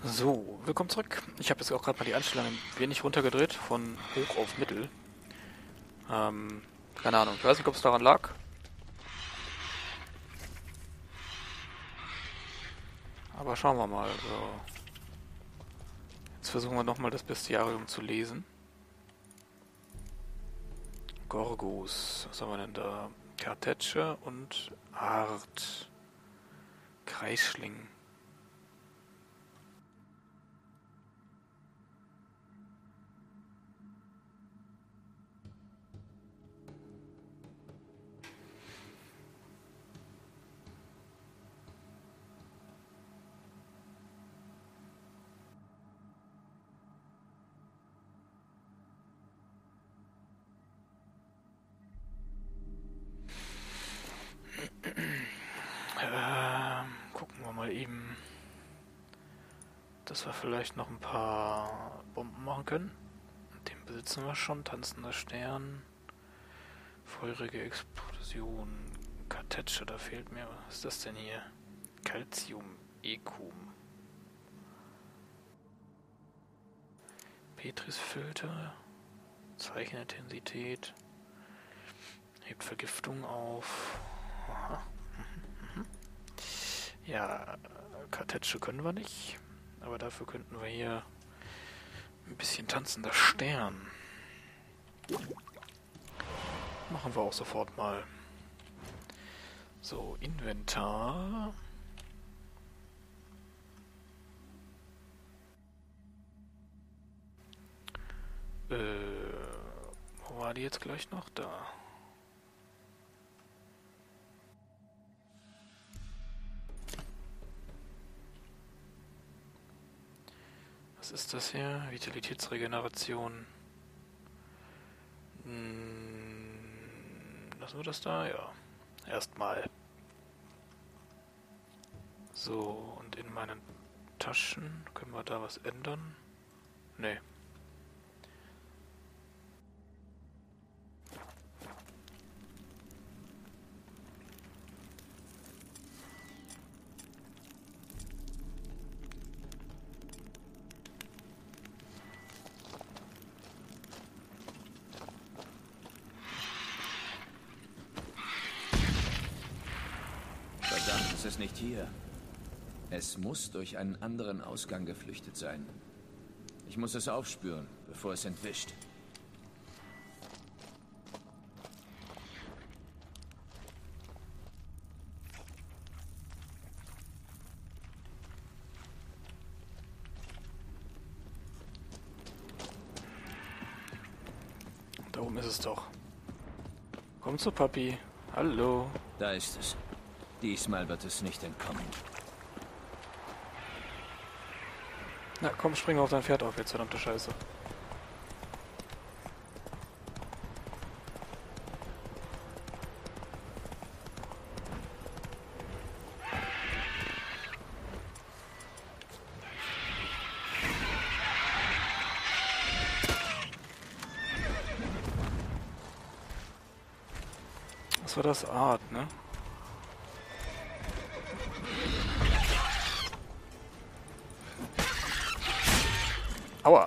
So, willkommen zurück. Ich habe jetzt auch gerade mal die Einstellung ein wenig runtergedreht, von hoch auf mittel. Keine Ahnung, ich weiß nicht, ob es daran lag. Aber schauen wir mal. So. Jetzt versuchen wir nochmal das Bestiarium zu lesen. Gorgus, was haben wir denn da? Kartätsche und Art. Kreisschling. Gucken wir mal eben, dass wir vielleicht noch ein paar Bomben machen können. Den besitzen wir schon. Tanzender Stern. Feurige Explosion. Kartätsche, da fehlt mir. Was ist das denn hier? Calcium-Ekum. Petrisfilter. Zeichenintensität. Hebt Vergiftung auf. Aha. Ja, Kartätsche können wir nicht. Aber dafür könnten wir hier ein bisschen tanzender Stern. Machen wir auch sofort mal. So, Inventar. Wo war die jetzt gleich noch? Da. Was ist das hier? Vitalitätsregeneration. Lassen wir das da? Ja. Erstmal. So, und in meinen Taschen können wir da was ändern? Nee. Verdammt, ist es nicht hier. Es muss durch einen anderen Ausgang geflüchtet sein. Ich muss es aufspüren, bevor es entwischt. Da oben ist es doch. Komm zu Papi. Hallo. Da ist es. Diesmal wird es nicht entkommen. Na komm, spring auf dein Pferd auf jetzt, verdammte Scheiße. Was war das? Art, ne? Aua.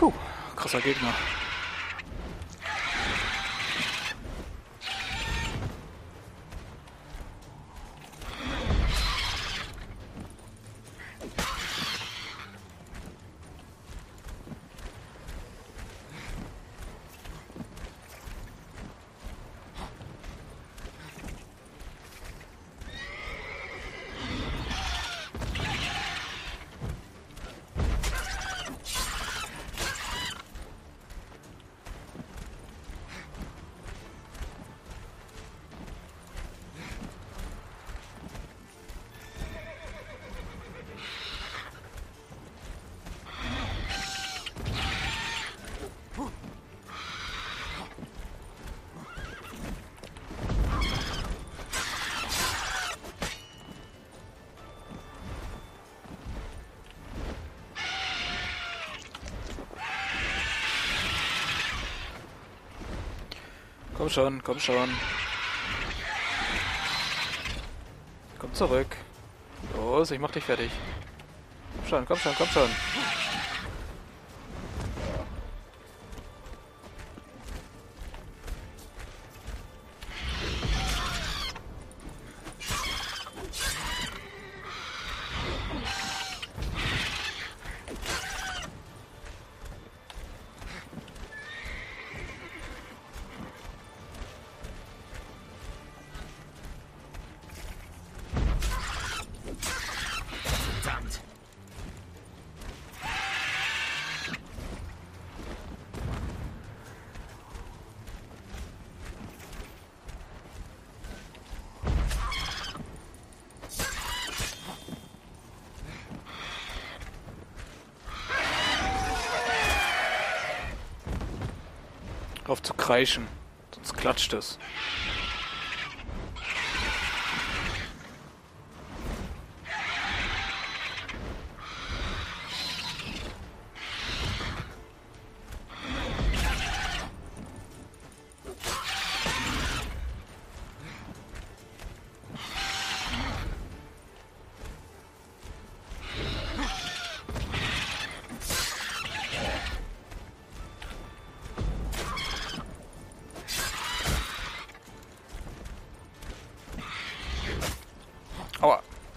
Puh, krasser Gegner. Komm schon, komm schon. Komm zurück. Los, ich mach dich fertig. Komm schon, komm schon, komm schon. Auf zu kreischen, sonst klatscht es. Aua.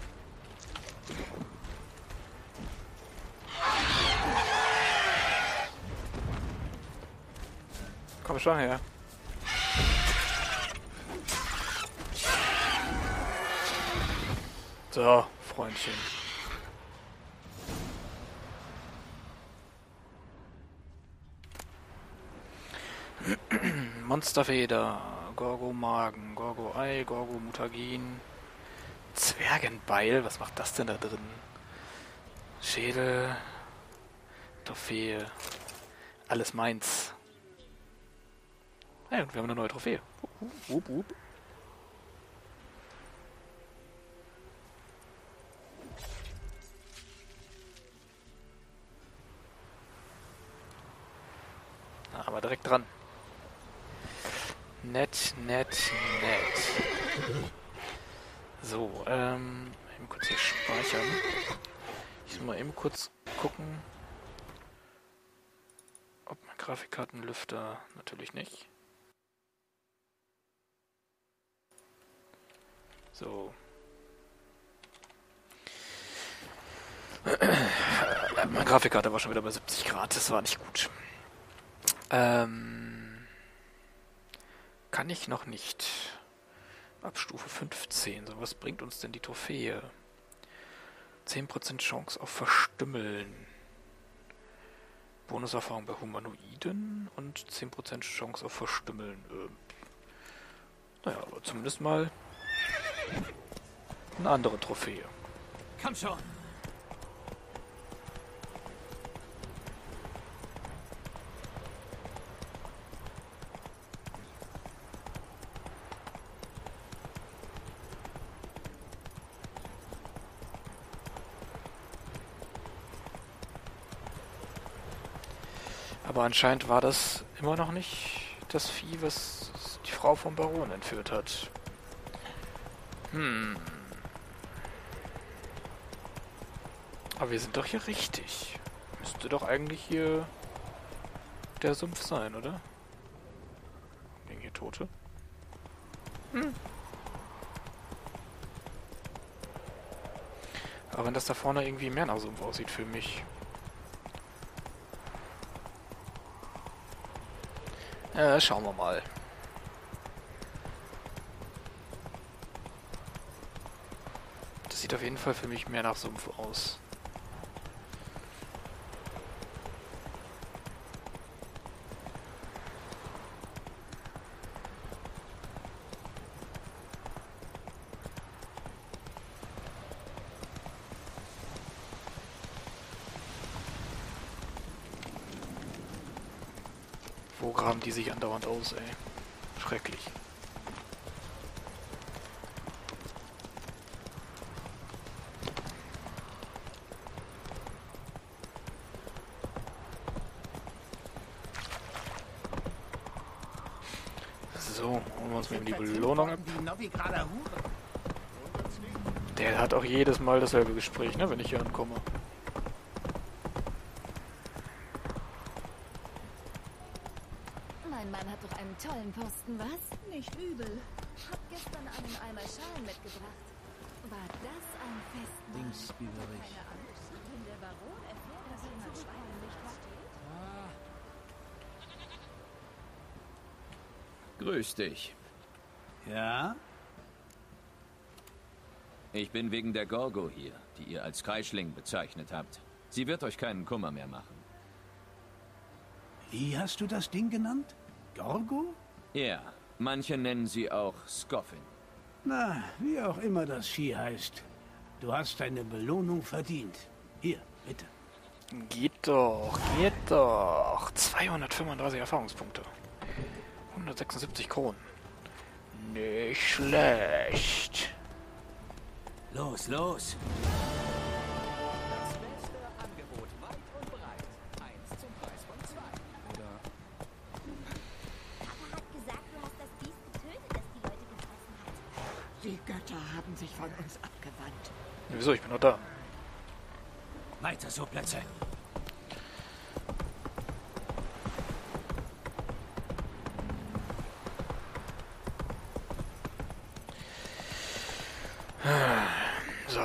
Komm schon her. So, Freundchen. Monsterfeder, Gorgo-Magen, Gorgo-Ei, Gorgo-Mutagin. Zwergenbeil, was macht das denn da drin? Schädel, Trophäe, alles meins. Hey, und wir haben eine neue Trophäe. Wup, wup. Na, aber direkt dran. Nett, nett, nett. So, eben kurz hier speichern. Ich muss mal eben kurz gucken, ob mein Grafikkartenlüfter natürlich nicht. So. Meine Grafikkarte war schon wieder bei 70 Grad, das war nicht gut. Kann ich noch nicht. Ab Stufe 15. So, was bringt uns denn die Trophäe? 10% Chance auf Verstümmeln. Bonuserfahrung bei Humanoiden und 10% Chance auf Verstümmeln. Naja, aber zumindest mal eine andere Trophäe. Komm schon! Aber anscheinend war das immer noch nicht das Vieh, was die Frau vom Baron entführt hat. Aber wir sind doch hier richtig. Müsste doch eigentlich hier der Sumpf sein, oder? Liegen hier Tote? Aber wenn das da vorne irgendwie mehr nach Sumpf aussieht für mich. Schauen wir mal. Das sieht auf jeden Fall für mich mehr nach Sumpf aus. Wo graben die sich andauernd aus, ey? Schrecklich. So, holen wir uns mal eben die Belohnung ab. Der hat auch jedes Mal dasselbe Gespräch, ne, wenn ich hier ankomme. Mein Mann hat doch einen tollen Posten, was? Nicht übel. Hab gestern einen Eimer Schalen mitgebracht. War das ein Festmahl? Linksbügerig. Keine Angst, wenn der Baron erfährt, dass jemand Schweine nicht versteht? Grüß dich. Ja? Ich bin wegen der Gorgo hier, die ihr als Kreischling bezeichnet habt. Sie wird euch keinen Kummer mehr machen. Wie hast du das Ding genannt? Gorgo? Ja, manche nennen sie auch Scoffin. Na, wie auch immer das Vieh heißt. Du hast deine Belohnung verdient. Hier, bitte. Geht doch, geht doch. 235 Erfahrungspunkte. 176 Kronen. Nicht schlecht. Los, los. Das beste Angebot weit und breit. 1 zum Preis von 2. Oder Papa hat gesagt, du hast das Biest getötet, das die Leute gefressen hat. Die Götter haben sich von uns abgewandt. Wieso? Ich bin noch da. Weiter so, Plätze. So.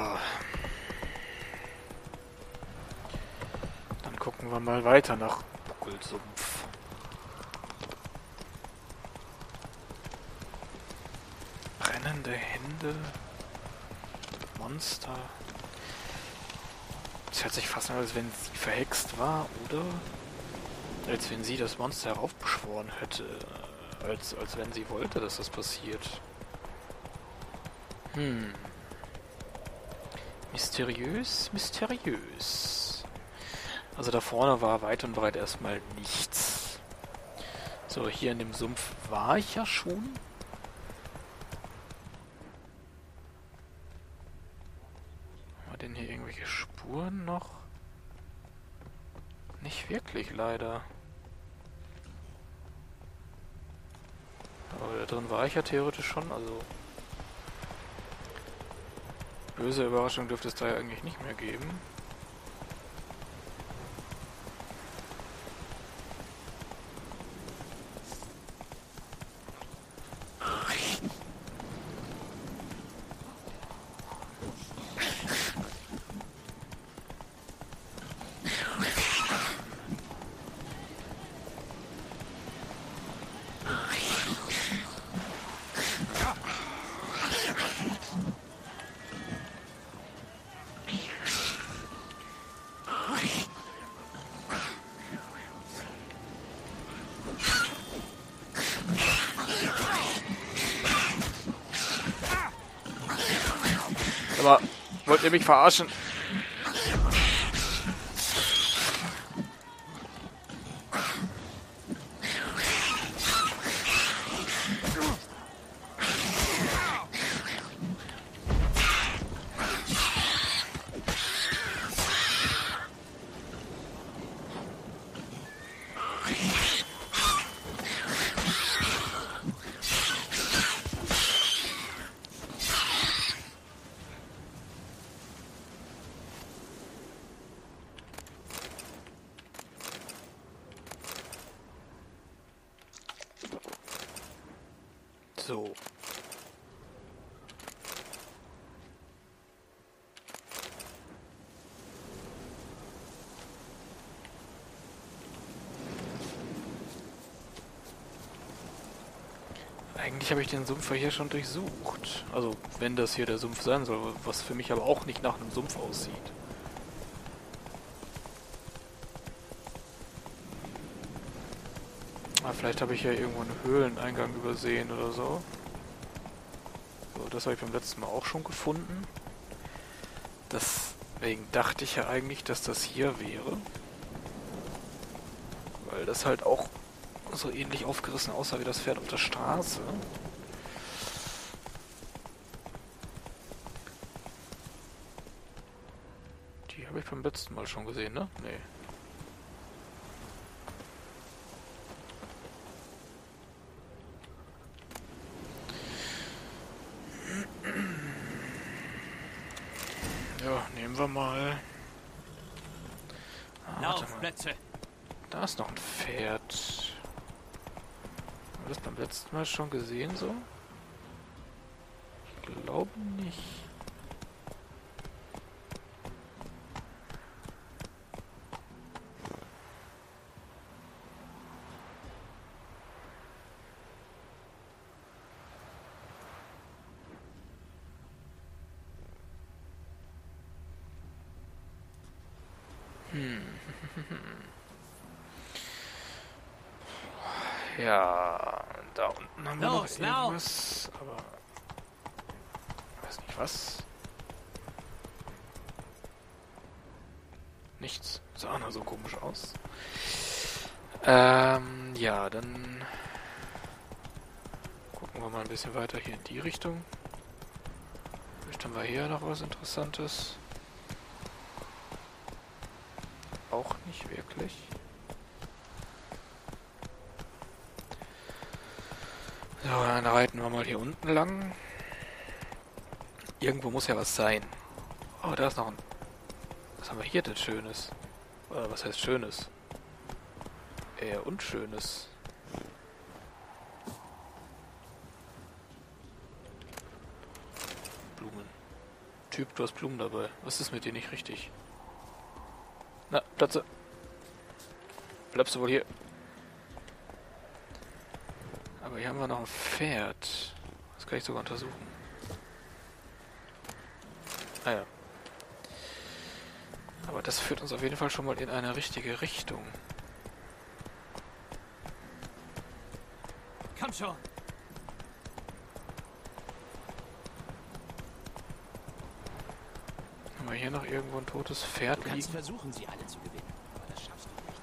Dann gucken wir mal weiter nach Buckelsumpf. Brennende Hände. Monster. Es hört sich fast an, als wenn sie verhext war, oder? Als wenn sie das Monster heraufbeschworen hätte. Als wenn sie wollte, dass das passiert. Mysteriös, mysteriös. Also da vorne war weit und breit erstmal nichts. So, hier in dem Sumpf war ich ja schon. Haben wir denn hier irgendwelche Spuren noch? Nicht wirklich, leider. Aber da drin war ich ja theoretisch schon, also... Böse Überraschung dürfte es da ja eigentlich nicht mehr geben. Aber wollt ihr mich verarschen? So. Eigentlich habe ich den Sumpf hier schon durchsucht. Also, wenn das hier der Sumpf sein soll, was für mich aber auch nicht nach einem Sumpf aussieht. Ah, vielleicht habe ich ja irgendwo einen Höhleneingang übersehen oder so. So, das habe ich beim letzten Mal auch schon gefunden. Deswegen dachte ich ja eigentlich, dass das hier wäre. Weil das halt auch so ähnlich aufgerissen aussah wie das Pferd auf der Straße. Die habe ich beim letzten Mal schon gesehen, ne? Nee. Ja, nehmen wir mal. Ah, warte mal. Laufplätze. Da ist noch ein Pferd. Haben wir das beim letzten Mal schon gesehen so? Ich glaube nicht. Ja, da unten haben wir noch Los, irgendwas, aber ich weiß nicht was. Nichts. Sah nur so komisch aus. Ja, dann gucken wir mal ein bisschen weiter hier in die Richtung. Vielleicht haben wir hier noch was Interessantes. Auch nicht wirklich. So, dann reiten wir mal hier unten lang. Irgendwo muss ja was sein. Oh, da ist noch ein... Was haben wir hier denn Schönes? Oder was heißt Schönes? Eher Unschönes. Blumen. Typ, du hast Blumen dabei. Was ist mit dir nicht richtig? Na, Platze. Bleibst du wohl hier? Aber hier haben wir noch ein Pferd. Das kann ich sogar untersuchen. Ah ja. Aber das führt uns auf jeden Fall schon mal in eine richtige Richtung. Komm schon. Haben wir hier noch irgendwo ein totes Pferd Du kannst liegen? versuchen, sie alle zu gewinnen. Aber das schaffst du nicht.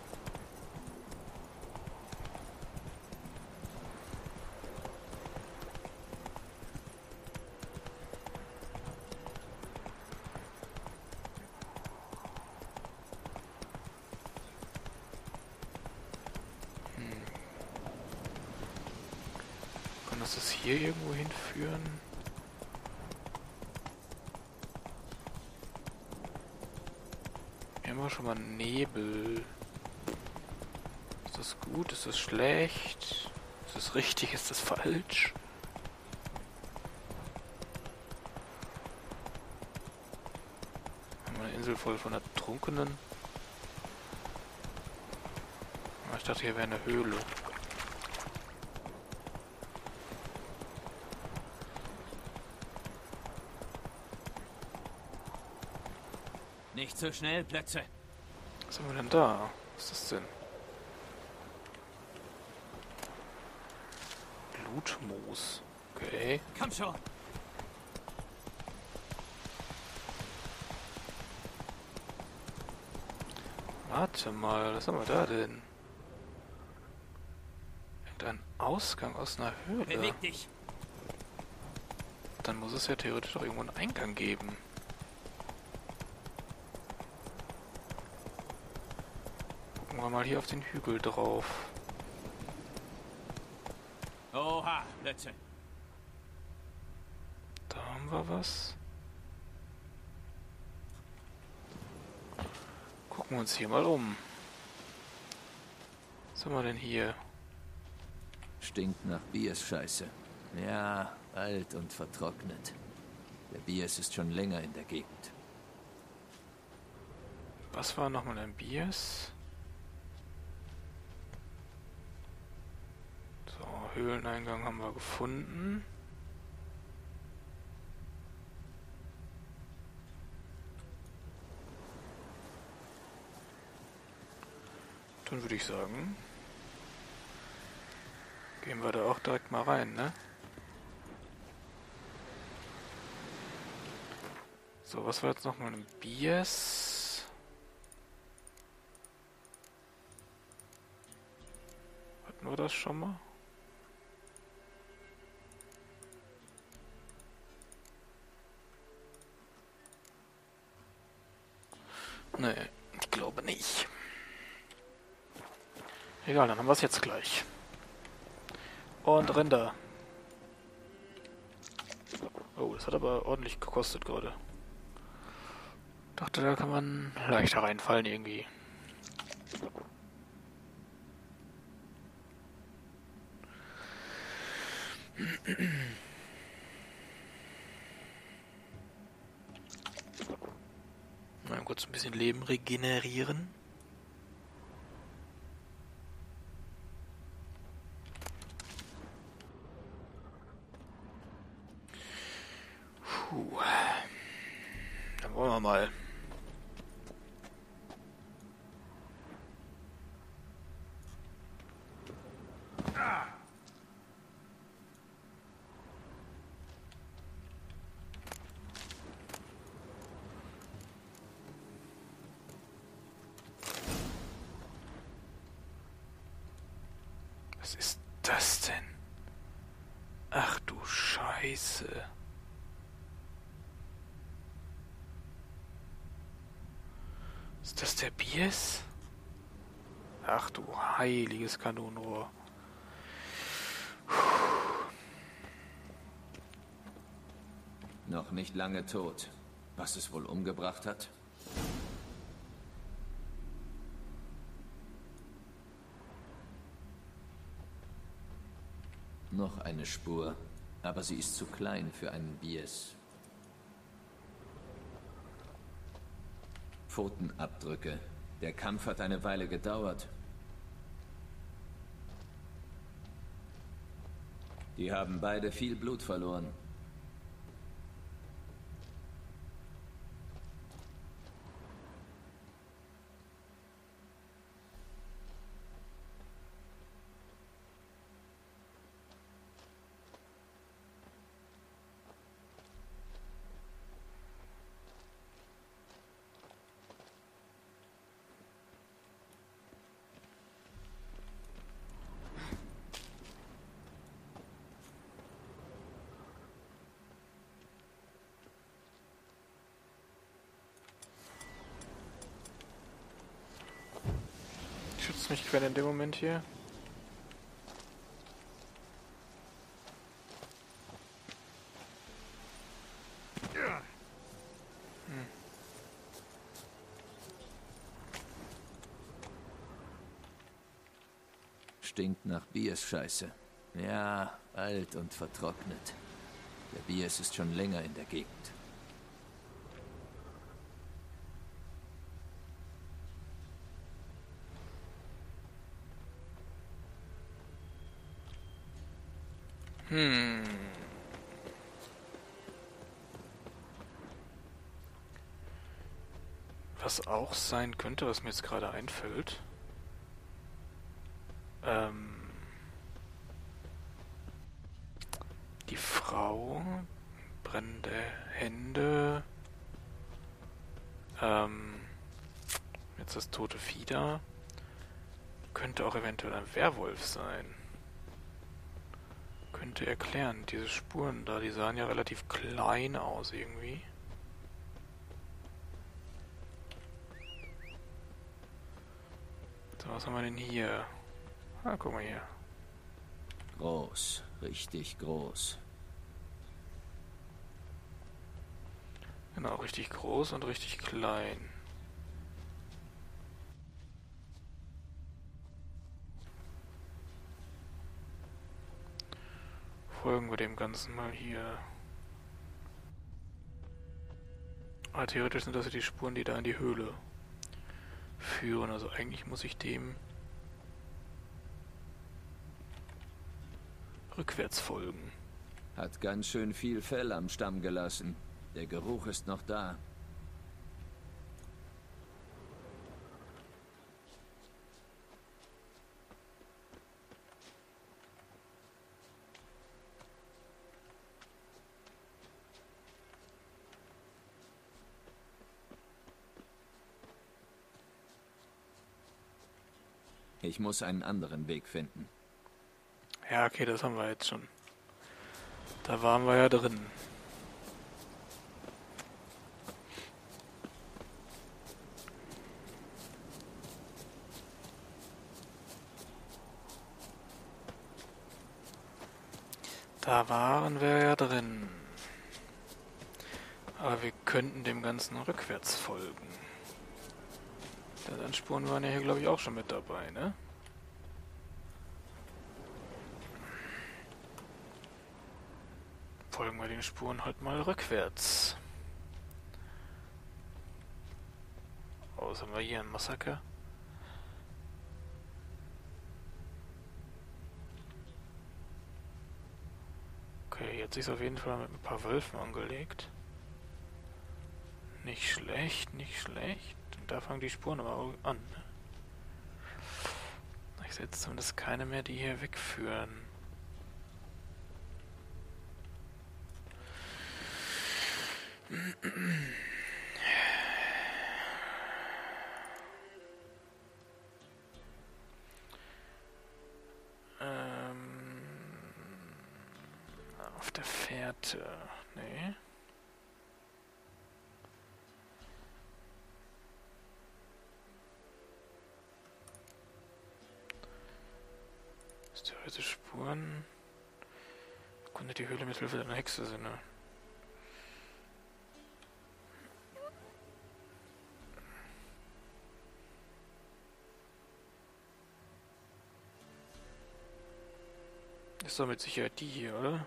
Kann das hier irgendwo hinführen? Hier haben wir schon mal Nebel. Ist das gut? Ist das schlecht? Ist das richtig? Ist das falsch? Haben wir eine Insel voll von Ertrunkenen? Ah, ich dachte, hier wäre eine Höhle. Nicht so schnell, Plätze. Was haben wir denn da? Was ist das denn? Blutmoos. Okay. Komm schon. Warte mal, was haben wir da denn? Irgendein Ausgang aus einer Höhle. Beweg dich. Dann muss es ja theoretisch auch irgendwo einen Eingang geben. Gucken wir mal hier auf den Hügel drauf. Oha, Plätze. Da haben wir was. Gucken wir uns hier mal um. Was haben wir denn hier? Stinkt nach Biersscheiße. Ja, alt und vertrocknet. Der Bias ist schon länger in der Gegend. Was war nochmal ein Bias? So, Höhleneingang haben wir gefunden. Dann würde ich sagen, gehen wir da auch direkt mal rein, ne? So, was war jetzt nochmal ein Bias? Hatten wir das schon mal? Nee, ich glaube nicht. Egal, dann haben wir es jetzt gleich. Und Rinder. Oh, das hat aber ordentlich gekostet gerade. Dachte, da kann man leichter reinfallen irgendwie. Mal kurz ein bisschen Leben regenerieren. Puh. Dann wollen wir mal. Was ist das denn? Ach du Scheiße. Ist das der Bias? Ach du heiliges Kanonenrohr. Noch nicht lange tot. Was es wohl umgebracht hat? Noch eine Spur, aber sie ist zu klein für einen Bias. Pfotenabdrücke. Der Kampf hat eine Weile gedauert. Die haben beide viel Blut verloren. Schützt mich Quen in dem Moment hier. Stinkt nach Bias-Scheiße. Ja, alt und vertrocknet. Der Bias ist schon länger in der Gegend. Was auch sein könnte, was mir jetzt gerade einfällt. Die Frau, brennende Hände, jetzt das tote Vieh da, könnte auch eventuell ein Werwolf sein. Könnte erklären, diese Spuren da, die sahen ja relativ klein aus irgendwie. So, was haben wir denn hier? Ah, guck mal hier. Groß, richtig groß. Genau, richtig groß und richtig klein. folgen wir dem Ganzen mal hier. Ah, theoretisch sind das ja die Spuren, die da in die Höhle führen. Also eigentlich muss ich dem rückwärts folgen. Hat ganz schön viel Fell am Stamm gelassen. Der Geruch ist noch da. Ich muss einen anderen Weg finden. Ja, okay, das haben wir jetzt schon. Da waren wir ja drin. Da waren wir ja drin. Aber wir könnten dem Ganzen rückwärts folgen. Die Anspuren waren ja hier, glaube ich, auch schon mit dabei, ne? Folgen wir den Spuren halt mal rückwärts. Oh, was haben wir hier? Ein Massaker? Okay, jetzt ist auf jeden Fall mit ein paar Wölfen angelegt. Nicht schlecht, nicht schlecht. Und da fangen die Spuren aber auch an. Ich sehe jetzt zumindest keine mehr, die hier wegführen. Auf der Fährte. Nee. Mysteriöse Spuren. Kunde die Höhle mit Hilfe einer Hexe Sinne. Ist doch mit Sicherheit die hier, oder?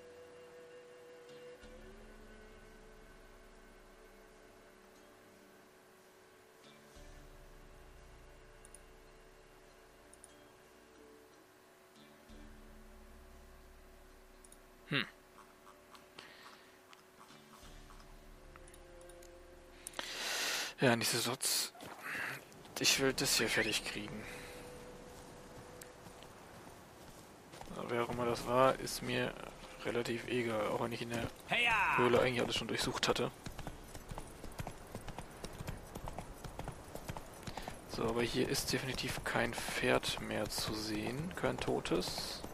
Ja, nichtsdestotrotz, ich will das hier fertig kriegen. Wer auch immer das war, ist mir relativ egal, auch wenn ich in der Höhle eigentlich alles schon durchsucht hatte. So, aber hier ist definitiv kein Pferd mehr zu sehen, kein totes.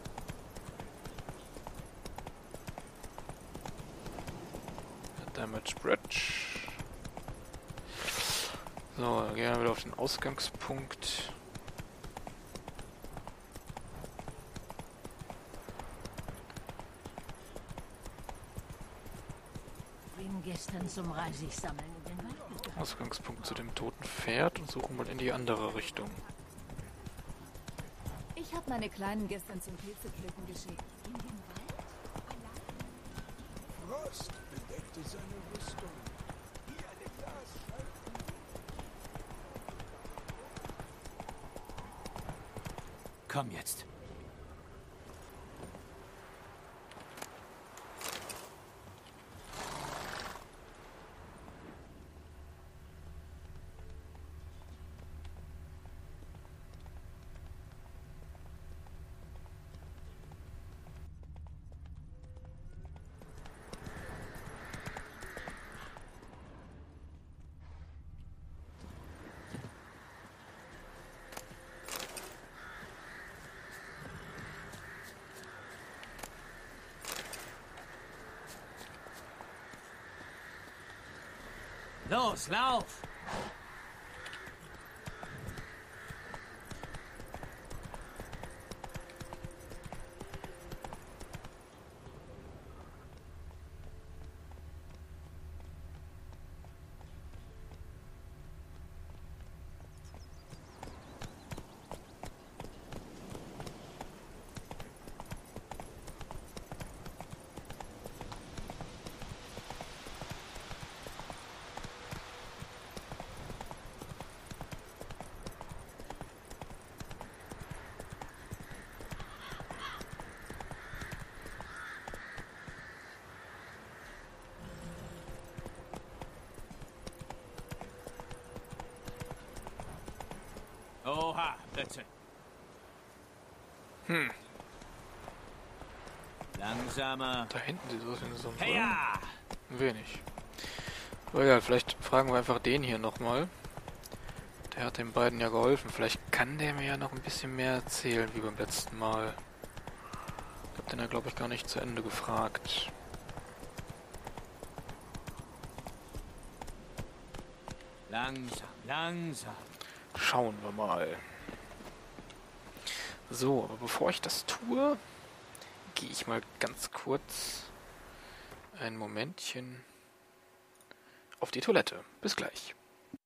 Damage Bridge. So, dann gehen wir wieder auf den Ausgangspunkt. Bin gestern zum Reisigsammeln in den Wald gegangen. Ausgangspunkt zu dem toten Pferd und suchen mal in die andere Richtung. Ich habe meine Kleinen gestern zum Pilzepflücken geschickt. In den Wald? Frost bedeckte seine Rüstung. Wie eine Glasscheibe. Komm jetzt. Los, lauf! Toilette. Langsamer. Da hinten sieht es aus wie eine Sumpf. Hey, ja! Wenig. Aber egal, vielleicht fragen wir einfach den hier nochmal. Der hat den beiden ja geholfen. Vielleicht kann der mir ja noch ein bisschen mehr erzählen, wie beim letzten Mal. Ich hab den ja, glaube ich, gar nicht zu Ende gefragt. Langsam, langsam. Schauen wir mal. So, aber bevor ich das tue, gehe ich mal ganz kurz ein Momentchen auf die Toilette. Bis gleich.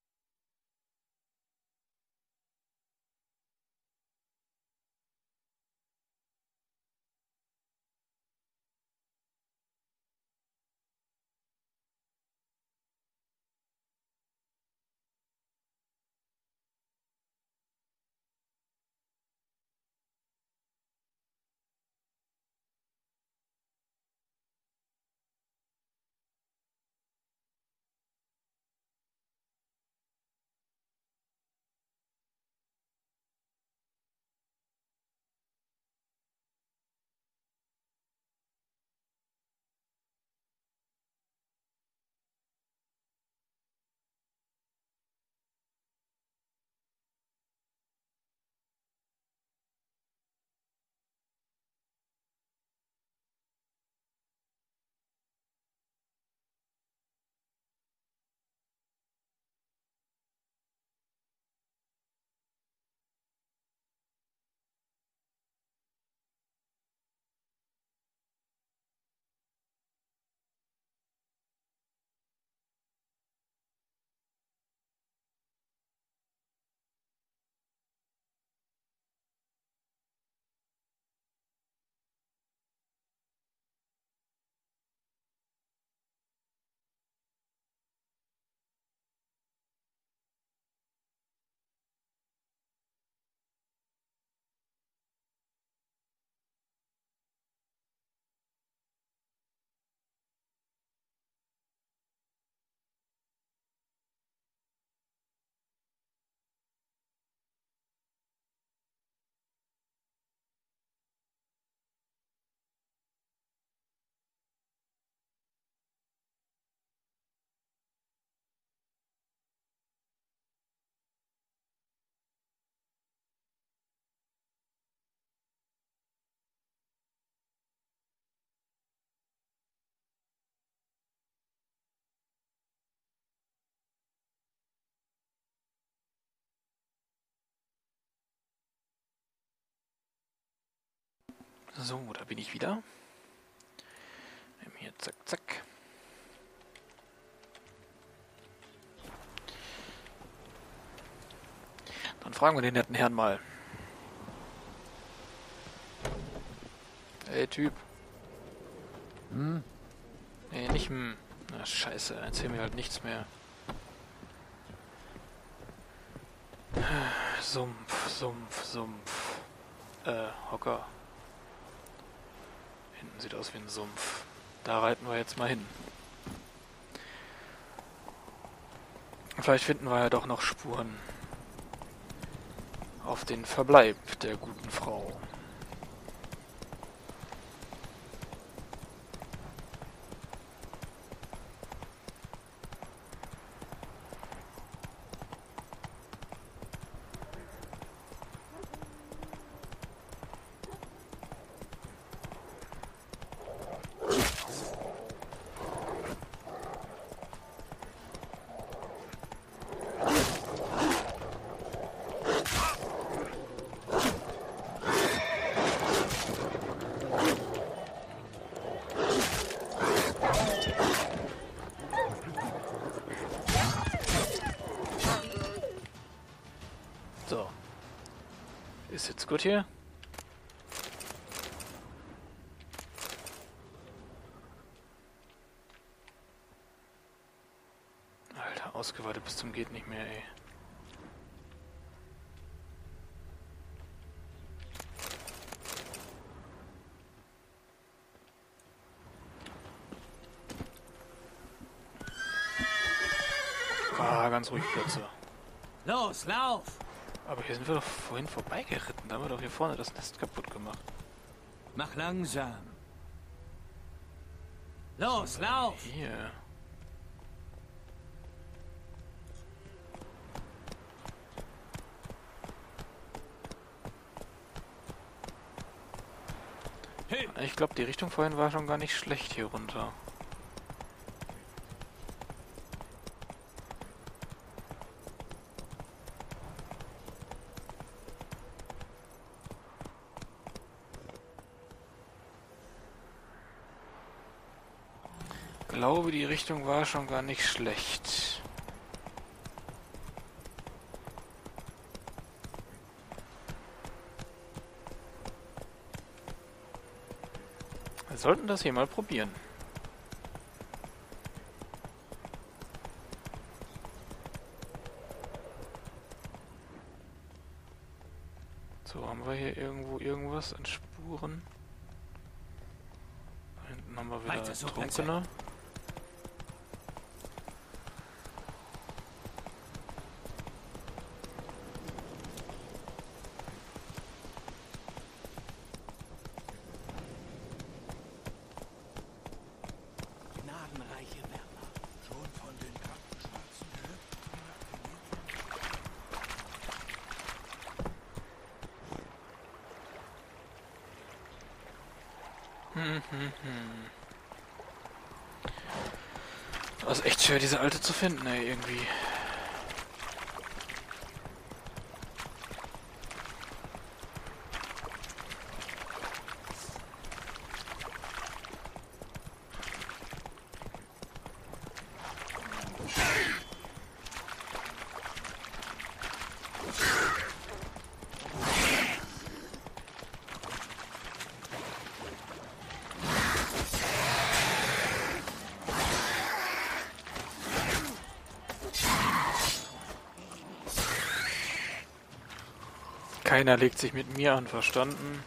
So, da bin ich wieder. Hier, zack, zack. Dann fragen wir den netten Herrn mal. Hey, Typ. Nee, nicht Na, scheiße, erzähl mir halt nichts mehr. Sumpf. Hocker. Hinten sieht aus wie ein Sumpf. Da reiten wir jetzt mal hin. Vielleicht finden wir ja doch noch Spuren auf den Verbleib der guten Frau. So. Ist jetzt gut hier? Alter, ausgeweitet bis zum geht nicht mehr, ey. Ah, ganz ruhig Plätze. Los, lauf! Aber hier sind wir doch vorhin vorbeigeritten. Da haben wir doch hier vorne das Nest kaputt gemacht. Mach langsam. Los, lauf! Hier. Hey. Ich glaube, die Richtung vorhin war schon gar nicht schlecht hier runter. Ich glaube, die Richtung war schon gar nicht schlecht. Wir sollten das hier mal probieren. So, haben wir hier irgendwo irgendwas an Spuren? Da hinten haben wir wieder Weiter so, Trunkene. Gnadenreiche Wärmer. Schon von den Krankenschmerzen gehört? Das ist echt schwer, diese alte zu finden, ey, irgendwie. Keiner legt sich mit mir an, verstanden?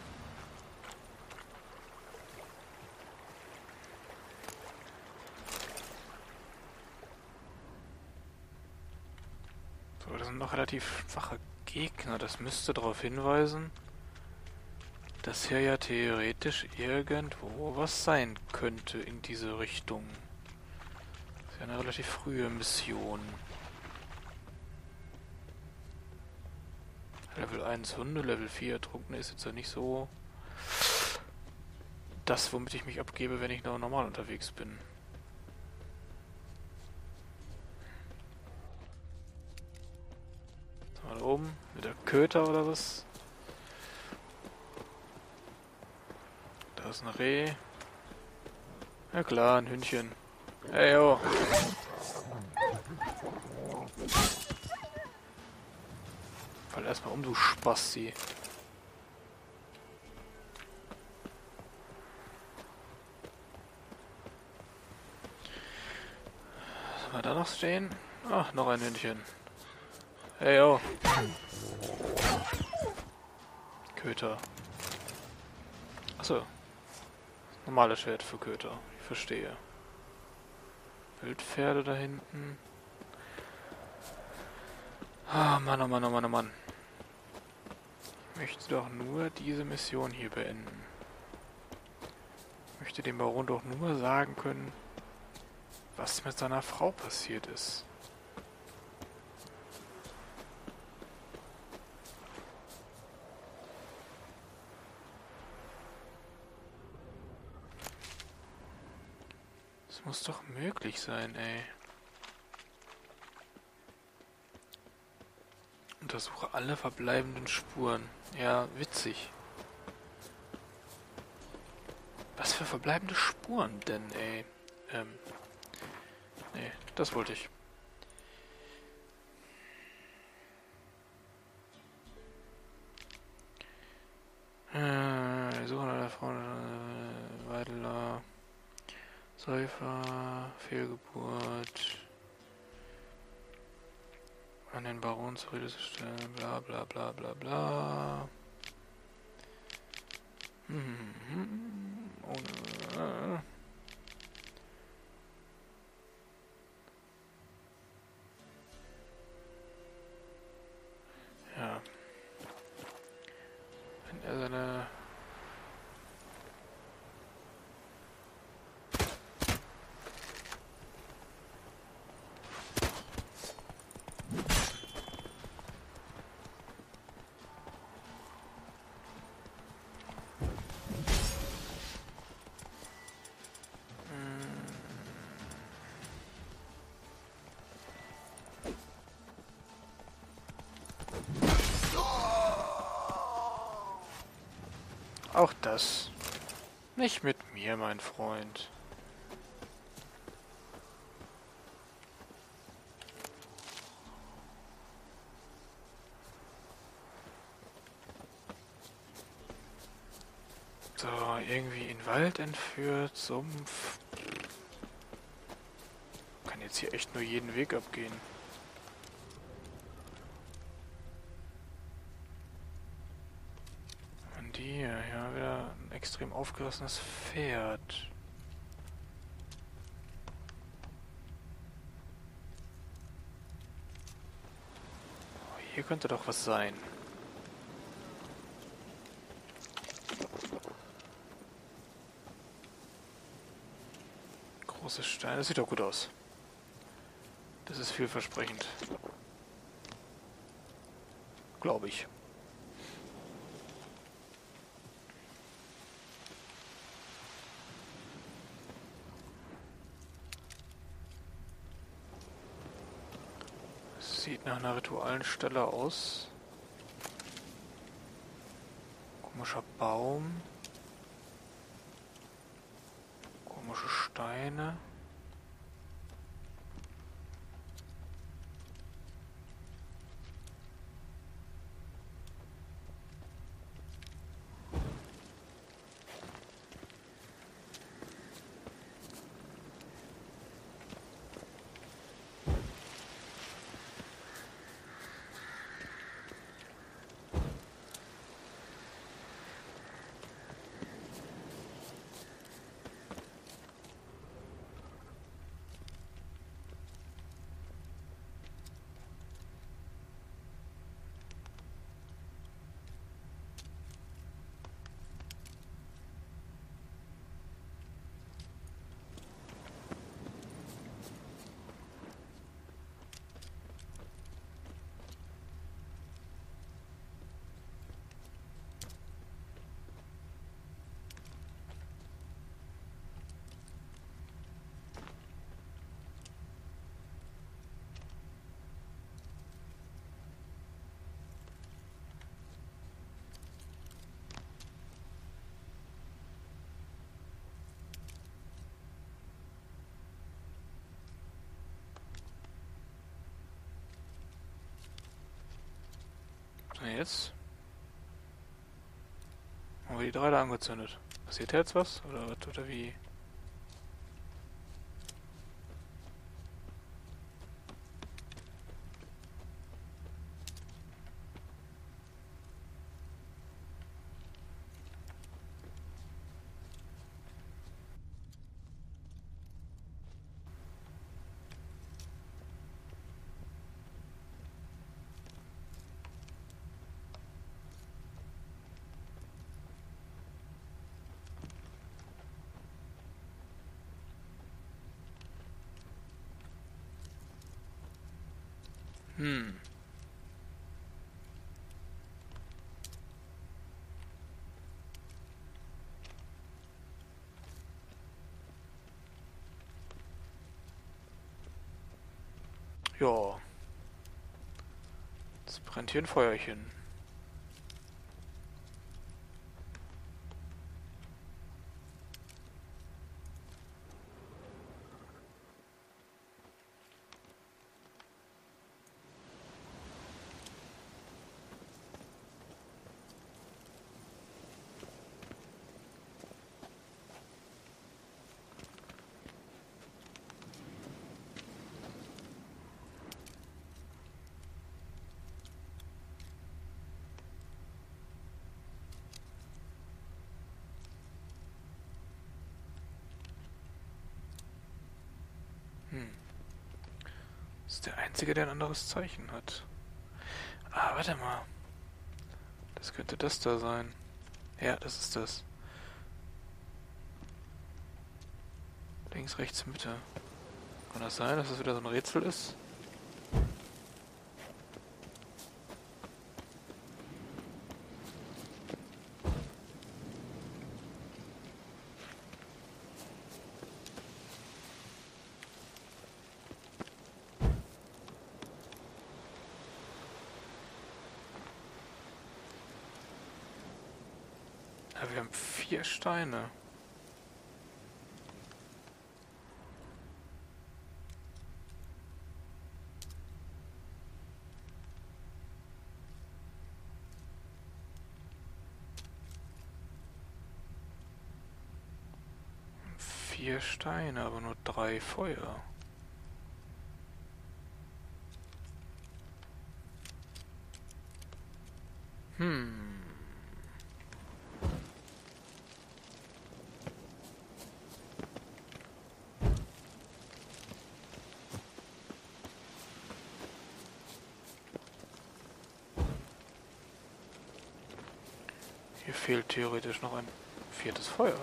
So, das sind noch relativ schwache Gegner. Das müsste darauf hinweisen, dass hier ja theoretisch irgendwo was sein könnte in diese Richtung. Das ist ja eine relativ frühe Mission. Level 1 Hunde, Level 4 Trunkene ist jetzt ja nicht so das, womit ich mich abgebe, wenn ich noch normal unterwegs bin. So, mal da oben, mit der Köter oder was? Da ist ein Reh. Ja klar, ein Hündchen. Hey, yo. Fall erstmal um, du Spasti. Was haben wir da noch stehen? Ach, noch ein Hündchen. Hey, yo. Köter. Achso. Normales Schwert für Köter. Ich verstehe. Wildpferde da hinten. Ah, Mann, oh Mann, oh Mann, oh Mann. Ich möchte doch nur diese Mission hier beenden. Ich möchte dem Baron doch nur sagen können, was mit seiner Frau passiert ist. Das muss doch möglich sein, ey. Untersuche alle verbleibenden Spuren. Ja, witzig. Was für verbleibende Spuren denn, ey? Nee, das wollte ich. Suche nach der Frau, Weidler, Säufer, Fehlgeburt. An den Baron zur Rede zu stellen, bla bla bla bla bla. Ohne. Ja. er seine... Auch das. Nicht mit mir, mein Freund. So, irgendwie in den Wald entführt, Sumpf. Kann jetzt hier echt nur jeden Weg abgehen. Und hier, ja, wieder ein extrem aufgerissenes Pferd. Oh, hier könnte doch was sein. Große Steine, das sieht doch gut aus. Das ist vielversprechend. Glaube ich. Sieht nach einer Ritualenstelle aus. Komischer Baum. Komische Steine. Und jetzt? Haben wir die 3 da angezündet. Passiert jetzt was? Oder wie? Ja. Jetzt brennt hier ein Feuerchen. Das ist der Einzige, der ein anderes Zeichen hat. Ah, warte mal. Das könnte das da sein. Ja, das ist das. Links, rechts, Mitte. Kann das sein, dass das wieder so ein Rätsel ist? Ja, wir haben 4 Steine. Vier Steine, aber nur 3 Feuer. Hier fehlt theoretisch noch ein 4. Feuer.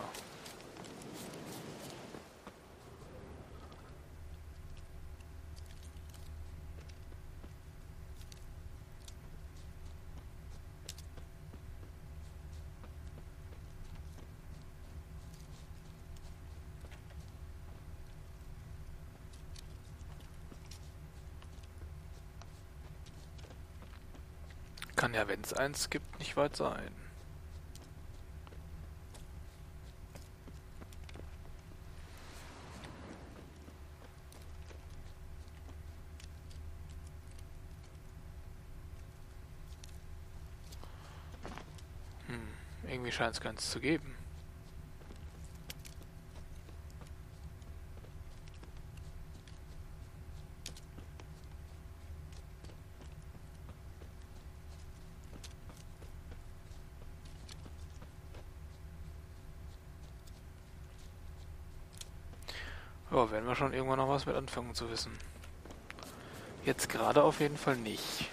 Kann ja, wenn es eins gibt, nicht weit sein. Irgendwie scheint es keins zu geben. Ja, werden wir schon irgendwann noch was mit anfangen zu wissen. Jetzt gerade auf jeden Fall nicht.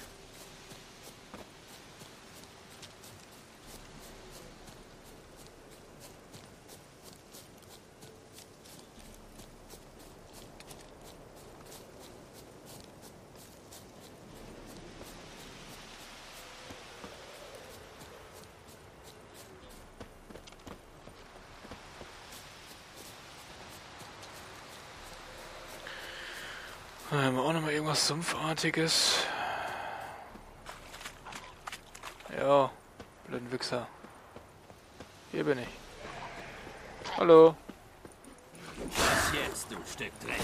Haben wir auch nochmal irgendwas Sumpfartiges? Ja, blöden Wichser. Hier bin ich. Hallo. Was jetzt, du Stück Dreck?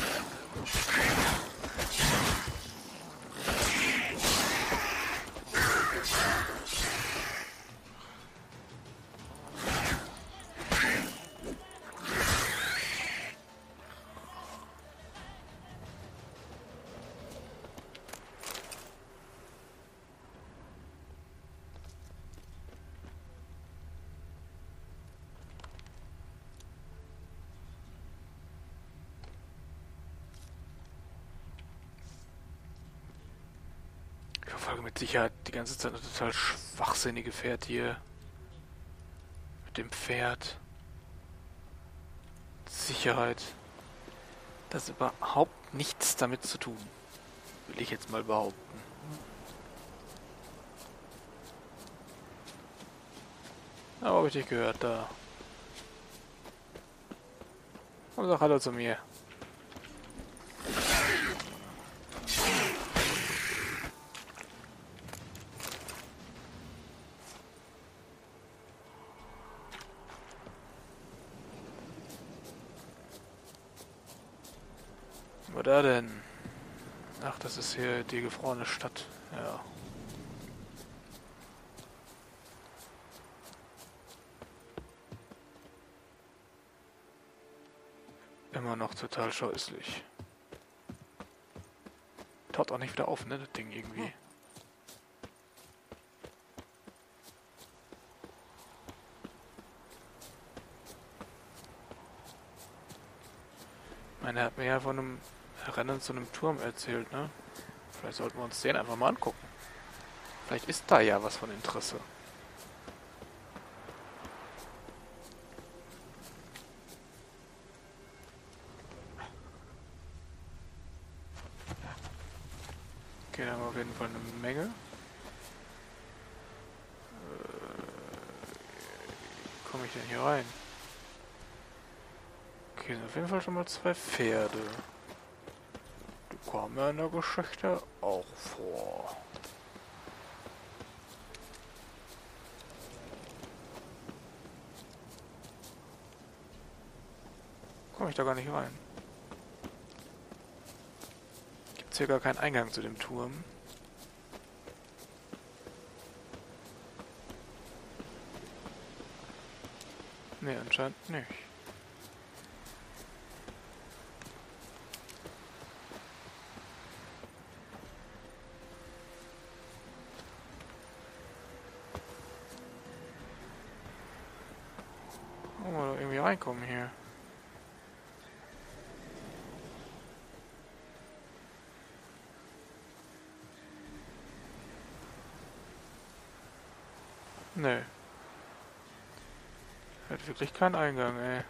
Ich verfolge mit Sicherheit die ganze Zeit eine total schwachsinnige Fährt hier. Mit dem Pferd. Sicherheit. Das hat überhaupt nichts damit zu tun. Will ich jetzt mal behaupten. Aber habe ich dich gehört da. Und sag Hallo zu mir. Wo da denn? Ach, das ist hier die gefrorene Stadt. Ja. Immer noch total scheußlich. Taucht auch nicht wieder auf, ne, das Ding irgendwie. Ich meine, er hat mir ja von einem Rennen zu einem Turm erzählt, ne? Vielleicht sollten wir uns den einfach mal angucken. Vielleicht ist da ja was von Interesse. Okay, da haben wir auf jeden Fall eine Menge. Wie komme ich denn hier rein? Okay, sind auf jeden Fall schon mal 2 Pferde. Die kommen ja in der Geschichte auch vor. Komme ich da gar nicht rein? Gibt's hier gar keinen Eingang zu dem Turm? Ne, anscheinend nicht. Wollen wir doch irgendwie reinkommen hier? Nö. Hat wirklich keinen Eingang, ey.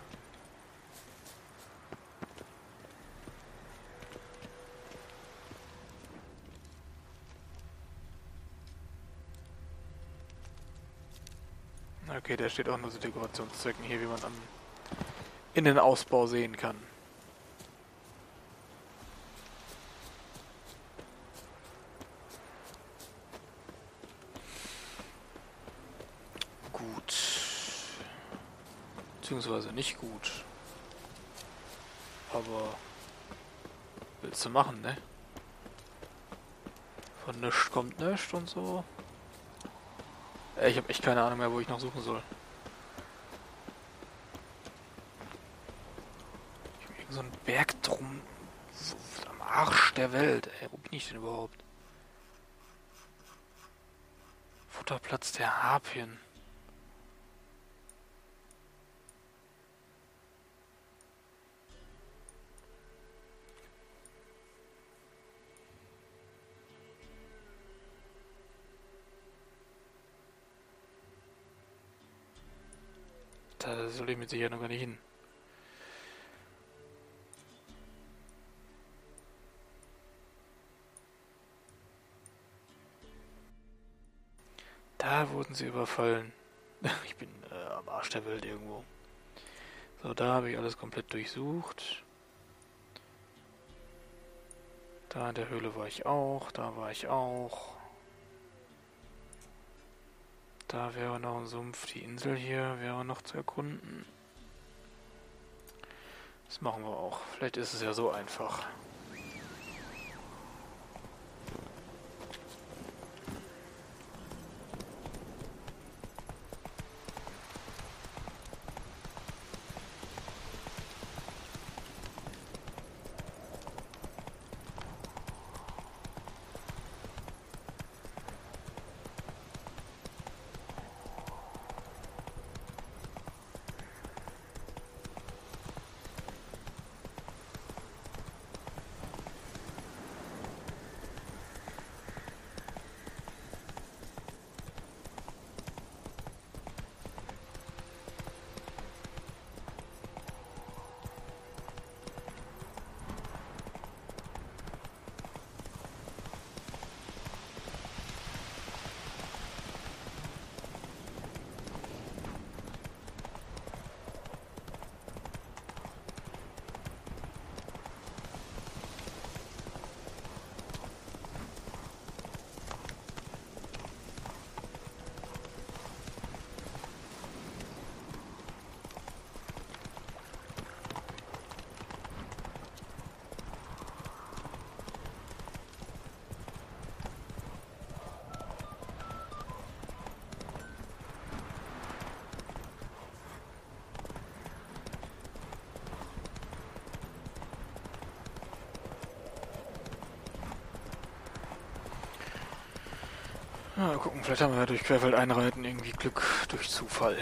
Okay, der steht auch nur zu Dekorationszwecken hier, wie man am Innenausbau sehen kann. Gut. Beziehungsweise nicht gut. Aber willst du machen, ne? Von nichts kommt nichts und so. Ich habe echt keine Ahnung mehr, wo ich noch suchen soll. Ich hab irgend so einen Berg drum. So am Arsch der Welt, ey. Wo bin ich denn überhaupt? Futterplatz der Harpien. Da soll ich mit Sicherheit noch gar nicht hin. Da wurden sie überfallen. Ich bin am Arsch der Welt irgendwo. So, da habe ich alles komplett durchsucht. Da in der Höhle war ich auch. Da war ich auch. Da wäre noch ein Sumpf. Die Insel hier wäre noch zu erkunden. Das machen wir auch. Vielleicht ist es ja so einfach. Mal gucken, vielleicht haben wir ja durch Querfeld einreiten irgendwie Glück durch Zufall.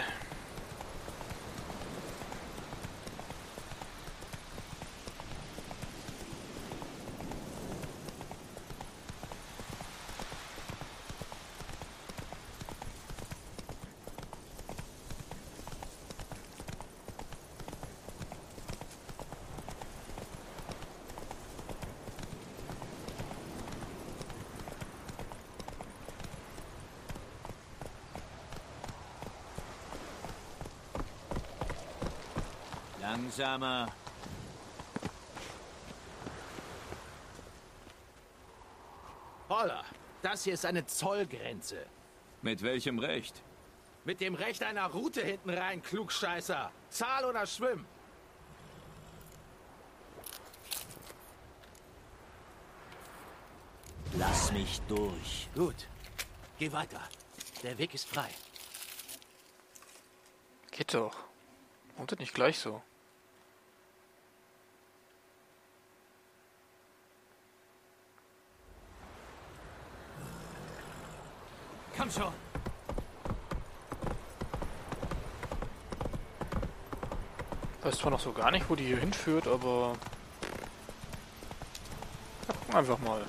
Langsamer. Holla, das hier ist eine Zollgrenze. Mit welchem Recht? Mit dem Recht einer Route hinten rein, Klugscheißer. Zahl oder schwimm. Lass mich durch. Gut, geh weiter. Der Weg ist frei. Geht doch. Und nicht gleich so. Komm schon. Ich weiß zwar noch so gar nicht, wo die hier hinführt, aber... Ja, gucken einfach mal.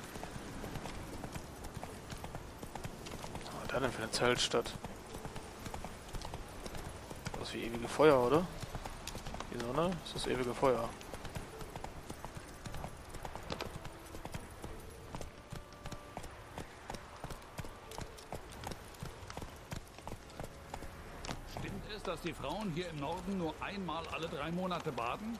Was war da denn für eine Zeltstadt? Das ist wie ewige Feuer, oder? Die Sonne? Das ist das ewige Feuer. Stimmt es, dass die Frauen hier im Norden nur einmal alle 3 Monate baden?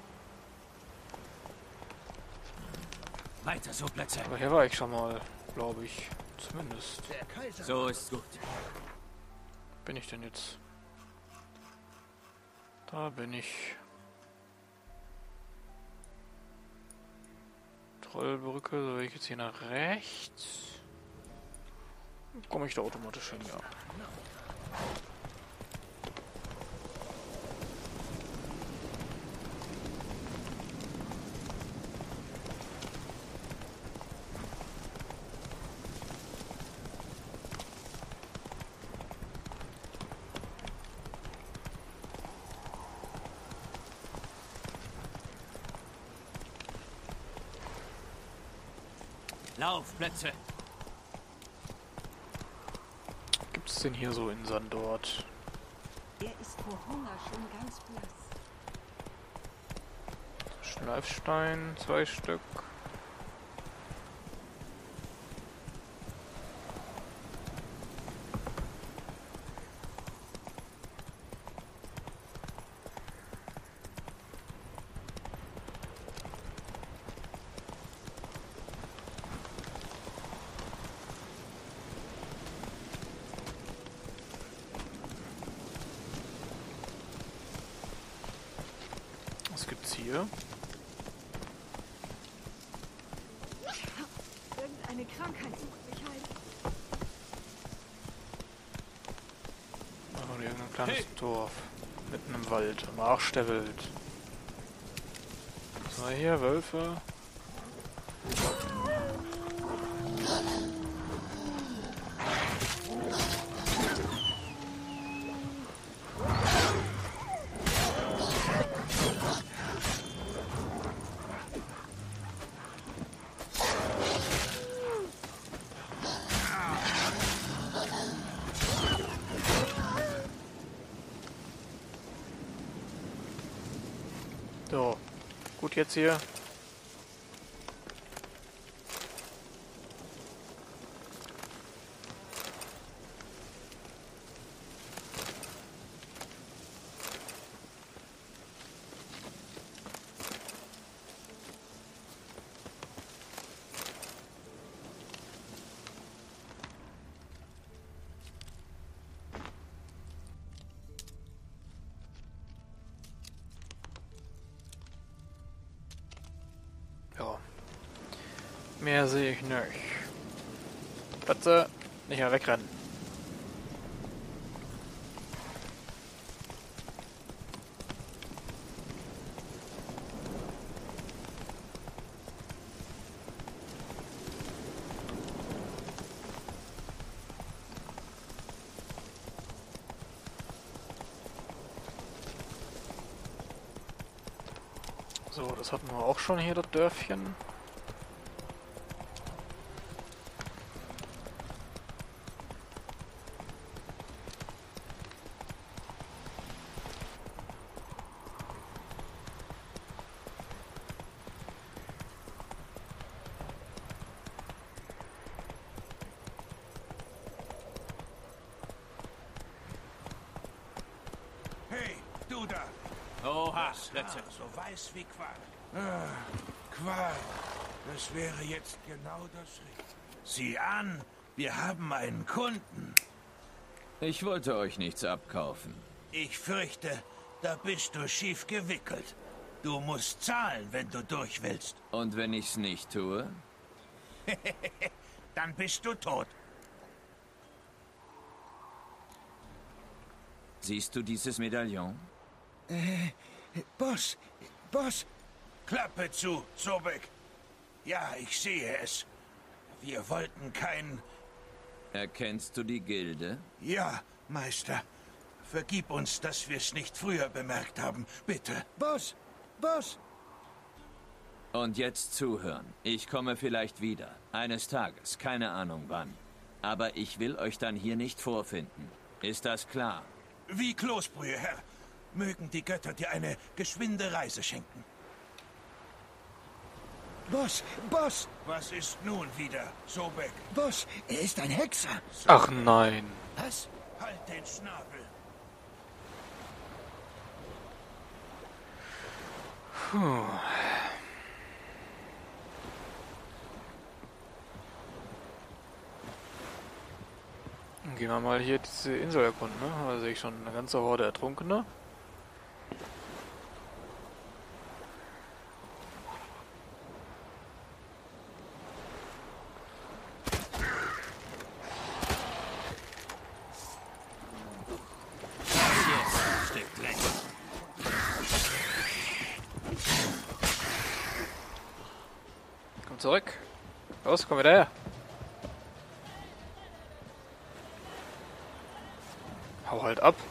Weiter so, Plätze. Aber hier war ich schon mal, glaube ich. Zumindest. Der Kaiser. So ist gut. Bin ich denn jetzt? Da bin ich. Trollbrücke, so wenn ich jetzt hier nach rechts. Komme ich da automatisch hin, ja. Lauf, Plätze. Gibt's denn hier so in Sandort? Er ist vor Hunger schon ganz blass. Schleifstein, 2 Stück. Was gibt's hier? Irgendeine Krankheit sucht mich heim. Oder irgendein kleines Dorf. Mitten im Wald, am Arsch der Welt. Was war hier? Wölfe? So, gut jetzt hier. Ja. Mehr sehe ich nicht. Plätze, nicht mehr wegrennen. So, das hatten wir auch schon hier, das Dörfchen. Hey, du da! Oha, Das Plätze. Haar so weiß wie Qual. Qual. Das wäre jetzt genau das Richtige. Sieh an, wir haben einen Kunden. Ich wollte euch nichts abkaufen. Ich fürchte, da bist du schief gewickelt. Du musst zahlen, wenn du durch willst. Und wenn ich's nicht tue? Dann bist du tot. Siehst du dieses Medaillon? Boss, Klappe zu, Sobek. Ja, ich sehe es. Wir wollten kein... Erkennst du die Gilde? Ja, Meister. Vergib uns, dass wir es nicht früher bemerkt haben. Bitte. Boss! Und jetzt zuhören. Ich komme vielleicht wieder. Eines Tages, keine Ahnung wann. Aber ich will euch dann hier nicht vorfinden. Ist das klar? Wie Kloßbrühe, Herr. Mögen die Götter dir eine geschwinde Reise schenken. Boss! Was ist nun wieder, Sobek? Boss, er ist ein Hexer! Ach nein. Was? Halt den Schnabel. Puh. Dann gehen wir mal hier diese Insel erkunden, ne? Da sehe ich schon eine ganze Horde Ertrunkene. Komm zurück. Los, komm wieder her. Hau halt ab.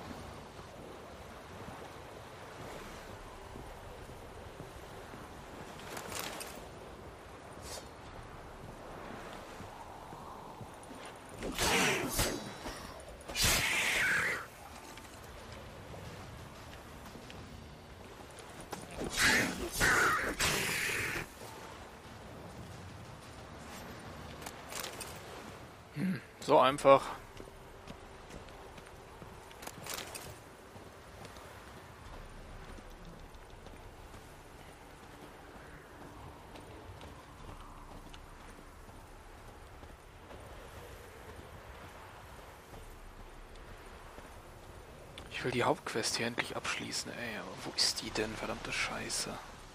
So einfach. Ich will die Hauptquest hier endlich abschließen, ey, aber wo ist die denn, verdammte Scheiße?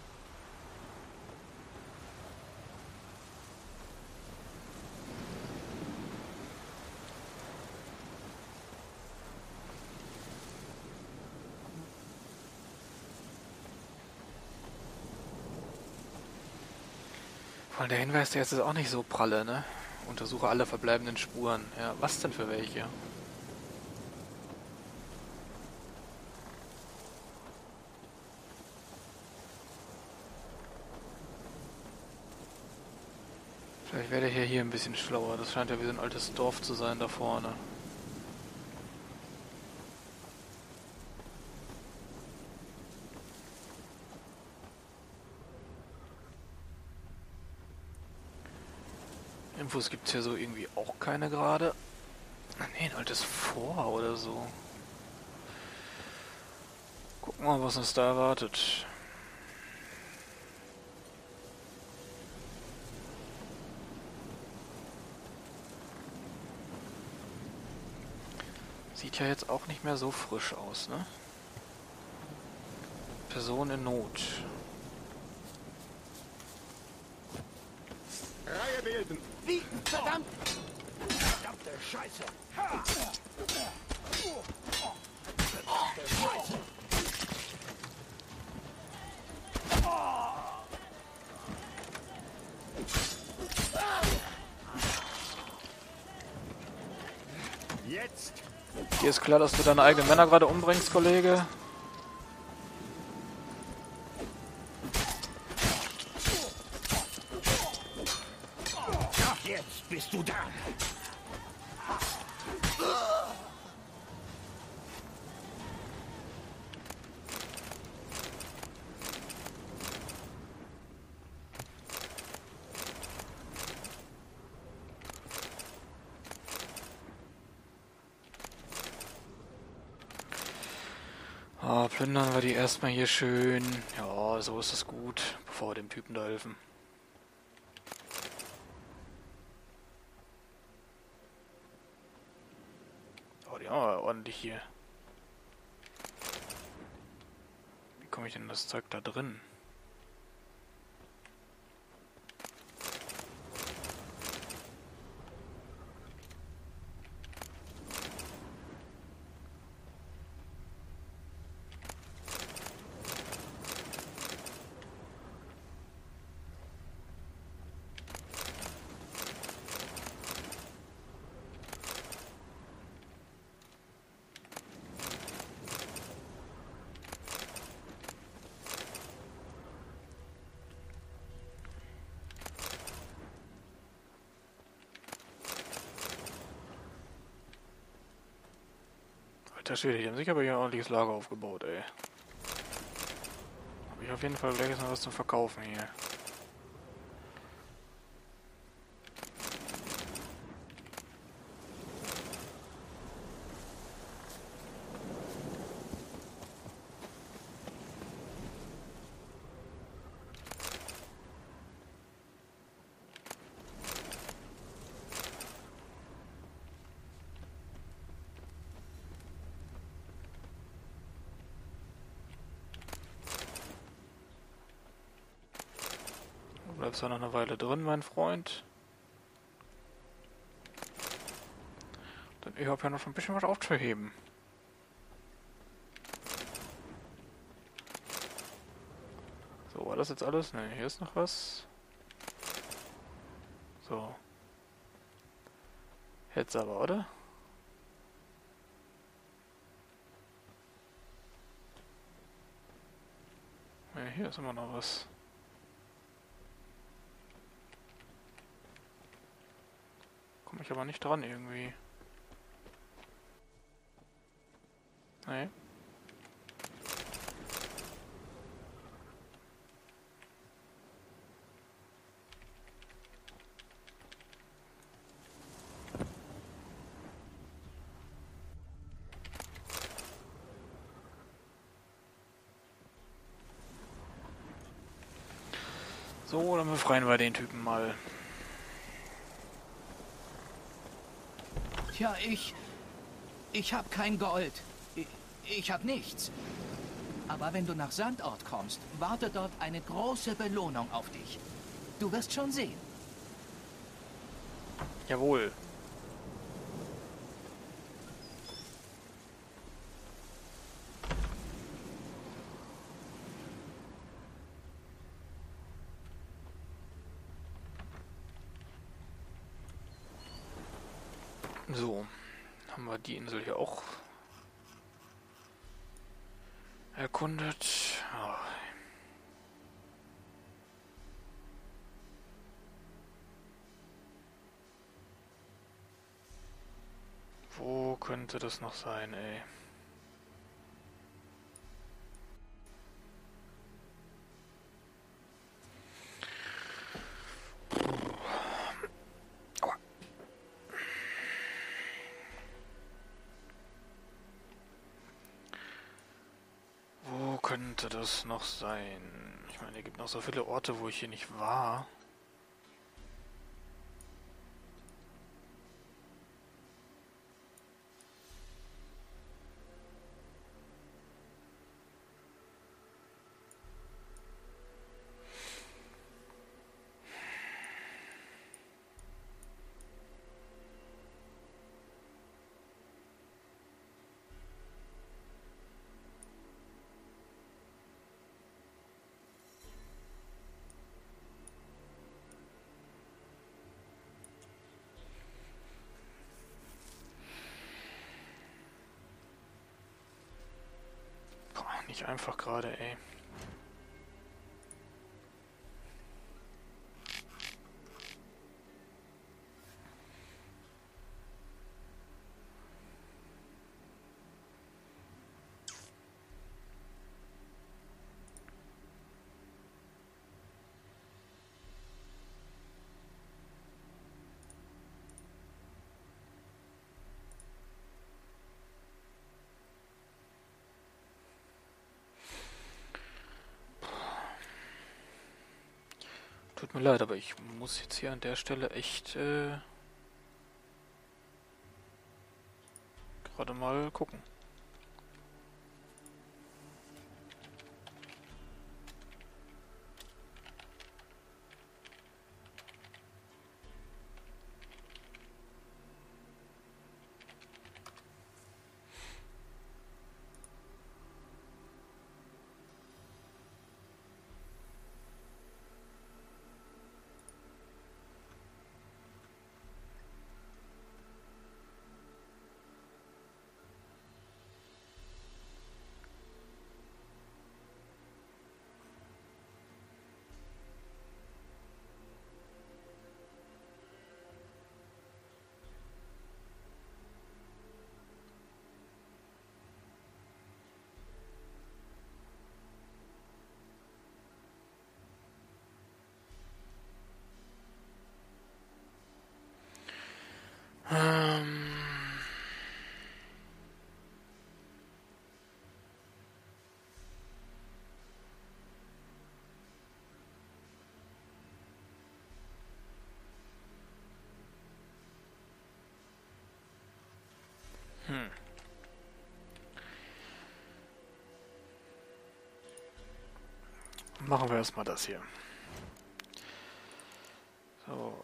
Vor allem der Hinweis, der jetzt ist auch nicht so pralle, ne? Untersuche alle verbleibenden Spuren. Ja, was denn für welche? Vielleicht werde ich ja hier ein bisschen schlauer. Das scheint ja wie so ein altes Dorf zu sein da vorne. Infos gibt es hier so irgendwie auch keine gerade. Nee, ein altes Fort oder so. Gucken wir mal, was uns da erwartet. Sieht ja jetzt auch nicht mehr so frisch aus, ne? Person in Not. Reihe bilden! Wie? Verdammt! Verdammte Scheiße! Verdammte Scheiße! Jetzt! Dir ist klar, dass du deine eigenen Männer gerade umbringst, Kollege? Jetzt bist du da! Ah, plündern wir die erstmal hier schön. Ja, so ist es gut, bevor wir dem Typen da helfen. Oh, die haben wir ordentlich hier. Wie komme ich denn das Zeug da drin? Alter Schwede, die haben sich aber hier ein ordentliches Lager aufgebaut, ey. Habe ich auf jeden Fall gleich noch was zum Verkaufen hier. Du bleibst da noch eine Weile drin, mein Freund. Denn ich habe ja noch ein bisschen was aufzuheben. So, war das jetzt alles? Ne, hier ist noch was. So. Jetzt aber, oder? Ne, hier ist immer noch was. Komme ich aber nicht dran irgendwie. Nee. So, dann befreien wir den Typen mal. Tja, ich hab kein Gold. Ich hab nichts. Aber wenn du nach Sandort kommst, wartet dort eine große Belohnung auf dich. Du wirst schon sehen. Jawohl. So, haben wir die Insel hier auch erkundet. Ja. Wo könnte das noch sein, ey? Wo könnte das noch sein? Ich meine, es gibt noch so viele Orte, wo ich hier nicht war. Boah, nicht einfach gerade, ey. Tut mir leid, aber ich muss jetzt hier an der Stelle echt gerade mal gucken. Ähm, Machen wir erstmal das hier. So,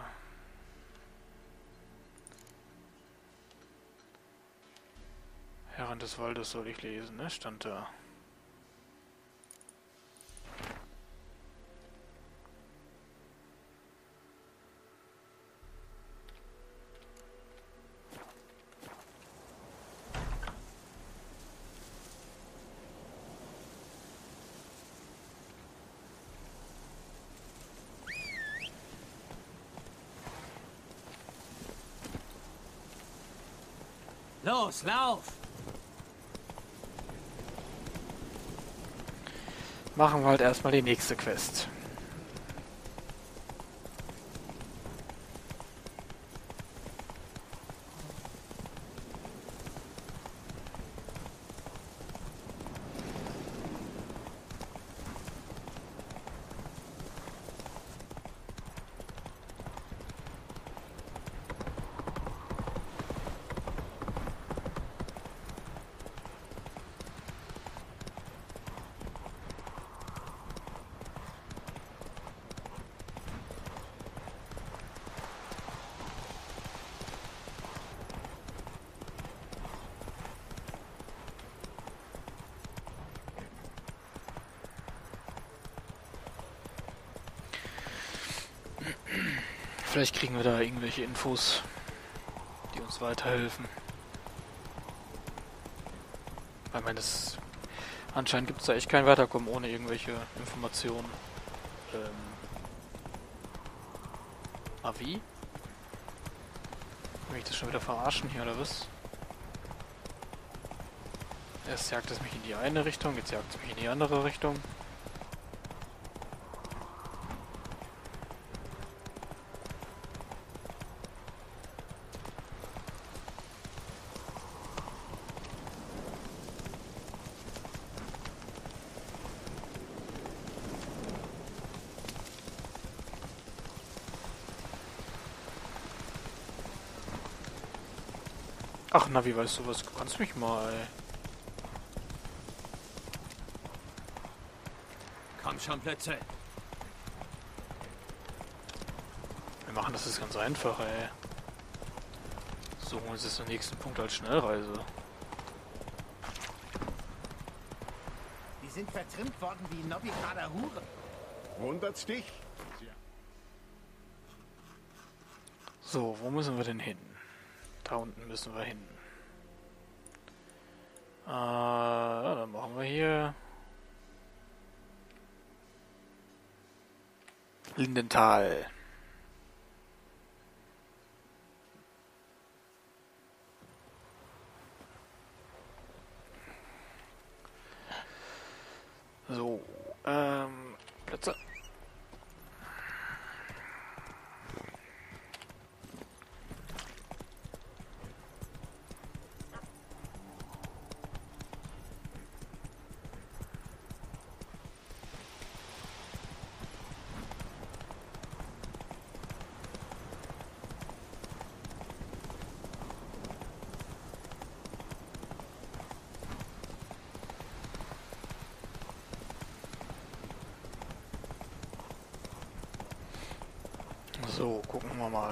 Herren des Waldes soll ich lesen, ne? Stand da. Los, lauf! Machen wir halt erstmal die nächste Quest. Vielleicht kriegen wir da irgendwelche Infos, die uns weiterhelfen. Ich meine, anscheinend gibt es da echt kein Weiterkommen ohne irgendwelche Informationen. Wie? Will ich das schon wieder verarschen hier, oder was? Erst jagt es mich in die eine Richtung, jetzt jagt es mich in die andere Richtung. Ach, Navi, weißt du was? Du kannst mich mal, ey. Komm schon, Plätze. Wir machen das jetzt ganz einfach, ey. Suchen wir uns jetzt den nächsten Punkt als Schnellreise. Die sind vertrimmt worden wie Novigrader Hure. Wundert's dich? So, wo müssen wir denn hin? Da unten müssen wir hin. Ja, dann machen wir hier Lindenthal. So, Plätze. So, gucken wir mal.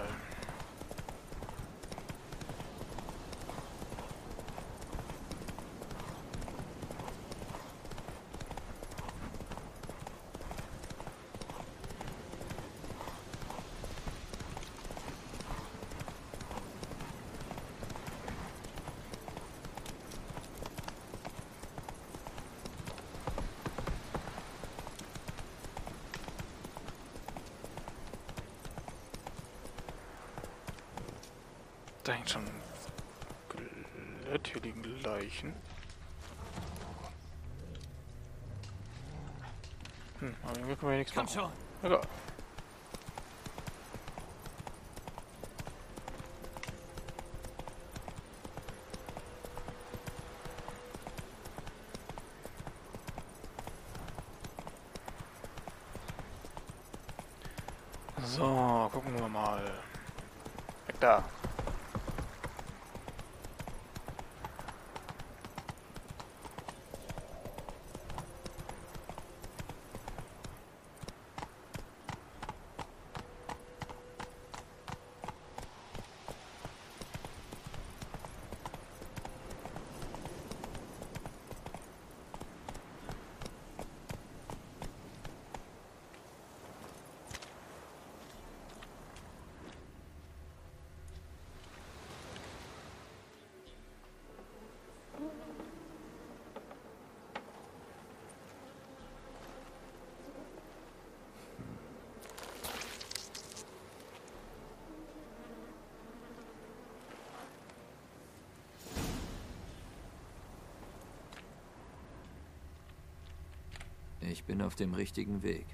Da hängt schon ein Skelett, hier liegen Leichen. Aber irgendwie können wir nichts machen. Komm schon. Egal. So, gucken wir mal. Weg da. Ich bin auf dem richtigen Weg.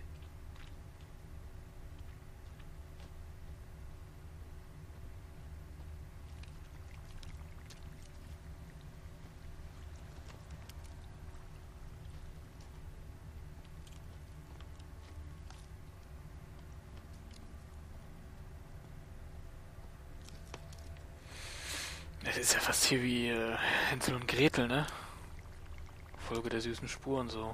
Das ist ja fast hier wie Hänsel und Gretel, ne? Folge der süßen Spuren so.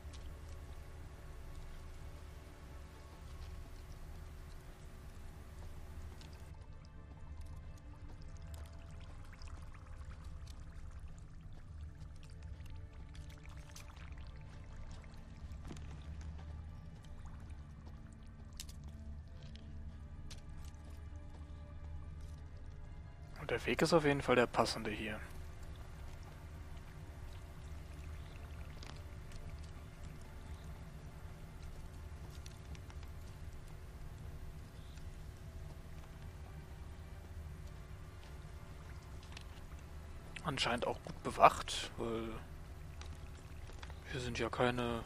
Und der Weg ist auf jeden Fall der passende hier. Anscheinend auch gut bewacht, weil hier sind ja keine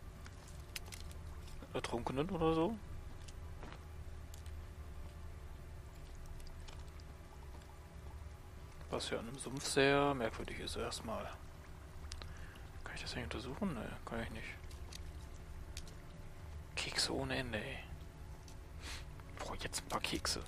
Ertrunkenen oder so. Was ja an einem Sumpf sehr merkwürdig ist erstmal. Kann ich das nicht untersuchen? Ne, kann ich nicht. Kekse ohne Ende, ey. Boah, jetzt ein paar Kekse.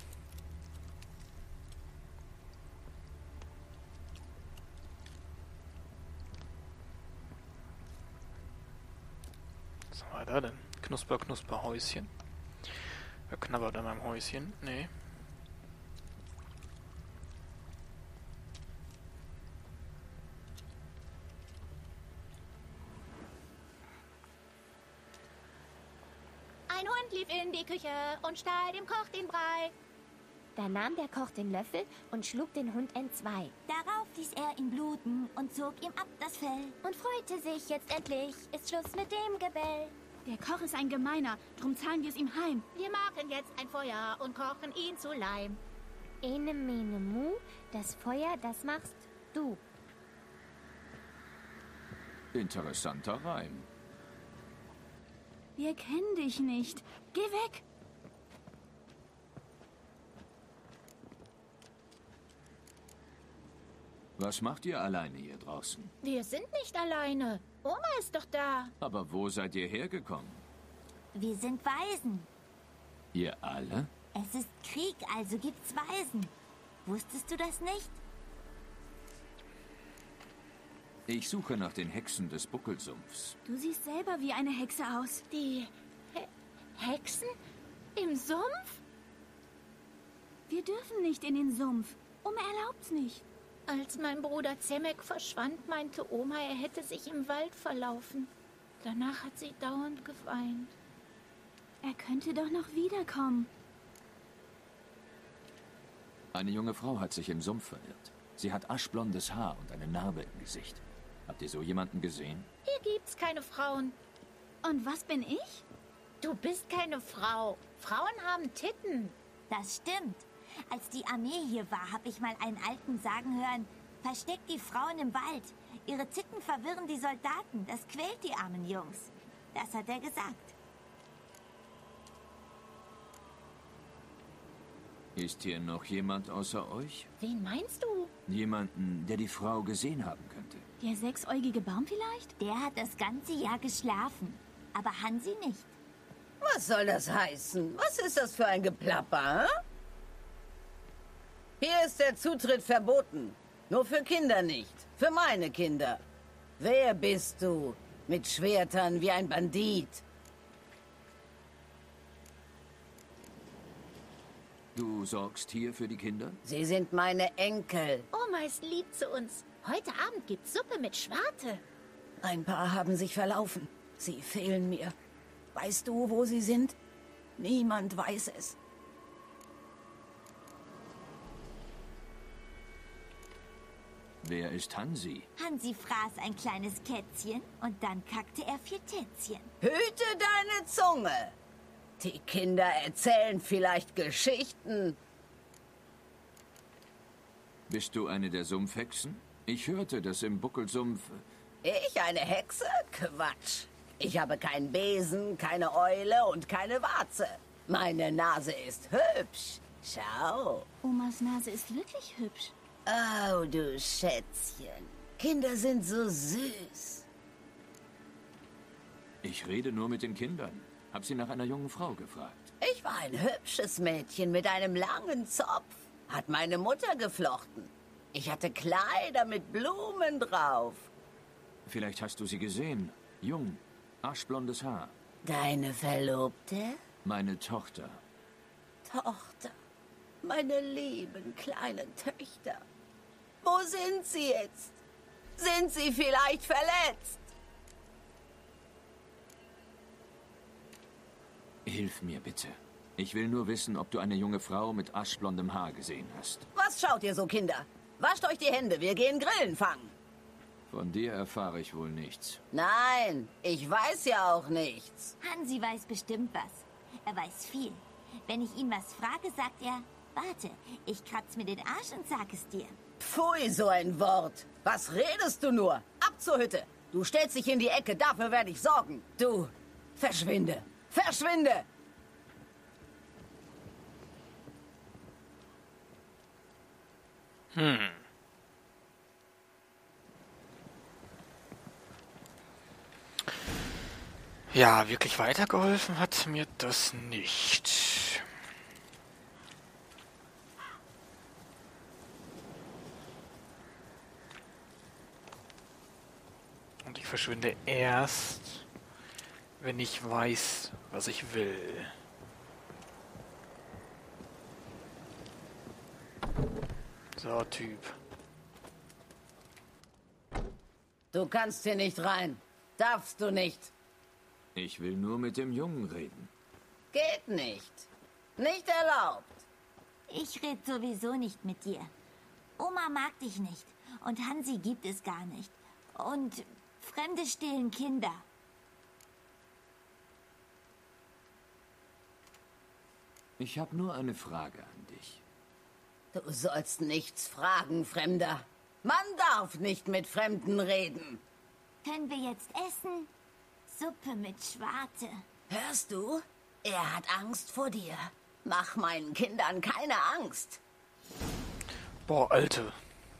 Was haben wir da denn? Knusper, Knusper, Häuschen. Wer knabbert an meinem Häuschen? Nee. Ein Hund lief in die Küche und stahl dem Koch den Brei. Da nahm der Koch den Löffel und schlug den Hund entzwei. Darauf ließ er ihn bluten und zog ihm ab das Fell. Und freute sich, jetzt endlich ist Schluss mit dem Gebell. Der Koch ist ein Gemeiner, drum zahlen wir es ihm heim. Wir machen jetzt ein Feuer und kochen ihn zu Leim. Ene, mene, mu, das Feuer, das machst du. Interessanter Reim. Wir kennen dich nicht. Geh weg. Was macht ihr alleine hier draußen? Wir sind nicht alleine. Oma ist doch da. Aber wo seid ihr hergekommen? Wir sind Waisen. Ihr alle? Es ist Krieg, also gibt's Waisen. Wusstest du das nicht? Ich suche nach den Hexen des Buckelsumpfs. Du siehst selber wie eine Hexe aus. Die Hexen? Im Sumpf? Wir dürfen nicht in den Sumpf. Oma erlaubt's nicht. Als mein Bruder Zemek verschwand, meinte Oma, er hätte sich im Wald verlaufen. Danach hat sie dauernd geweint. Er könnte doch noch wiederkommen. Eine junge Frau hat sich im Sumpf verirrt. Sie hat aschblondes Haar und eine Narbe im Gesicht. Habt ihr so jemanden gesehen? Hier gibt's keine Frauen. Und was bin ich? Du bist keine Frau. Frauen haben Titten. Das stimmt. Als die Armee hier war, habe ich mal einen Alten sagen hören, versteckt die Frauen im Wald. Ihre Titten verwirren die Soldaten. Das quält die armen Jungs. Das hat er gesagt. Ist hier noch jemand außer euch? Wen meinst du? Jemanden, der die Frau gesehen haben könnte. Der sechsäugige Baum vielleicht? Der hat das ganze Jahr geschlafen. Aber Hansi nicht. Was soll das heißen? Was ist das für ein Geplapper, hm? Hier ist der Zutritt verboten. Nur für Kinder nicht. Für meine Kinder. Wer bist du? Mit Schwertern wie ein Bandit. Du sorgst hier für die Kinder? Sie sind meine Enkel. Oma ist lieb zu uns. Heute Abend gibt's Suppe mit Schwarte. Ein paar haben sich verlaufen. Sie fehlen mir. Weißt du, wo sie sind? Niemand weiß es. Wer ist Hansi? Hansi fraß ein kleines Kätzchen und dann kackte er 4 Tätzchen. Hüte deine Zunge! Die Kinder erzählen vielleicht Geschichten. Bist du eine der Sumpfhexen? Ich hörte, dass im Buckelsumpf... Ich eine Hexe? Quatsch. Ich habe keinen Besen, keine Eule und keine Warze. Meine Nase ist hübsch. Schau. Omas Nase ist wirklich hübsch. Oh, du Schätzchen. Kinder sind so süß. Ich rede nur mit den Kindern. Hab sie nach einer jungen Frau gefragt. Ich war ein hübsches Mädchen mit einem langen Zopf. Hat meine Mutter geflochten. Ich hatte Kleider mit Blumen drauf. Vielleicht hast du sie gesehen. Jung, aschblondes Haar. Deine Verlobte? Meine Tochter. Tochter. Meine lieben kleinen Töchter. Wo sind sie jetzt? Sind sie vielleicht verletzt? Hilf mir bitte. Ich will nur wissen, ob du eine junge Frau mit aschblondem Haar gesehen hast. Was schaut ihr so, Kinder? Wascht euch die Hände, wir gehen Grillen fangen. Von dir erfahre ich wohl nichts. Nein, ich weiß ja auch nichts. Hansi weiß bestimmt was. Er weiß viel. Wenn ich ihn was frage, sagt er, warte, ich kratz mir den Arsch und sag es dir. Pfui, so ein Wort. Was redest du nur? Ab zur Hütte. Du stellst dich in die Ecke, dafür werde ich sorgen. Du, verschwinde. Verschwinde! Ja, wirklich weitergeholfen hat mir das nicht. Und ich verschwinde erst, wenn ich weiß, was ich will. So, Typ. Du kannst hier nicht rein. Darfst du nicht. Ich will nur mit dem Jungen reden. Geht nicht. Nicht erlaubt. Ich red sowieso nicht mit dir. Oma mag dich nicht. Und Hansi gibt es gar nicht. Und Fremde stehlen Kinder. Ich habe nur eine Frage an dich. Du sollst nichts fragen, Fremder. Man darf nicht mit Fremden reden. Können wir jetzt essen? Suppe mit Schwarte. Hörst du? Er hat Angst vor dir. Mach meinen Kindern keine Angst. Boah, Alte.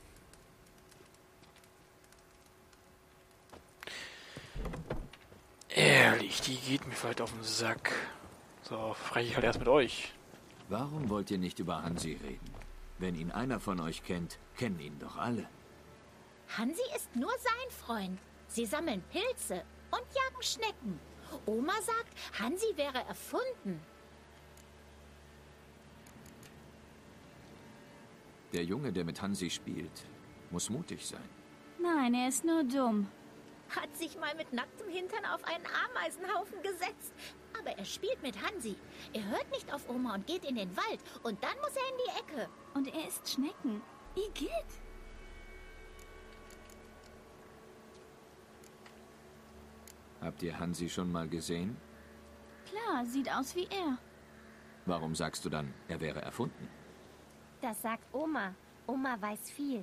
Ehrlich, die geht mir vielleicht auf den Sack. So, spreche ich halt erst mit euch. Warum wollt ihr nicht über Hansi reden? Wenn ihn einer von euch kennt, kennen ihn doch alle. Hansi ist nur sein Freund. Sie sammeln Pilze und jagen Schnecken. Oma sagt, Hansi wäre erfunden. Der Junge, der mit Hansi spielt, muss mutig sein. Nein, er ist nur dumm. Hat sich mal mit nacktem Hintern auf einen Ameisenhaufen gesetzt. Aber er spielt mit Hansi. Er hört nicht auf Oma und geht in den Wald. Und dann muss er in die Ecke. Und er isst Schnecken. Igitt. Habt ihr Hansi schon mal gesehen? Klar, sieht aus wie er. Warum sagst du dann, er wäre erfunden? Das sagt Oma. Oma weiß viel.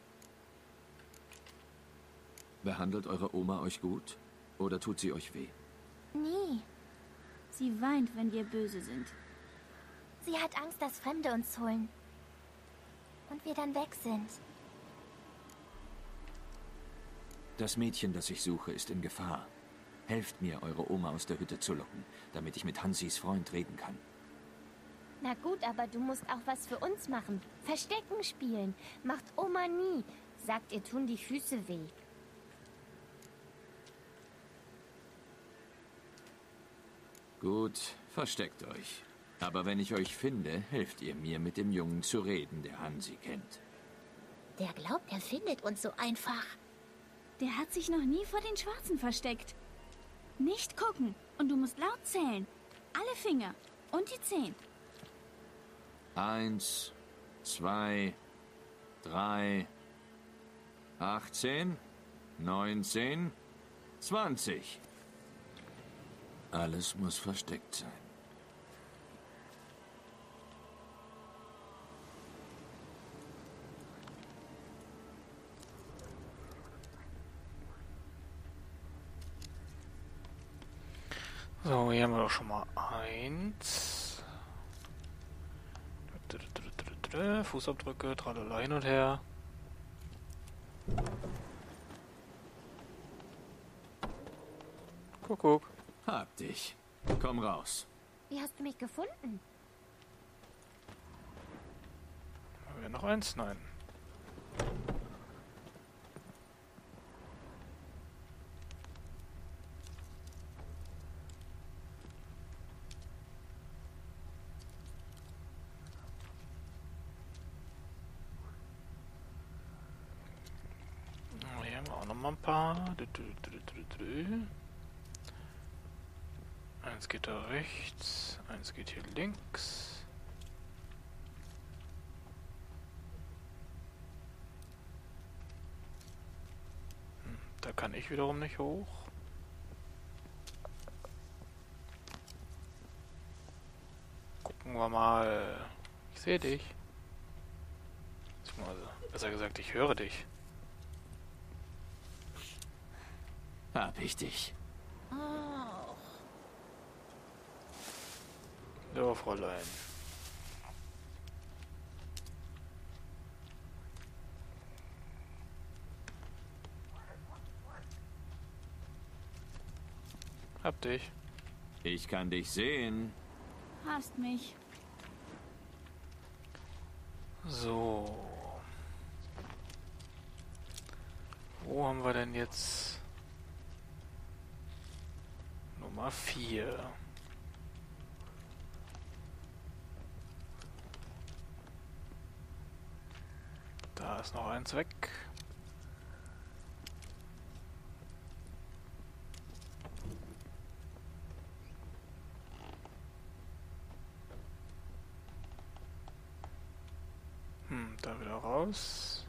Behandelt eure Oma euch gut? Oder tut sie euch weh? Nie. Sie weint, wenn wir böse sind. Sie hat Angst, dass Fremde uns holen. Und wir dann weg sind. Das Mädchen, das ich suche, ist in Gefahr. Helft mir, eure Oma aus der Hütte zu locken, damit ich mit Hansis Freund reden kann. Na gut, aber du musst auch was für uns machen. Verstecken spielen. Macht Oma nie. Sagt, ihr tun die Füße weh. Gut, versteckt euch. Aber wenn ich euch finde, helft ihr mir, mit dem Jungen zu reden, der Hansi kennt. Der glaubt, er findet uns so einfach. Der hat sich noch nie vor den Schwarzen versteckt. Nicht gucken. Und du musst laut zählen. Alle Finger. Und die 10. 1, 2, 3, 18, 19, 20. Alles muss versteckt sein. So, hier haben wir doch schon mal 1. Fußabdrücke, tralala hin und her. Kuckuck. Hab dich. Komm raus. Wie hast du mich gefunden? Haben wir noch 1? Nein. Hier haben wir auch noch mal ein paar. Eins geht da rechts, eins geht hier links. Da kann ich wiederum nicht hoch. Gucken wir mal. Ich sehe dich. Also, besser gesagt, ich höre dich. Hab ich dich. Oh. Ja, Fräulein. Hab dich. Ich kann dich sehen. Hast mich. So. Wo haben wir denn jetzt Nummer 4? Da ist noch eins weg. Da wieder raus.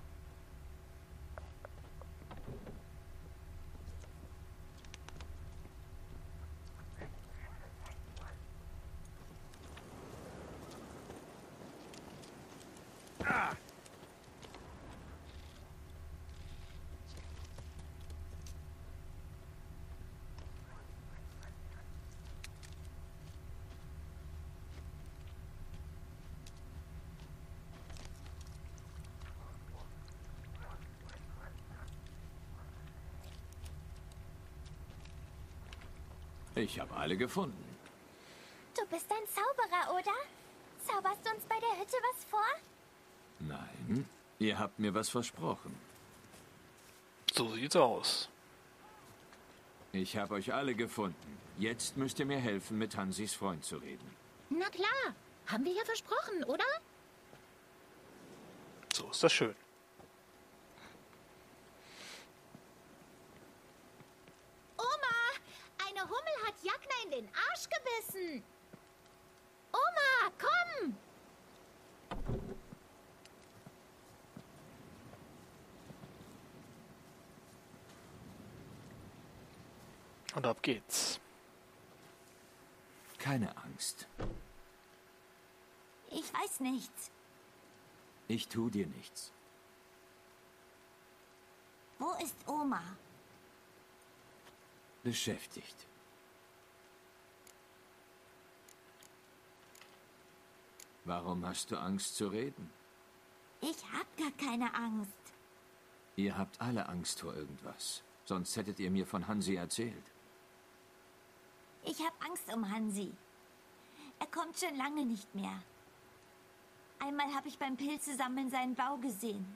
Ich habe alle gefunden. Du bist ein Zauberer, oder? Zauberst du uns bei der Hütte was vor? Nein, ihr habt mir was versprochen. So sieht's aus. Ich habe euch alle gefunden. Jetzt müsst ihr mir helfen, mit Hansis Freund zu reden. Na klar. Haben wir ja versprochen, oder? So ist das schön. Oma, eine Hummel hat Jagna in den Arsch gebissen. Oma, komm! Und ab geht's. Keine Angst. Ich weiß nichts. Ich tu dir nichts. Wo ist Oma? Beschäftigt. Warum hast du Angst zu reden? Ich hab gar keine Angst. Ihr habt alle Angst vor irgendwas. Sonst hättet ihr mir von Hansi erzählt. Ich hab Angst um Hansi. Er kommt schon lange nicht mehr. Einmal habe ich beim Pilzesammeln seinen Bau gesehen.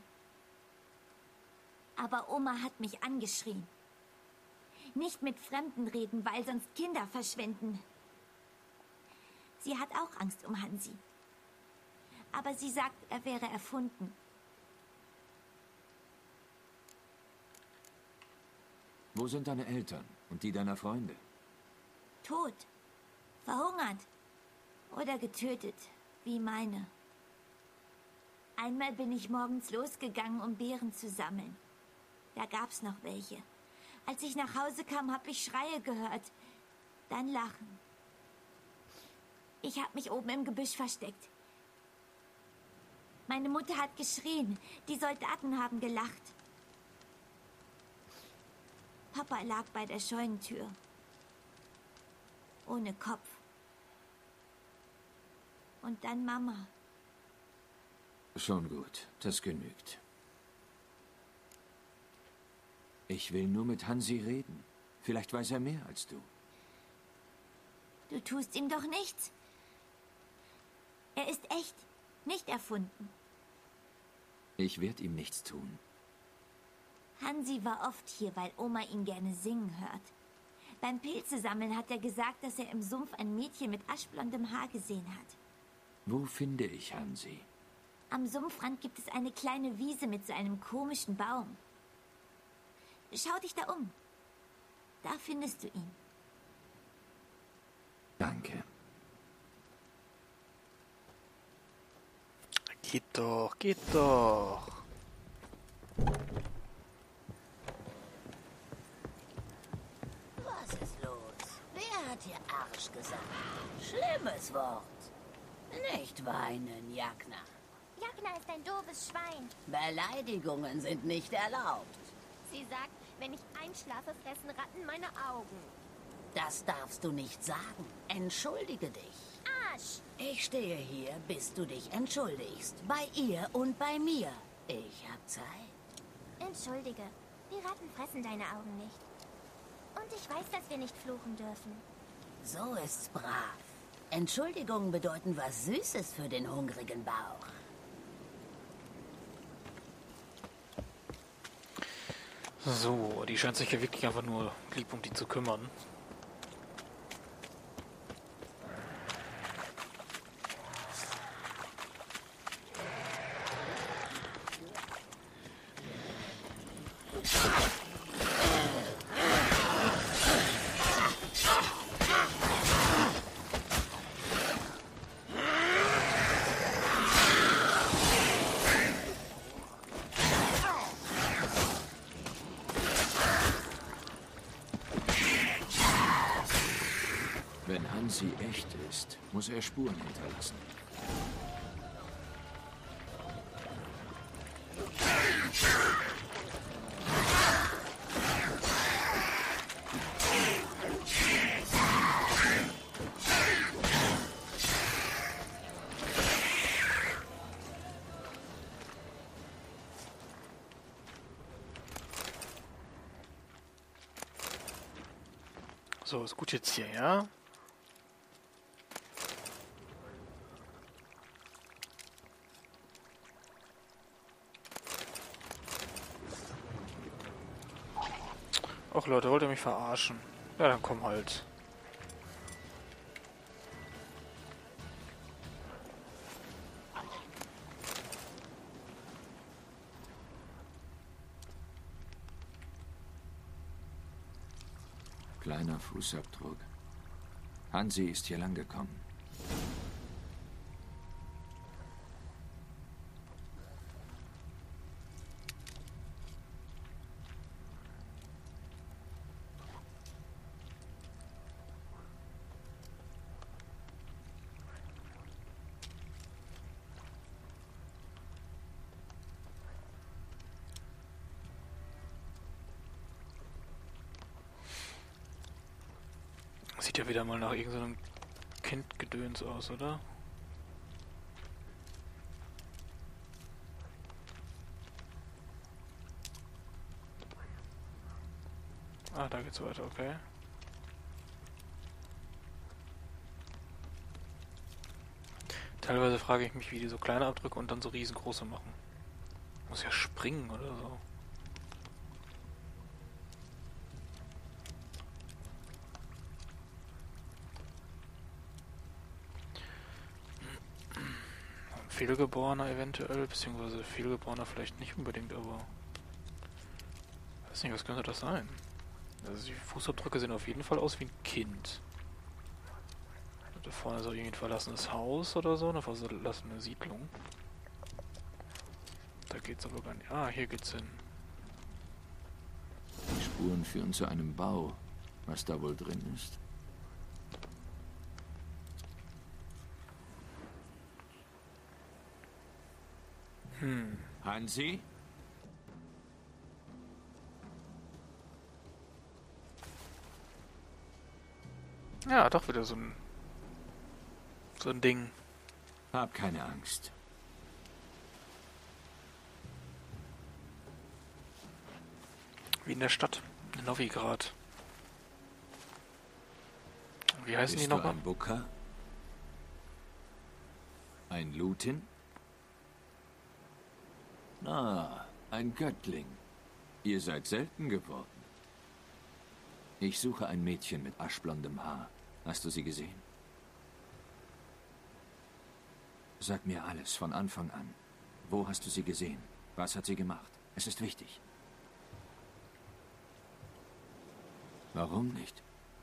Aber Oma hat mich angeschrien. Nicht mit Fremden reden, weil sonst Kinder verschwinden. Sie hat auch Angst um Hansi. Aber sie sagt, er wäre erfunden. Wo sind deine Eltern und die deiner Freunde? Tot. Verhungert. Oder getötet, wie meine. Einmal bin ich morgens losgegangen, um Beeren zu sammeln. Da gab's noch welche. Als ich nach Hause kam, habe ich Schreie gehört. Dann Lachen. Ich habe mich oben im Gebüsch versteckt. Meine Mutter hat geschrien. Die Soldaten haben gelacht. Papa lag bei der Scheunentür. Ohne Kopf. Und dann Mama. Schon gut, das genügt. Ich will nur mit Hansi reden. Vielleicht weiß er mehr als du. Du tust ihm doch nichts. Er ist echt, nicht erfunden. Ich werde ihm nichts tun. Hansi war oft hier, weil Oma ihn gerne singen hört. Beim Pilzesammeln hat er gesagt, dass er im Sumpf ein Mädchen mit aschblondem Haar gesehen hat. Wo finde ich Hansi? Am Sumpfrand gibt es eine kleine Wiese mit so einem komischen Baum. Schau dich da um. Da findest du ihn. Danke. Geht doch, geht doch. Was ist los? Wer hat hier Arsch gesagt? Schlimmes Wort. Nicht weinen, Jagna. Jagna ist ein doofes Schwein. Beleidigungen sind nicht erlaubt. Sie sagt, wenn ich einschlafe, fressen Ratten meine Augen. Das darfst du nicht sagen. Entschuldige dich. Arsch! Ich stehe hier, bis du dich entschuldigst. Bei ihr und bei mir. Ich hab Zeit. Entschuldige, die Ratten fressen deine Augen nicht. Und ich weiß, dass wir nicht fluchen dürfen. So ist's brav. Entschuldigungen bedeuten was Süßes für den hungrigen Bauch. So, die scheint sich ja wirklich einfach nur lieb um die zu kümmern. Wenn Hansi echt ist, muss er Spuren hinterlassen. So, ist gut jetzt hier, ja? Och Leute, wollt ihr mich verarschen? Ja, dann komm halt. Kleiner Fußabdruck. Hansi ist hier lang gekommen. Sieht ja wieder mal nach irgendeinem Kindgedöns aus, oder? Ah, da geht's weiter, okay. Teilweise frage ich mich, wie die so kleine Abdrücke und dann so riesengroße machen. Muss ja springen oder so. Fehlgeborener eventuell, beziehungsweise Fehlgeborener vielleicht nicht unbedingt, aber weiß nicht, was könnte das sein? Also die Fußabdrücke sehen auf jeden Fall aus wie ein Kind. Da vorne ist auch irgendwie ein verlassenes Haus oder so, eine verlassene Siedlung. Da geht's aber gar nicht. Ah, hier geht's hin. Die Spuren führen zu einem Bau. Was da wohl drin ist? Hansi? Ja, doch wieder so ein Ding. Hab keine Angst. Wie in der Stadt, in Novigrad. Wie heißen die nochmal? Ein Bukka? Ein Lutin? Na, ein Göttling. Ihr seid selten geworden. Ich suche ein Mädchen mit aschblondem Haar. Hast du sie gesehen? Sag mir alles von Anfang an. Wo hast du sie gesehen? Was hat sie gemacht? Es ist wichtig. Warum nicht?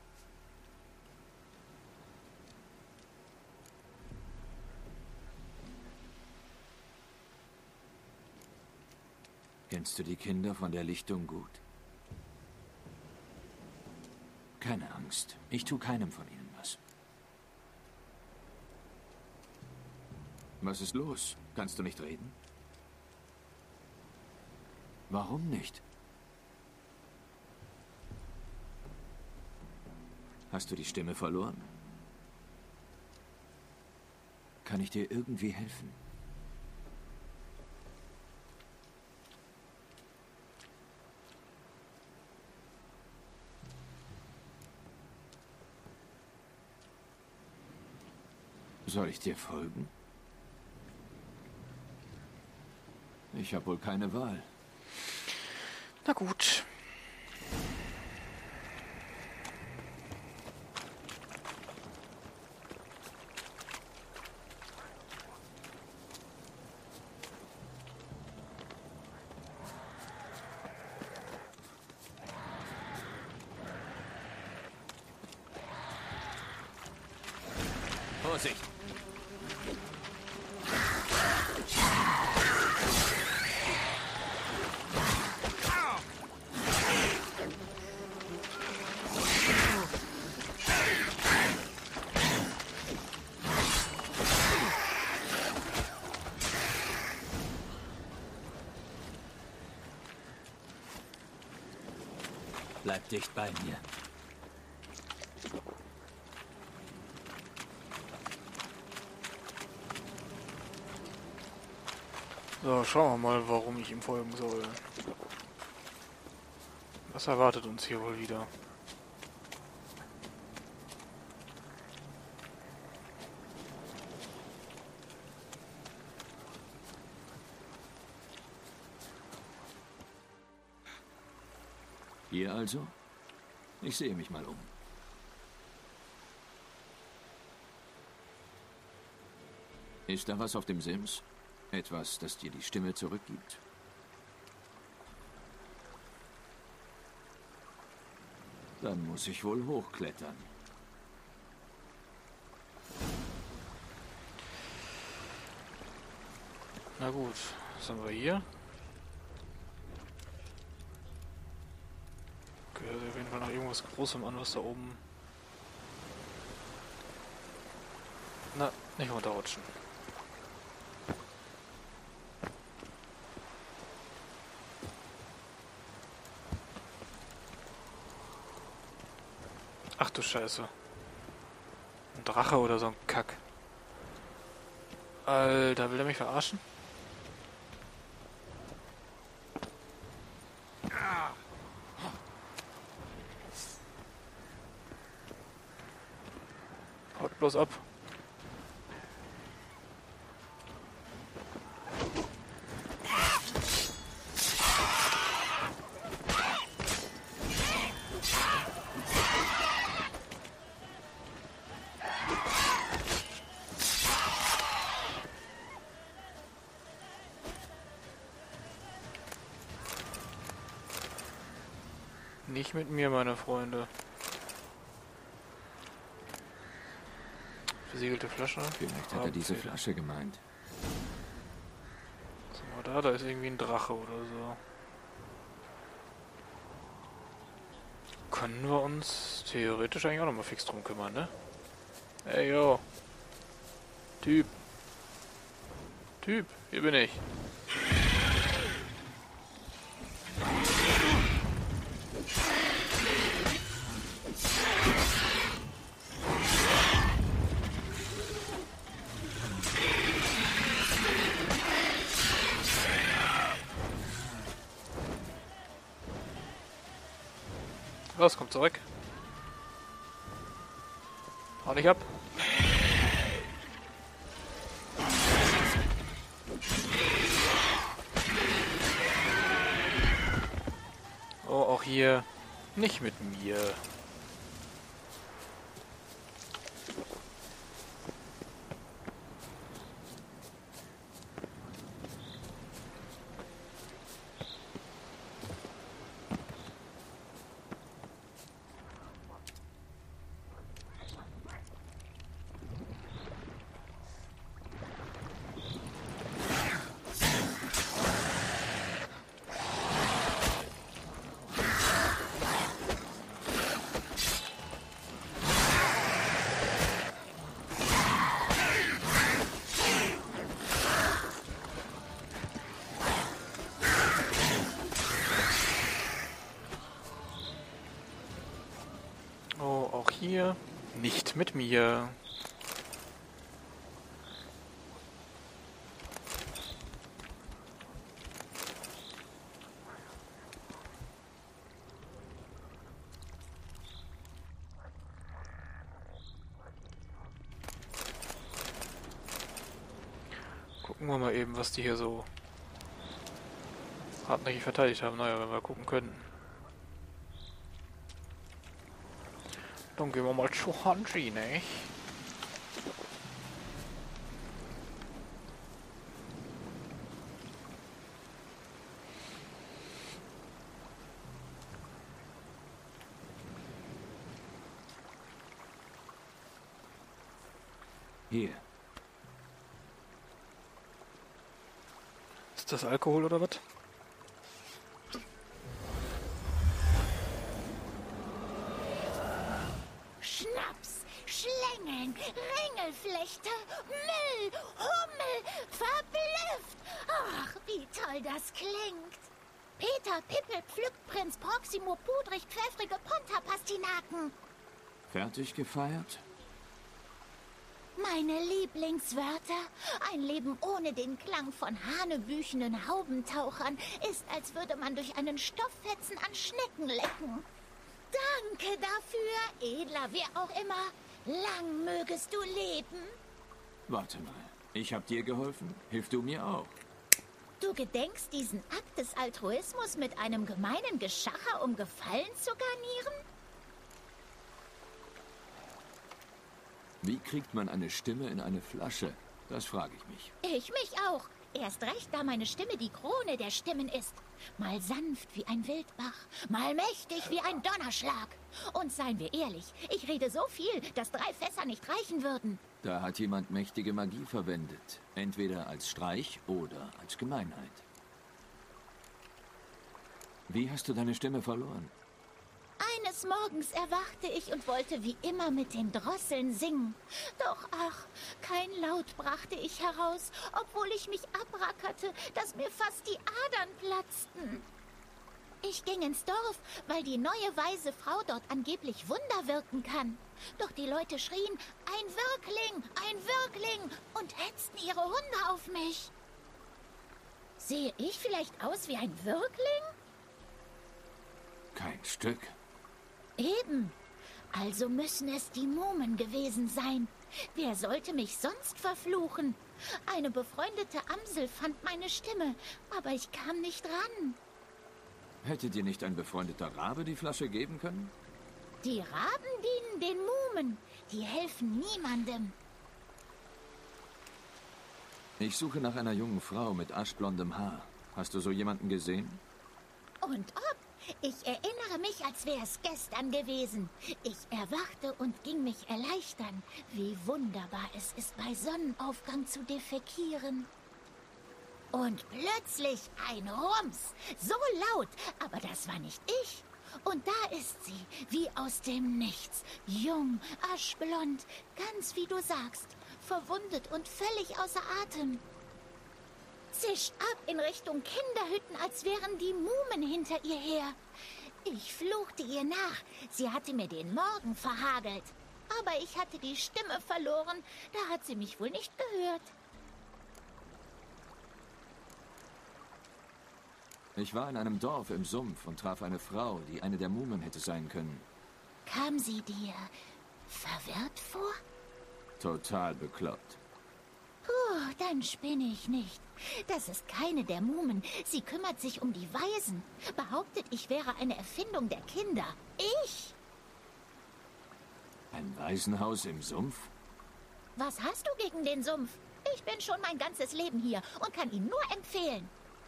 Kennst du die Kinder von der Lichtung gut? Keine Angst. Ich tue keinem von ihnen was. Was ist los? Kannst du nicht reden? Warum nicht? Hast du die Stimme verloren? Kann ich dir irgendwie helfen? Soll ich dir folgen? Ich habe wohl keine Wahl. Na gut. Vorsicht! Bleib dicht bei mir. So, schauen wir mal, warum ich ihm folgen soll. Was erwartet uns hier wohl wieder? Hier also? Ich sehe mich mal um. Ist da was auf dem Sims? Etwas, das dir die Stimme zurückgibt? Dann muss ich wohl hochklettern. Na gut, was haben wir hier? Gehört auf jeden Fall noch irgendwas Großem an, was da oben... Na, nicht runterrutschen. Ach du Scheiße. Ein Drache oder so ein Kack. Alter, will er mich verarschen? Haut bloß ab. Nicht mit mir, meine Freunde. Versiegelte Flasche. Vielleicht hat er diese Flasche gemeint. Was haben wir da? Da ist irgendwie ein Drache oder so. Können wir uns theoretisch eigentlich auch nochmal fix drum kümmern, ne? Ey, yo. Typ, hier bin ich. Los, komm zurück. Hau dich ab. Oh, auch hier nicht mit mir. Hier nicht mit mir. Gucken wir mal eben, was die hier so hartnäckig verteidigt haben. Naja, wenn wir gucken könnten. Dann gehen wir mal zu Hanji, ne? Hier. Ist das Alkohol oder was? Schnaps, Schlängeln, Ringelflechte, Müll, Hummel, verblüfft. Ach, wie toll das klingt. Peter Pippel pflückt Prinz Proximo pudrig pfeffrige Ponta-Pastinaken. Fertig gefeiert? Meine Lieblingswörter. Ein Leben ohne den Klang von hanebüchenen Haubentauchern ist, als würde man durch einen Stofffetzen an Schnecken lecken. Danke dafür, edler wer auch immer. Lang mögest du leben. Warte mal, ich hab dir geholfen. Hilf du mir auch. Du gedenkst diesen Akt des Altruismus mit einem gemeinen Geschacher, um Gefallen zu garnieren? Wie kriegt man eine Stimme in eine Flasche? Das frage ich mich. Ich mich auch. Erst recht, da meine Stimme die Krone der Stimmen ist. Mal sanft wie ein Wildbach, mal mächtig wie ein Donnerschlag. Und seien wir ehrlich, ich rede so viel, dass 3 Fässer nicht reichen würden. Da hat jemand mächtige Magie verwendet. Entweder als Streich oder als Gemeinheit. Wie hast du deine Stimme verloren? Eines Morgens erwachte ich und wollte wie immer mit den Drosseln singen. Doch ach, kein Laut brachte ich heraus, obwohl ich mich abrackerte, dass mir fast die Adern platzten. Ich ging ins Dorf, weil die neue weise Frau dort angeblich Wunder wirken kann. Doch die Leute schrien, ein Wirkling, ein Wirkling, und hetzten ihre Hunde auf mich. Sehe ich vielleicht aus wie ein Wirkling? Kein Stück. Eben. Also müssen es die Mumen gewesen sein. Wer sollte mich sonst verfluchen? Eine befreundete Amsel fand meine Stimme, aber ich kam nicht ran. Hätte dir nicht ein befreundeter Rabe die Flasche geben können? Die Raben dienen den Mumen. Die helfen niemandem. Ich suche nach einer jungen Frau mit aschblondem Haar. Hast du so jemanden gesehen? Und ob? Ich erinnere mich, als wäre es gestern gewesen. Ich erwachte und ging mich erleichtern. Wie wunderbar es ist, bei Sonnenaufgang zu defekieren. Und plötzlich ein Rums. So laut, aber das war nicht ich. Und da ist sie, wie aus dem Nichts. Jung, aschblond, ganz wie du sagst. Verwundet und völlig außer Atem. Zischt ab in Richtung Kinderhütten, als wären die Mumen hinter ihr her. Ich fluchte ihr nach. Sie hatte mir den Morgen verhagelt. Aber ich hatte die Stimme verloren. Da hat sie mich wohl nicht gehört. Ich war in einem Dorf im Sumpf und traf eine Frau, die eine der Mumen hätte sein können. Kam sie dir verwirrt vor? Total bekloppt. Puh, dann spinne ich nicht. Das ist keine der Mumen. Sie kümmert sich um die Waisen. Behauptet, ich wäre eine Erfindung der Kinder. Ich? Ein Waisenhaus im Sumpf? Was hast du gegen den Sumpf? Ich bin schon mein ganzes Leben hier und kann ihn nur empfehlen.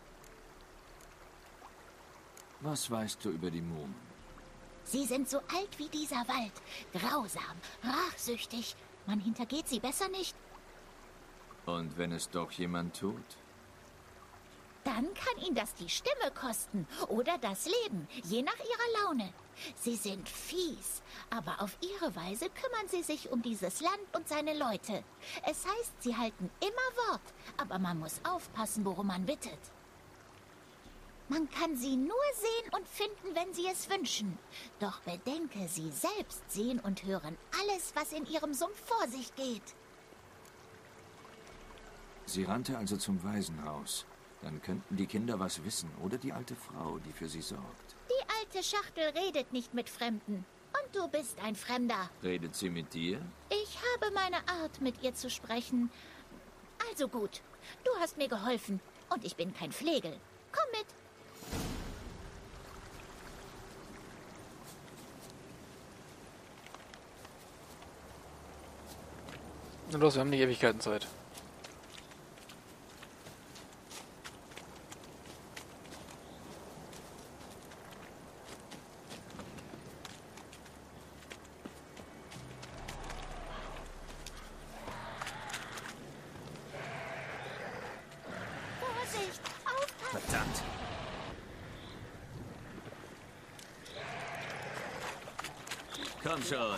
Was weißt du über die Mumen? Sie sind so alt wie dieser Wald. Grausam, rachsüchtig. Man hintergeht sie besser nicht. Und wenn es doch jemand tut? Dann kann ihn das die Stimme kosten oder das Leben, je nach ihrer Laune. Sie sind fies, aber auf ihre Weise kümmern sie sich um dieses Land und seine Leute. Es heißt, sie halten immer Wort, aber man muss aufpassen, worum man bittet. Man kann sie nur sehen und finden, wenn sie es wünschen. Doch bedenke, sie selbst sehen und hören alles, was in ihrem Sumpf vor sich geht. Sie rannte also zum Waisenhaus. Dann könnten die Kinder was wissen oder die alte Frau, die für sie sorgt. Die alte Schachtel redet nicht mit Fremden. Und du bist ein Fremder. Redet sie mit dir? Ich habe meine Art, mit ihr zu sprechen. Also gut, du hast mir geholfen und ich bin kein Flegel. Komm mit. Na los, wir haben nicht Ewigkeiten Zeit. Vorsicht, aufpassen! Verdammt! Komm schon!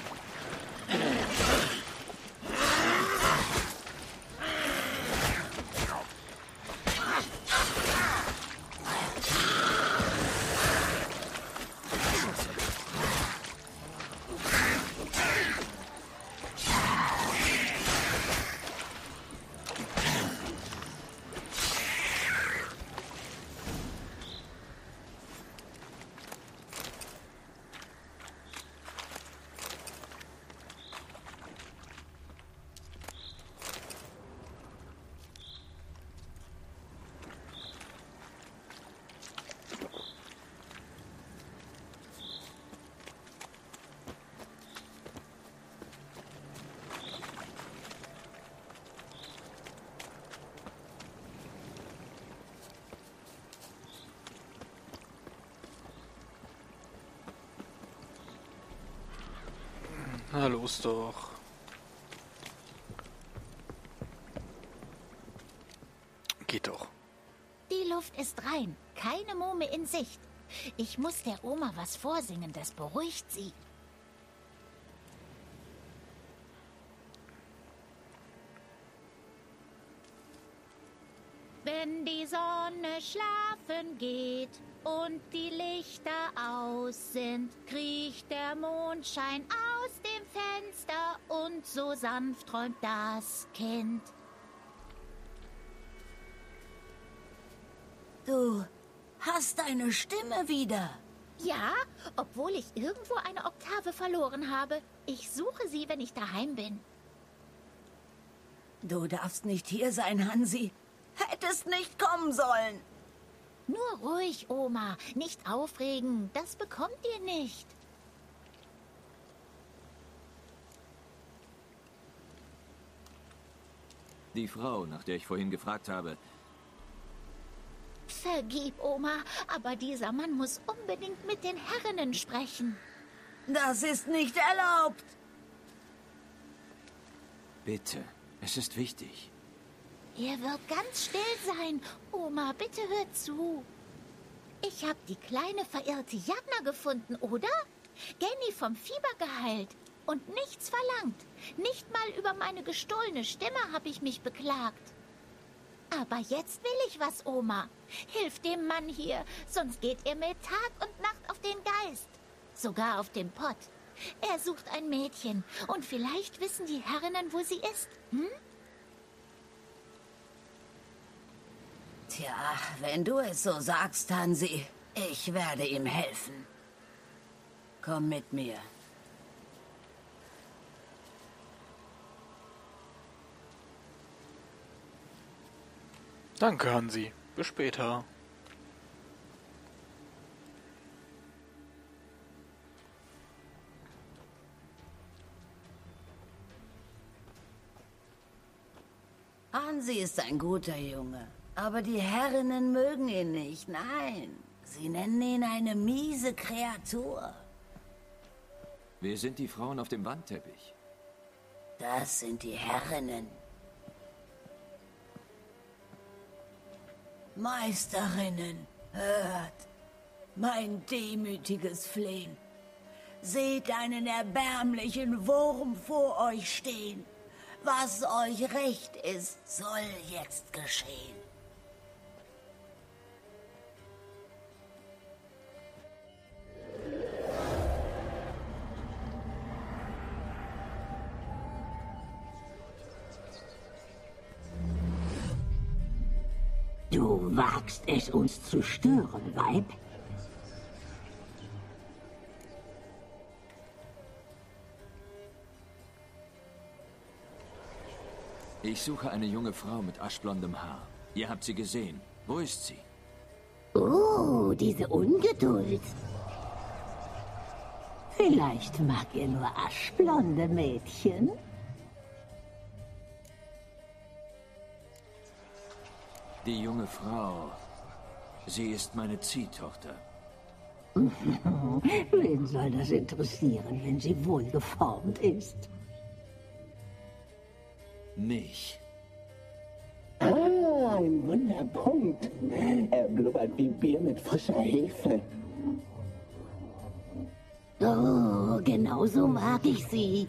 Na los doch. Geht doch. Die Luft ist rein, keine Mume in Sicht. Ich muss der Oma was vorsingen, das beruhigt sie. Wenn die Sonne schlafen geht und die Lichter aus sind, kriecht der Mondschein aus dem Fenster und so sanft träumt das Kind. Du hast deine Stimme wieder. Ja, obwohl ich irgendwo eine Oktave verloren habe. Ich suche sie, wenn ich daheim bin. Du darfst nicht hier sein, Hansi. Hättest nicht kommen sollen. Nur ruhig, Oma. Nicht aufregen. Das bekommt ihr nicht. Die Frau, nach der ich vorhin gefragt habe. Vergib, Oma, aber dieser Mann muss unbedingt mit den Herrinnen sprechen. Das ist nicht erlaubt. Bitte, es ist wichtig. Er wird ganz still sein. Oma, bitte hör zu. Ich habe die kleine verirrte Jagna gefunden, oder? Genny vom Fieber geheilt und nichts verlangt. Nicht mal über meine gestohlene Stimme habe ich mich beklagt. Aber jetzt will ich was, Oma. Hilf dem Mann hier, sonst geht er mir Tag und Nacht auf den Geist. Sogar auf den Pott. Er sucht ein Mädchen und vielleicht wissen die Herrinnen, wo sie ist. Hm? Tja, wenn du es so sagst, Hansi, ich werde ihm helfen. Komm mit mir. Danke, Hansi. Bis später. Hansi ist ein guter Junge, aber die Herrinnen mögen ihn nicht. Nein, sie nennen ihn eine miese Kreatur. Wer sind die Frauen auf dem Wandteppich? Das sind die Herrinnen. Meisterinnen, hört mein demütiges Flehen. Seht einen erbärmlichen Wurm vor euch stehen. Was euch recht ist, soll jetzt geschehen. Du wagst es, uns zu stören, Weib? Ich suche eine junge Frau mit aschblondem Haar. Ihr habt sie gesehen. Wo ist sie? Oh, diese Ungeduld. Vielleicht mag ihr nur aschblonde Mädchen? Die junge Frau. Sie ist meine Ziehtochter. Wen soll das interessieren, wenn sie wohlgeformt ist? Mich. Ah, ein Wunderpunkt. Er blubbert wie Bier mit frischer Hefe. Oh, genau so mag ich sie.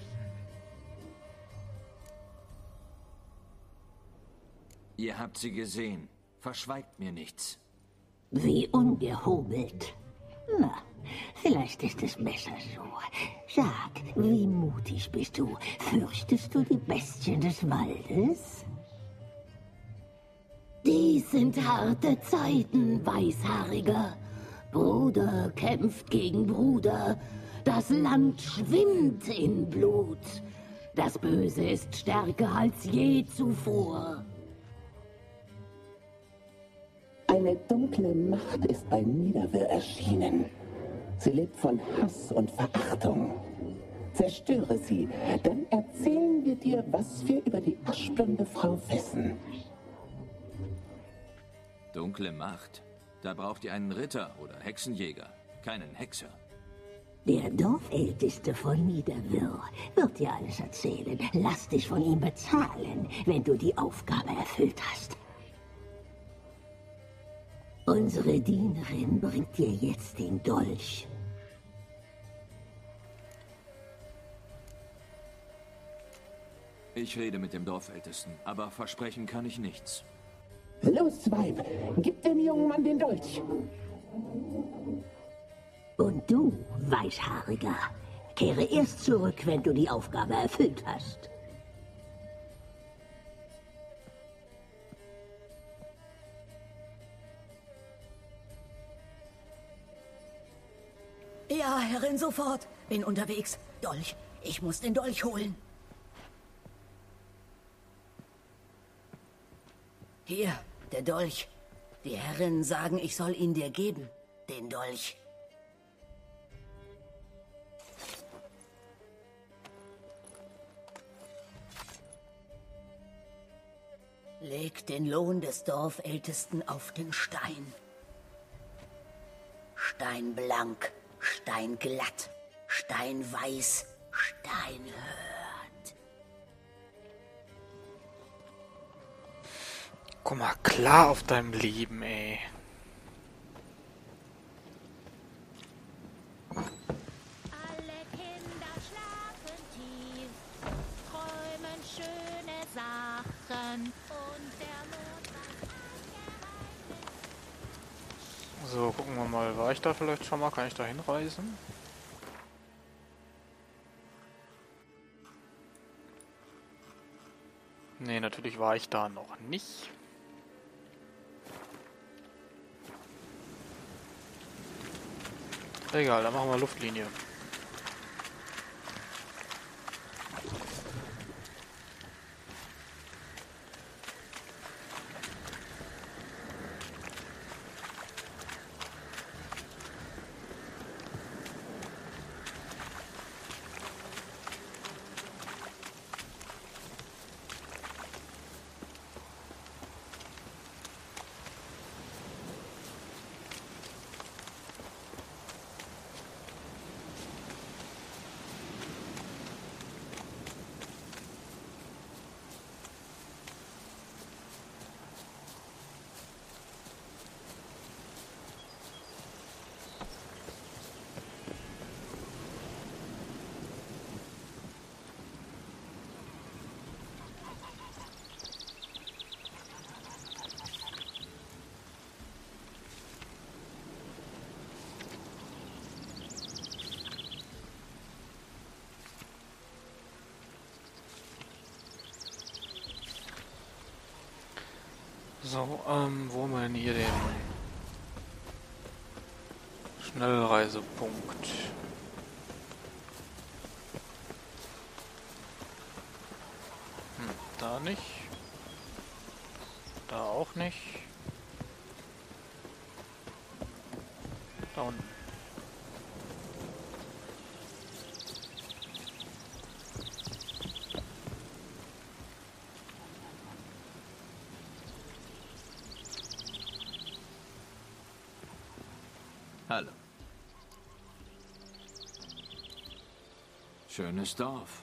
Ihr habt sie gesehen. Verschweigt mir nichts. Wie ungehobelt. Na, vielleicht ist es besser so. Sag, wie mutig bist du? Fürchtest du die Bestien des Waldes? Dies sind harte Zeiten, Weißhaariger. Bruder kämpft gegen Bruder. Das Land schwimmt in Blut. Das Böse ist stärker als je zuvor. Eine dunkle Macht ist bei Niederwirr erschienen. Sie lebt von Hass und Verachtung. Zerstöre sie, dann erzählen wir dir, was wir über die aschblonde Frau wissen. Dunkle Macht? Da braucht ihr einen Ritter oder Hexenjäger, keinen Hexer. Der Dorfälteste von Niederwirr wird dir alles erzählen. Lass dich von ihm bezahlen, wenn du die Aufgabe erfüllt hast. Unsere Dienerin bringt dir jetzt den Dolch. Ich rede mit dem Dorfältesten, aber versprechen kann ich nichts. Los, Weib, gib dem jungen Mann den Dolch. Und du, Weißhaariger, kehre erst zurück, wenn du die Aufgabe erfüllt hast. Ja, Herrin, sofort. Bin unterwegs. Dolch. Ich muss den Dolch holen. Hier, der Dolch. Die Herren sagen, ich soll ihn dir geben. Den Dolch. Leg den Lohn des Dorfältesten auf den Stein. Steinblank, steinglatt, steinweiß, steinhört. Guck mal, klar auf deinem Leben, ey. Alle Kinder schlafen tief, träumen schöne Sachen und der Mond weiß So, gucken wir mal. War ich da vielleicht schon mal? Kann ich da hinreisen? Nee, natürlich war ich da noch nicht. Egal, dann machen wir Luftlinie. So, wo haben wir denn hier den Schnellreisepunkt? Da nicht. Da auch nicht. Da unten. Hallo. Schönes Dorf.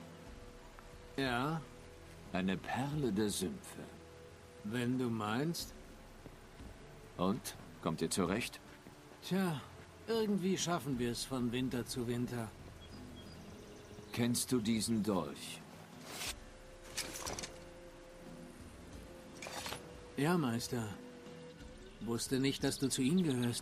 Ja? Eine Perle der Sümpfe. Wenn du meinst. Und? Kommt ihr zurecht? Tja, irgendwie schaffen wir es von Winter zu Winter. Kennst du diesen Dolch? Ja, Meister. Wusste nicht, dass du zu ihnen gehörst.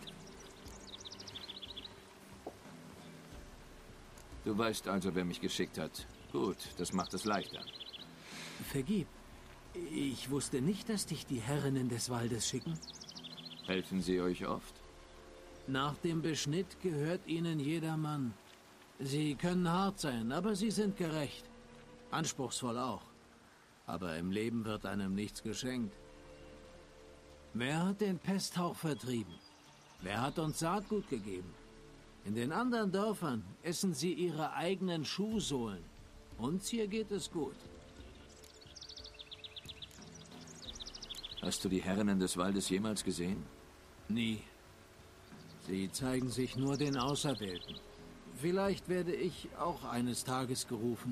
Du weißt also, wer mich geschickt hat. Gut, das macht es leichter. Vergib. Ich wusste nicht, dass dich die Herrinnen des Waldes schicken. Helfen sie euch oft? Nach dem Beschnitt gehört ihnen jeder Mann. Sie können hart sein, aber sie sind gerecht. Anspruchsvoll auch. Aber im Leben wird einem nichts geschenkt. Wer hat den Pesthauch vertrieben? Wer hat uns Saatgut gegeben? In den anderen Dörfern essen sie ihre eigenen Schuhsohlen. Uns hier geht es gut. Hast du die Herrinnen des Waldes jemals gesehen? Nie. Sie zeigen sich nur den Auserwählten. Vielleicht werde ich auch eines Tages gerufen.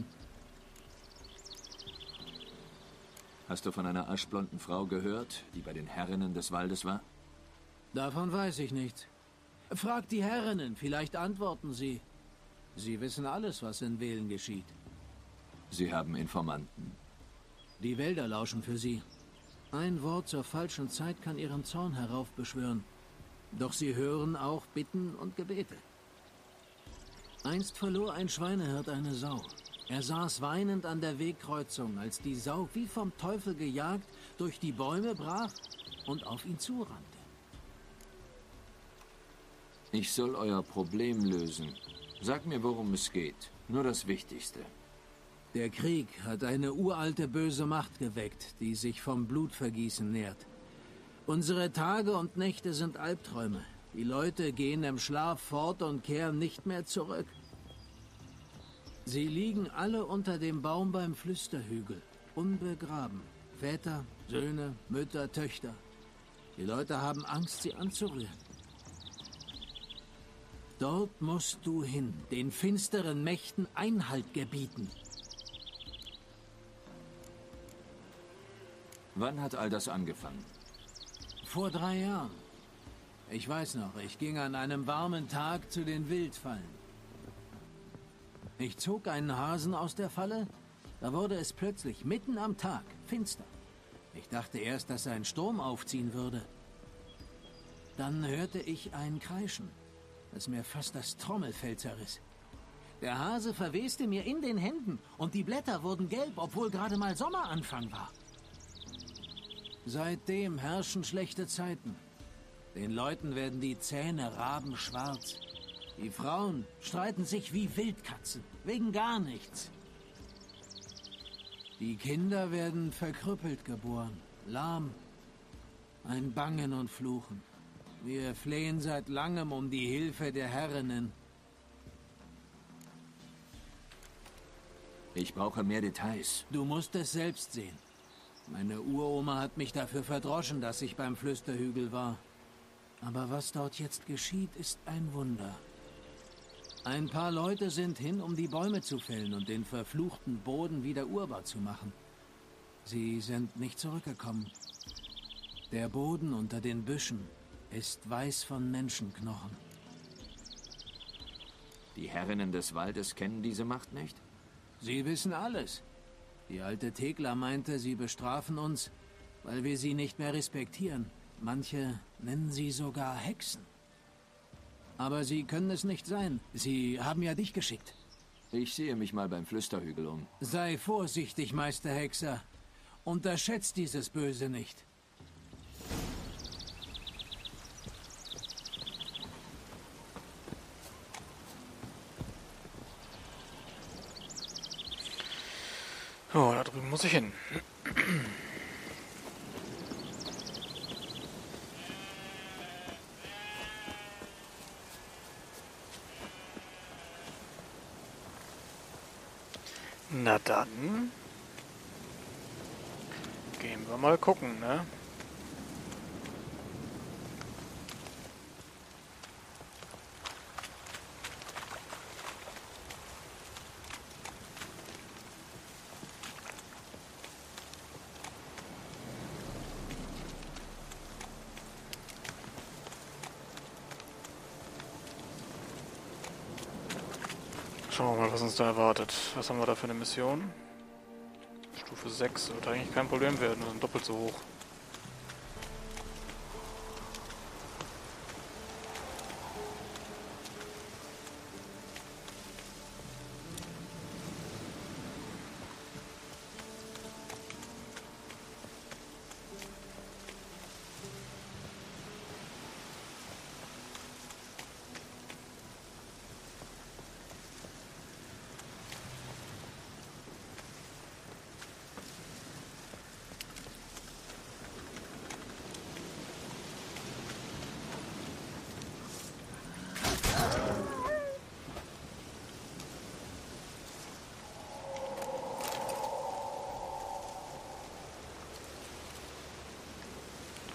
Hast du von einer aschblonden Frau gehört, die bei den Herrinnen des Waldes war? Davon weiß ich nichts. Fragt die Herrinnen, vielleicht antworten sie. Sie wissen alles, was in Velen geschieht. Sie haben Informanten. Die Wälder lauschen für sie. Ein Wort zur falschen Zeit kann ihren Zorn heraufbeschwören. Doch sie hören auch Bitten und Gebete. Einst verlor ein Schweinehirt eine Sau. Er saß weinend an der Wegkreuzung, als die Sau, wie vom Teufel gejagt, durch die Bäume brach und auf ihn zurannte. Ich soll euer Problem lösen. Sag mir, worum es geht. Nur das Wichtigste. Der Krieg hat eine uralte böse Macht geweckt, die sich vom Blutvergießen nährt. Unsere Tage und Nächte sind Albträume. Die Leute gehen im Schlaf fort und kehren nicht mehr zurück. Sie liegen alle unter dem Baum beim Flüsterhügel, unbegraben. Väter, Söhne, Mütter, Töchter. Die Leute haben Angst, sie anzurühren. Dort musst du hin, den finsteren Mächten Einhalt gebieten. Wann hat all das angefangen? Vor 3 Jahren. Ich weiß noch, ich ging an einem warmen Tag zu den Wildfallen. Ich zog einen Hasen aus der Falle, da wurde es plötzlich mitten am Tag finster. Ich dachte erst, dass ein Sturm aufziehen würde. Dann hörte ich ein Kreischen, das mir fast das Trommelfell zerriss. Der Hase verweste mir in den Händen und die Blätter wurden gelb, obwohl gerade mal Sommeranfang war. Seitdem herrschen schlechte Zeiten. Den Leuten werden die Zähne rabenschwarz. Die Frauen streiten sich wie Wildkatzen, wegen gar nichts. Die Kinder werden verkrüppelt geboren, lahm. Ein Bangen und Fluchen. Wir flehen seit langem um die Hilfe der Herrinnen. Ich brauche mehr Details. Du musst es selbst sehen. Meine Uroma hat mich dafür verdroschen, dass ich beim Flüsterhügel war. Aber was dort jetzt geschieht, ist ein Wunder. Ein paar Leute sind hin, um die Bäume zu fällen und den verfluchten Boden wieder urbar zu machen. Sie sind nicht zurückgekommen. Der Boden unter den Büschen ist weiß von Menschenknochen. Die Herrinnen des Waldes kennen diese Macht nicht? Sie wissen alles. Die alte Thekla meinte, sie bestrafen uns, weil wir sie nicht mehr respektieren. Manche nennen sie sogar Hexen. Aber sie können es nicht sein. Sie haben ja dich geschickt. Ich sehe mich mal beim Flüsterhügel um. Sei vorsichtig, Meister Hexer. Unterschätzt dieses Böse nicht. Oh, da drüben muss ich hin. Na dann. Gehen wir mal gucken, ne? Schauen wir mal, was uns da erwartet. Was haben wir da für eine Mission? Stufe 6 wird eigentlich kein Problem werden, wir sind doppelt so hoch.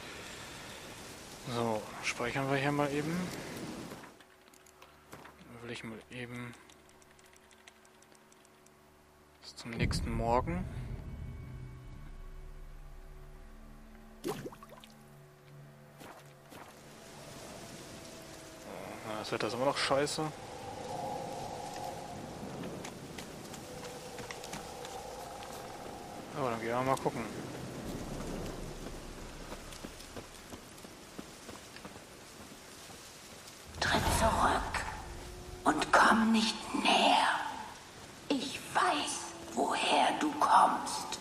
So, speichern wir hier mal eben. ich mal eben bis zum nächsten Morgen. Das Wetter ist immer noch scheiße. Aber dann gehen wir mal gucken. Tritt zurück und komm nicht näher. Ich weiß, woher du kommst.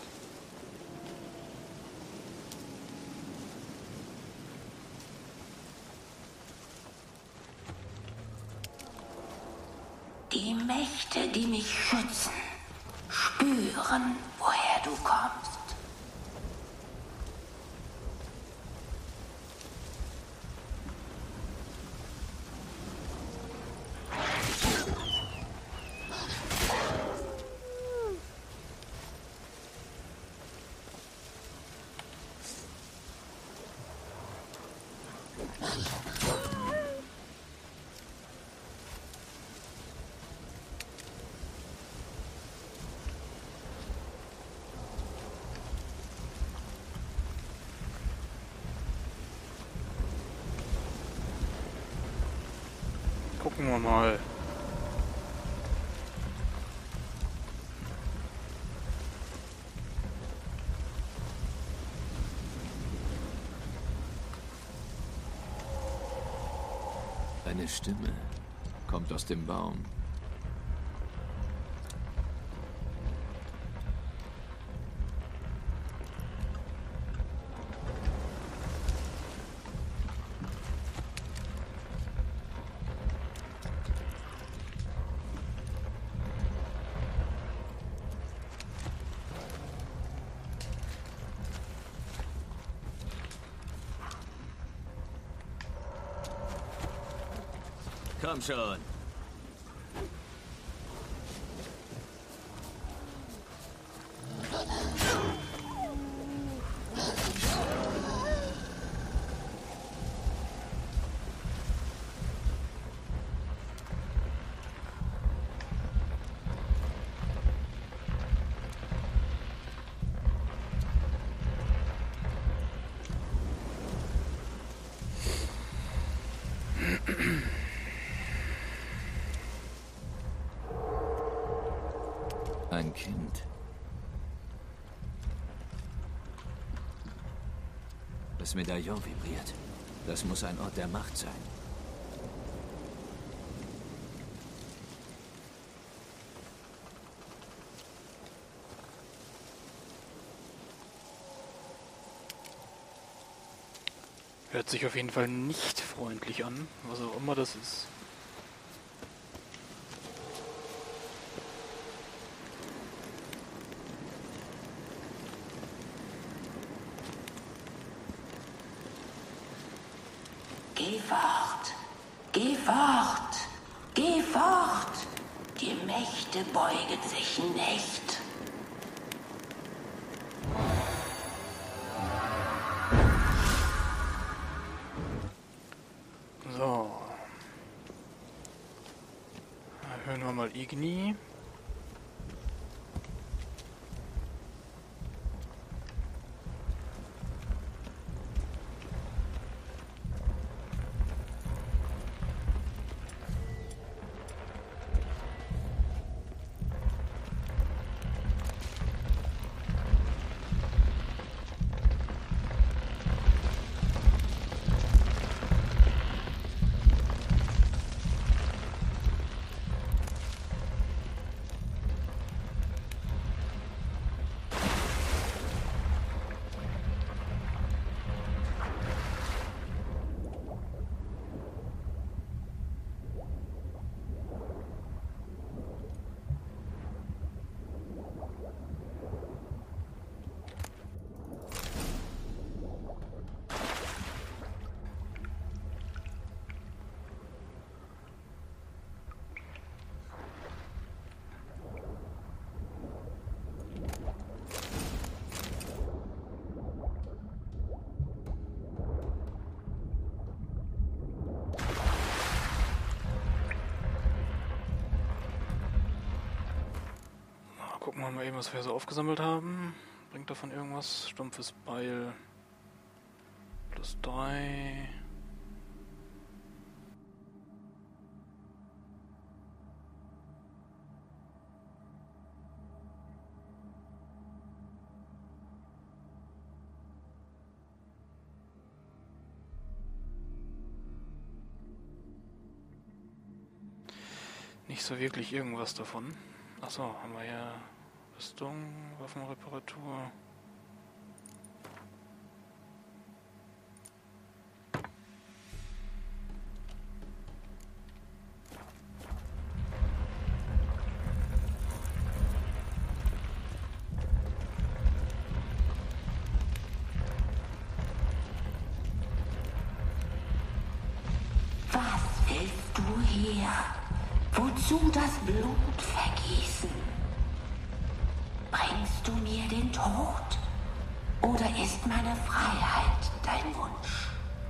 Die Mächte, die mich schützen, spüren, woher du kommst. Gucken wir mal. Eine Stimme kommt aus dem Baum. Komm schon. Ein Kind. Das Medaillon vibriert. Das muss ein Ort der Macht sein. Hört sich auf jeden Fall nicht freundlich an, was auch immer das ist. Geh fort, geh fort, geh fort. Die Mächte beugen sich nicht. So. Hören wir mal Igni. Gucken wir mal eben, was wir so aufgesammelt haben. Bringt davon irgendwas? Stumpfes Beil. +3. Nicht so wirklich irgendwas davon. Achso, haben wir ja Rüstung, Waffenreparatur. Was willst du hier? Wozu das Blut vergießen? Bringst du mir den Tod? Oder ist meine Freiheit dein Wunsch?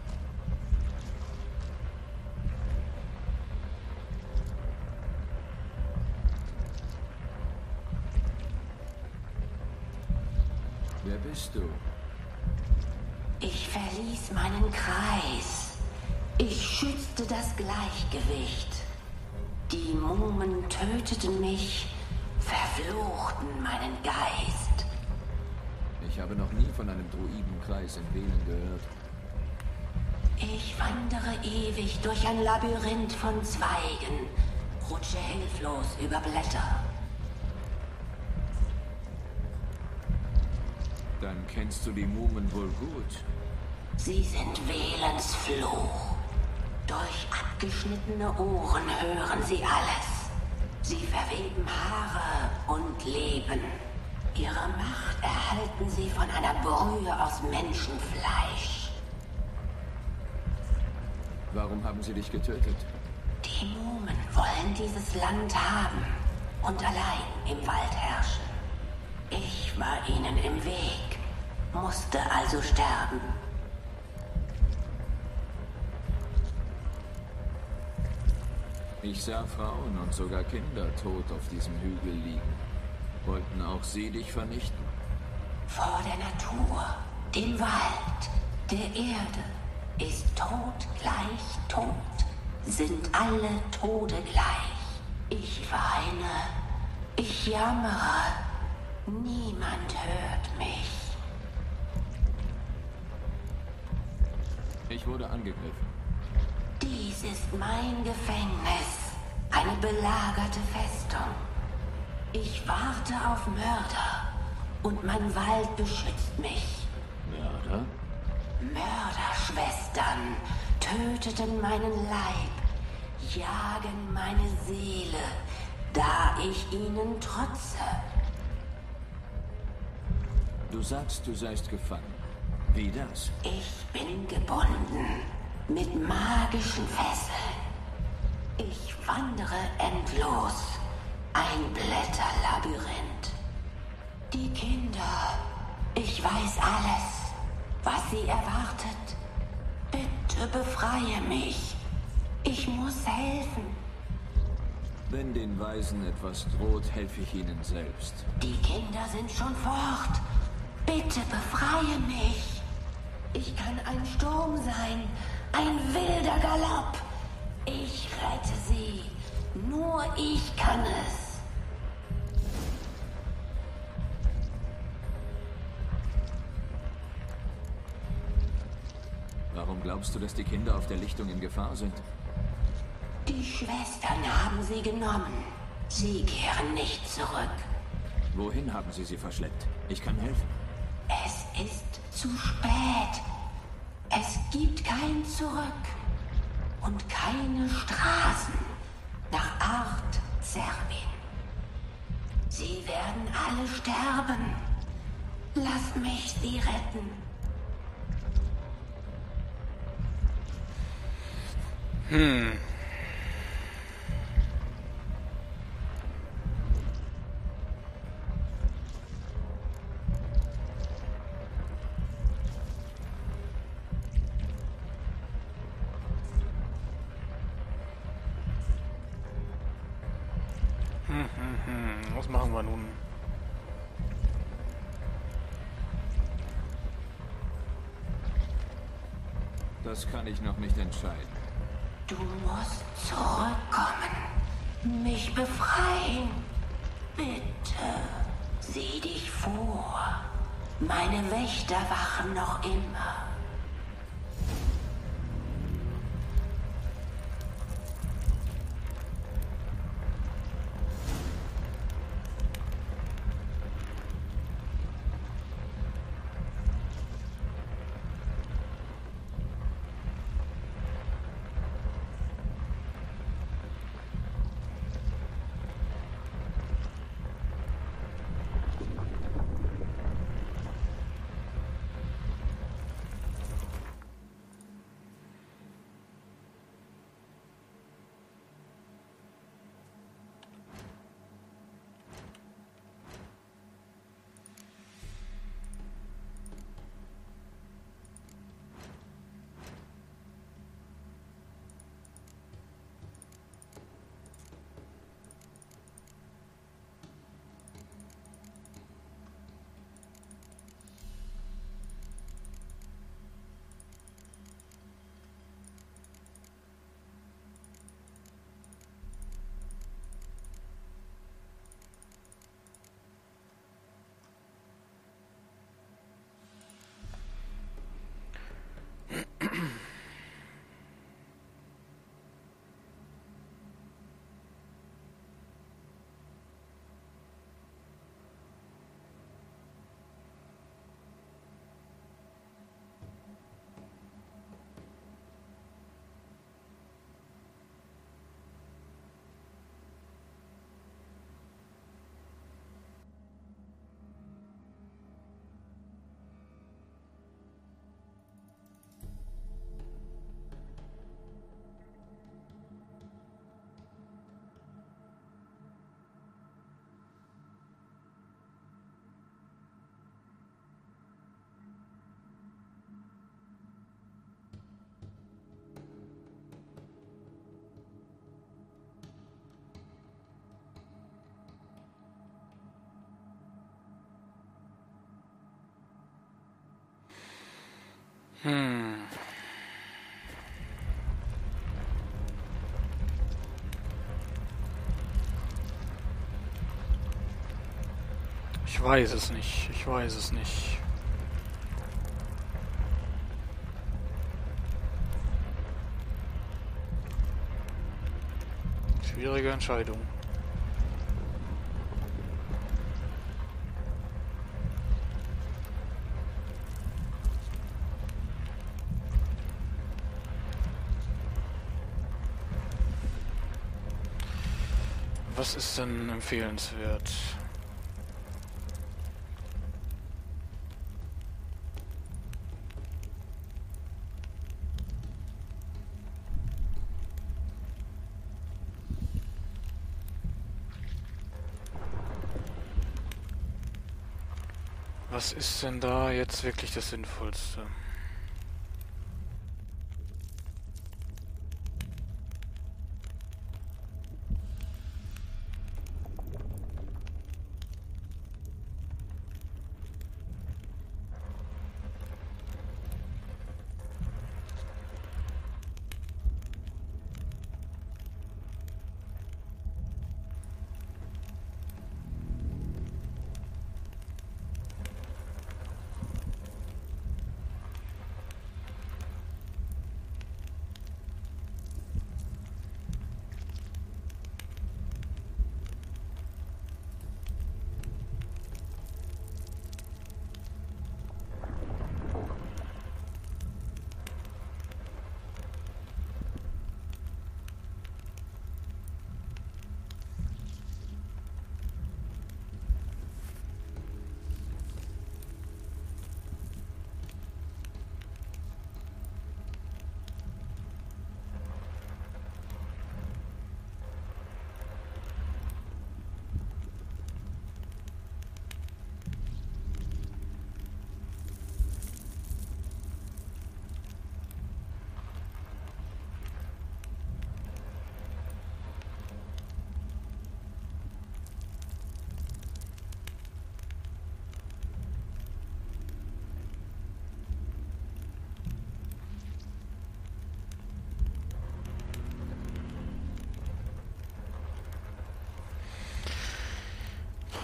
Wer bist du? Ich verließ meinen Kreis. Ich schützte das Gleichgewicht. Die Mumen töteten mich, verfluchten meinen Geist. Ich habe noch nie von einem Druidenkreis in Velen gehört. Ich wandere ewig durch ein Labyrinth von Zweigen, rutsche hilflos über Blätter. Dann kennst du die Mumen wohl gut. Sie sind Velens Fluch. Durch abgeschnittene Ohren hören sie alles. Sie verweben Haare und Leben. Ihre Macht erhalten sie von einer Brühe aus Menschenfleisch. Warum haben sie dich getötet? Die Mumen wollen dieses Land haben und allein im Wald herrschen. Ich war ihnen im Weg, musste also sterben. Ich sah Frauen und sogar Kinder tot auf diesem Hügel liegen. Wollten auch sie dich vernichten? Vor der Natur, dem Wald, der Erde ist Tod gleich Tod, sind alle Tode gleich. Ich weine, ich jammere, niemand hört mich. Ich wurde angegriffen. Dies ist mein Gefängnis, eine belagerte Festung. Ich warte auf Mörder und mein Wald beschützt mich. Mörder? Mörderschwestern töteten meinen Leib, jagen meine Seele, da ich ihnen trotze. Du sagst, du seist gefangen. Wie das? Ich bin gebunden mit magischen Fesseln. Ich wandere endlos, ein Blätterlabyrinth. Die Kinder, ich weiß alles, was sie erwartet. Bitte befreie mich. Ich muss helfen. Wenn den Weisen etwas droht, helfe ich ihnen selbst. Die Kinder sind schon fort. Bitte befreie mich. Ich kann ein Sturm sein, ein wilder Galopp. Ich rette sie. Nur ich kann es. Warum glaubst du, dass die Kinder auf der Lichtung in Gefahr sind? Die Schwestern haben sie genommen. Sie kehren nicht zurück. Wohin haben sie verschleppt? Ich kann helfen. Es ist zu spät. Es gibt kein Zurück. Und keine Straßen nach Art Zervin. Sie werden alle sterben. Lass mich sie retten. Was machen wir nun? Das kann ich noch nicht entscheiden. Du musst zurückkommen, mich befreien. Bitte, sieh dich vor. Meine Wächter wachen noch immer. Ich weiß es nicht. Ich weiß es nicht. Schwierige Entscheidung. Was ist denn empfehlenswert? Was ist denn da jetzt wirklich das Sinnvollste?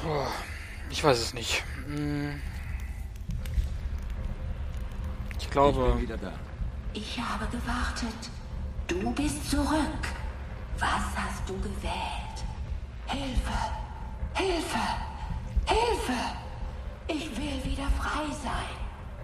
Boah, ich weiß es nicht. Ich glaube... Ich bin wieder da. Ich habe gewartet. Du bist zurück. Was hast du gewählt? Hilfe! Hilfe! Hilfe! Ich will wieder frei sein.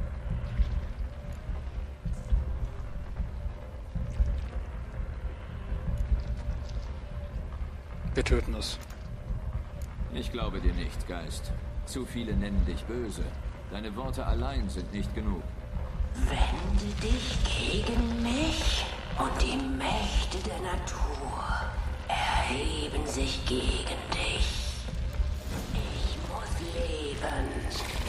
Wir töten es. Ich glaube dir nicht, Geist. Zu viele nennen dich böse. Deine Worte allein sind nicht genug. Wende dich gegen mich und die Mächte der Natur erheben sich gegen dich. Ich muss leben.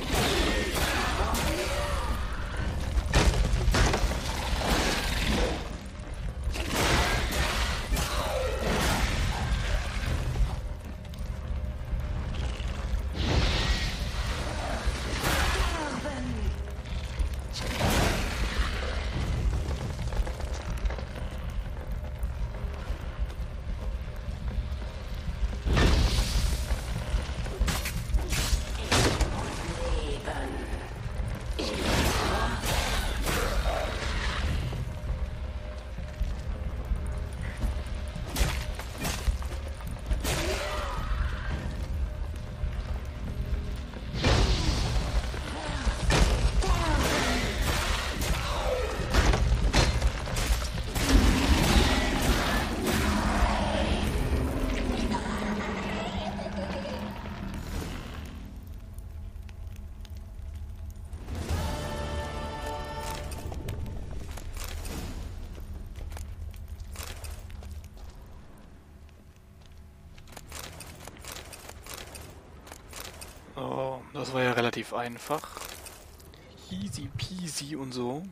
Oh, das war ja relativ einfach. Easy peasy und so.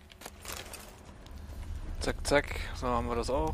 Zack, zack. So haben wir das auch.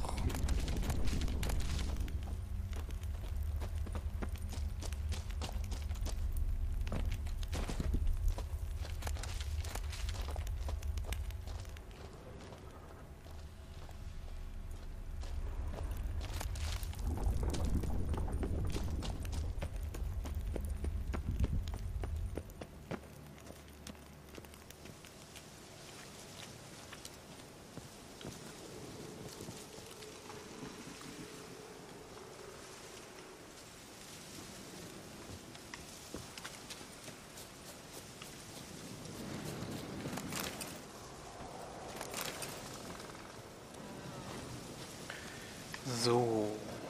So.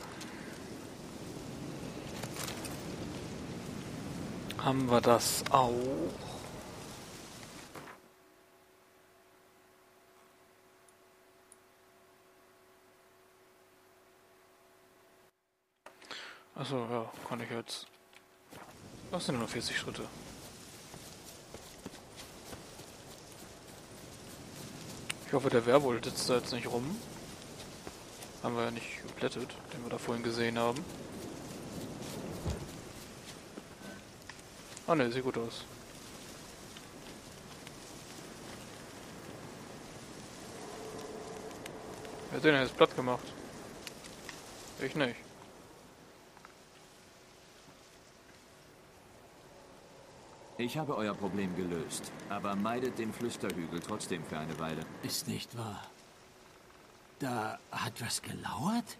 Haben wir das auch? Achso, ja, kann ich jetzt... Das sind nur 40 Schritte. Ich hoffe, der Werwolf sitzt da jetzt nicht rum. Haben wir ja nicht geplättet, den wir da vorhin gesehen haben. Ah ne, sieht gut aus. Wer hat den jetzt platt gemacht? Ich nicht. Ich habe euer Problem gelöst, aber meidet den Flüsterhügel trotzdem für eine Weile. Ist nicht wahr. Da hat was gelauert?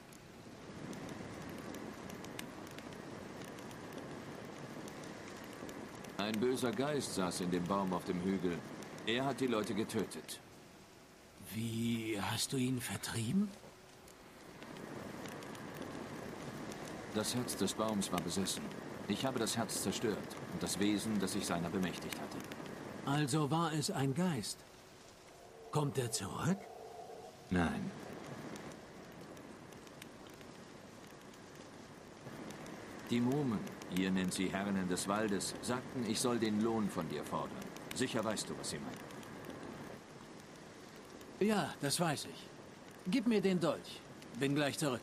Ein böser Geist saß in dem Baum auf dem Hügel. Er hat die Leute getötet. Wie hast du ihn vertrieben? Das Herz des Baums war besessen. Ich habe das Herz zerstört und das Wesen, das sich seiner bemächtigt hatte. Also war es ein Geist. Kommt er zurück? Nein. Die Mumen, ihr nennt sie Herrinnen des Waldes, sagten, ich soll den Lohn von dir fordern. Sicher weißt du, was sie meinen. Ja, das weiß ich. Gib mir den Dolch. Bin gleich zurück.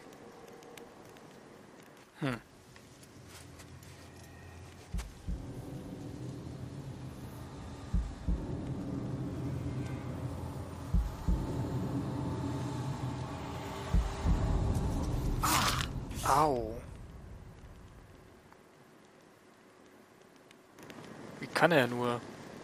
Au. Kann er nur.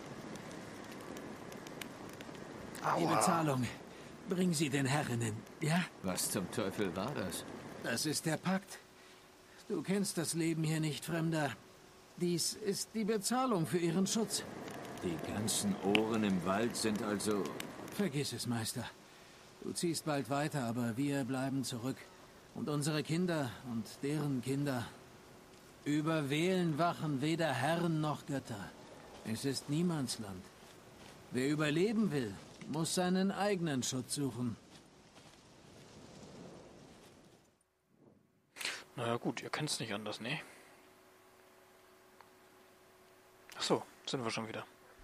Die Bezahlung. Bring sie den Herrinnen, ja? Was zum Teufel war das? Das ist der Pakt. Du kennst das Leben hier nicht, Fremder. Dies ist die Bezahlung für ihren Schutz. Die ganzen Ohren im Wald sind also... Vergiss es, Meister. Du ziehst bald weiter, aber wir bleiben zurück. Und unsere Kinder und deren Kinder. Über Velen wachen weder Herren noch Götter. Es ist Niemandsland. Wer überleben will, muss seinen eigenen Schutz suchen. Naja gut, ihr kennt's nicht anders, ne? Ach so, sind wir schon wieder.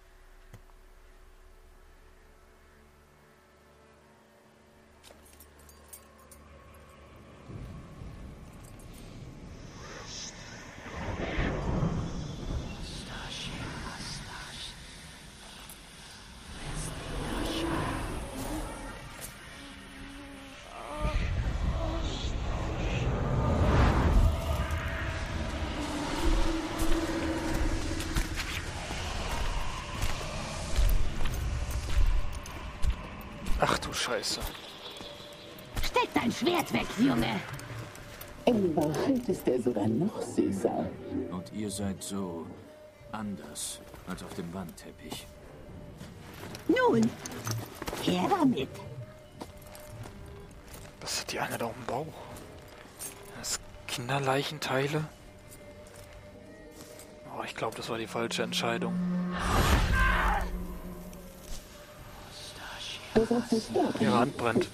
Ach du Scheiße. Steck dein Schwert weg, Junge! In Wahrheit ist er sogar noch süßer. Und ihr seid so anders als auf dem Wandteppich. Nun, her damit. Was hat die eine da im Bauch? Das Kinderleichenteile? Oh, ich glaube, das war die falsche Entscheidung. Ihre Hand brennt.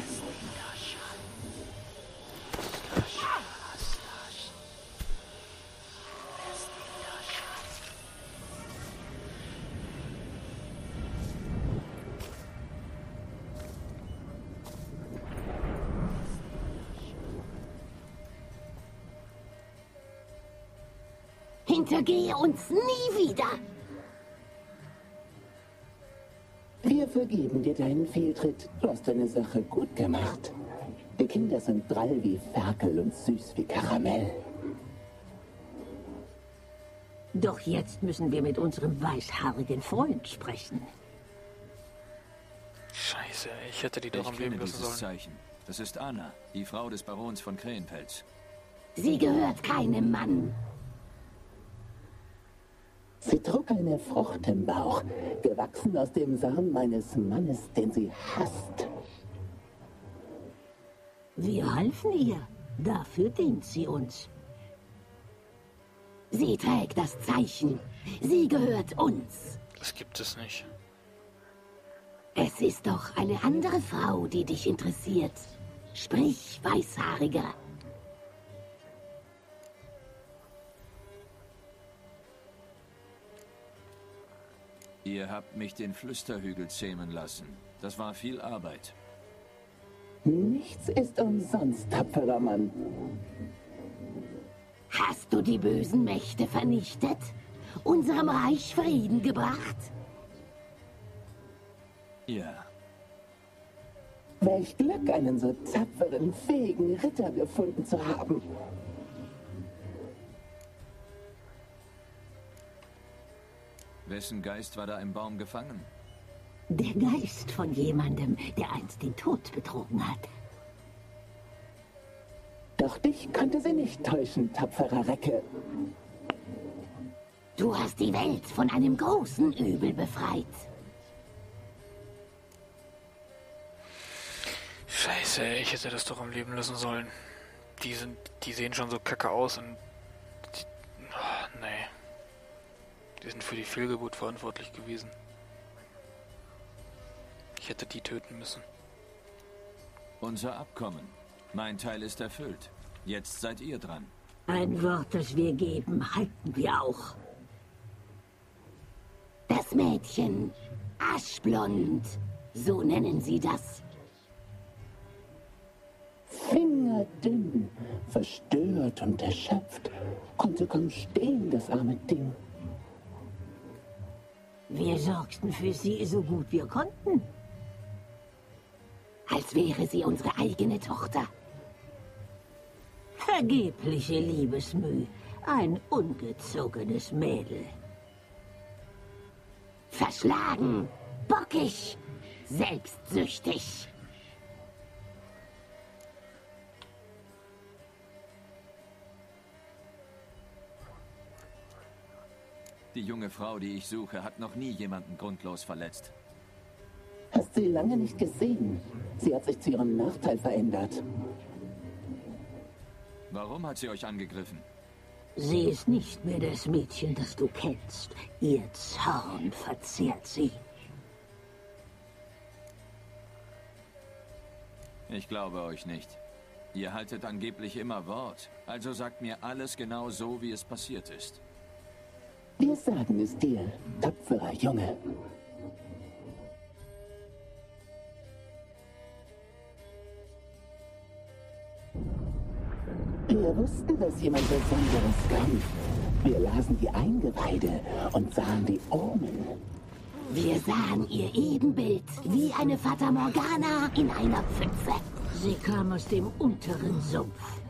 Hintergehe uns nie wieder. Wir vergeben dir deinen Fehltritt. Du hast deine Sache gut gemacht. Die Kinder sind drall wie Ferkel und süß wie Karamell. Doch jetzt müssen wir mit unserem weißhaarigen Freund sprechen. Scheiße, ich hätte die doch am Leben lassen sollen. Zeichen. Das ist Anna, die Frau des Barons von Krähenfels. Sie gehört keinem Mann. Sie trug eine Frucht im Bauch, gewachsen aus dem Samen meines Mannes, den sie hasst. Wir halfen ihr. Dafür dient sie uns. Sie trägt das Zeichen. Sie gehört uns. Das gibt es nicht. Es ist doch eine andere Frau, die dich interessiert. Sprich, Weißhaariger. Ihr habt mich den Flüsterhügel zähmen lassen. Das war viel Arbeit. Nichts ist umsonst, tapferer Mann. Hast du die bösen Mächte vernichtet? Unserem Reich Frieden gebracht? Ja. Welch Glück, einen so tapferen, fähigen Ritter gefunden zu haben. Wessen Geist war da im Baum gefangen? Der Geist von jemandem, der einst den Tod betrogen hat. Doch dich konnte sie nicht täuschen, tapferer Recke. Du hast die Welt von einem großen Übel befreit. Scheiße, ich hätte das doch am Leben lassen sollen. Die sehen schon so kacke aus und... nee. Die sind für die Fehlgeburt verantwortlich gewesen. Ich hätte die töten müssen. Unser Abkommen. Mein Teil ist erfüllt. Jetzt seid ihr dran. Ein Wort, das wir geben, halten wir auch. Das Mädchen, aschblond, so nennen sie das. Fingerdünn, verstört und erschöpft, konnte kaum stehen, das arme Ding. Wir sorgten für sie so gut wir konnten. Als wäre sie unsere eigene Tochter. Vergebliche Liebesmüh, ein ungezogenes Mädel. Verschlagen, bockig, selbstsüchtig. Die junge Frau, die ich suche, hat noch nie jemanden grundlos verletzt. Hast sie lange nicht gesehen. Sie hat sich zu ihrem Nachteil verändert. Warum hat sie euch angegriffen? Sie ist nicht mehr das Mädchen, das du kennst. Ihr Zorn verzehrt sie. Ich glaube euch nicht. Ihr haltet angeblich immer Wort. Also sagt mir alles genau so, wie es passiert ist. Wir sagen es dir, tapferer Junge. Wir wussten, dass jemand Besonderes kommt. Wir lasen die Eingeweide und sahen die Omen. Wir sahen ihr Ebenbild, wie eine Fata Morgana in einer Pfütze. Sie kam aus dem unteren Sumpf.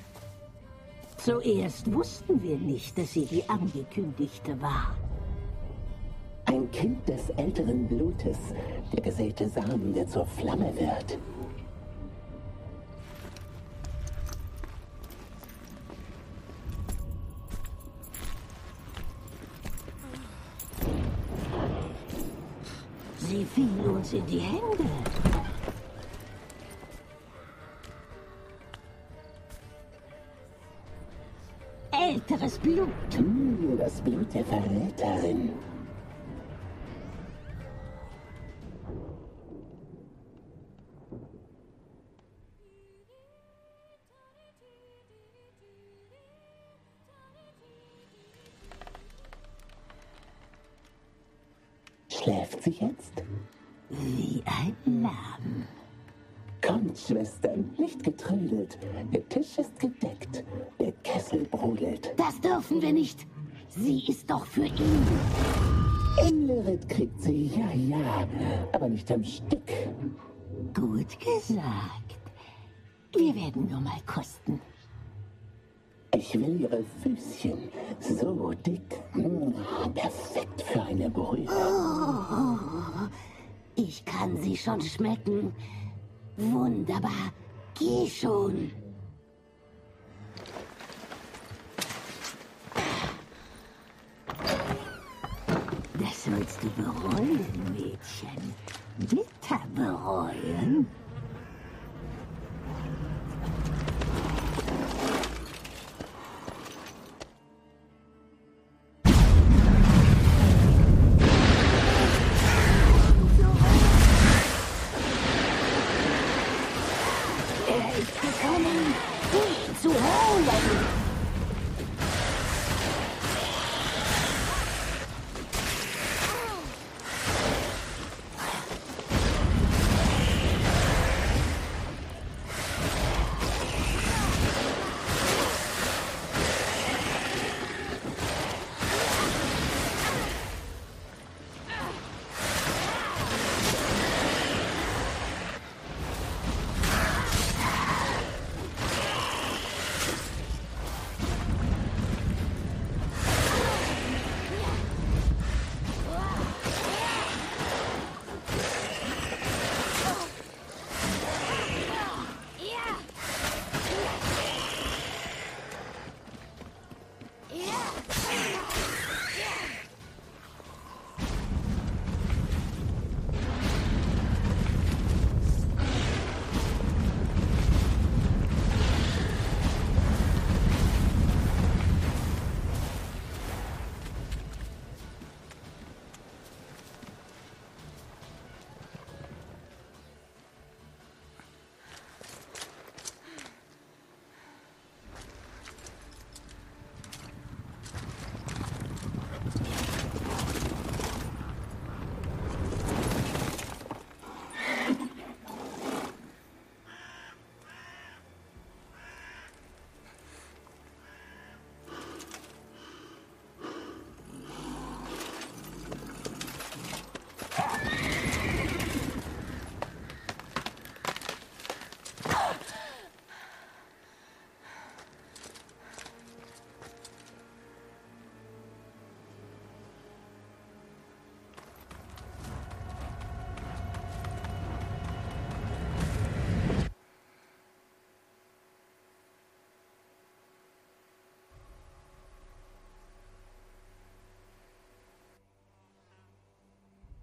Zuerst wussten wir nicht, dass sie die Angekündigte war. Ein Kind des älteren Blutes, der gesäte Samen, der zur Flamme wird. Sie fiel uns in die Hände. Älteres Blut. Das Blut der Verräterin. Schläft sie jetzt? Wie ein Lamm. Kommt, Schwestern, nicht getrödelt. Der Tisch ist gedeckt. Der Kessel brodelt. Das dürfen wir nicht. Sie ist doch für ihn. In Lyrit kriegt sie, ja, aber nicht am Stück. Gut gesagt. Wir werden nur mal kosten. Ich will ihre Füßchen. So dick. Perfekt für eine Brühe. Oh, ich kann sie schon schmecken. Wunderbar. Geh schon. Das sollst du bereuen, Mädchen. Bitter bereuen. Er ist gekommen, dich zu holen.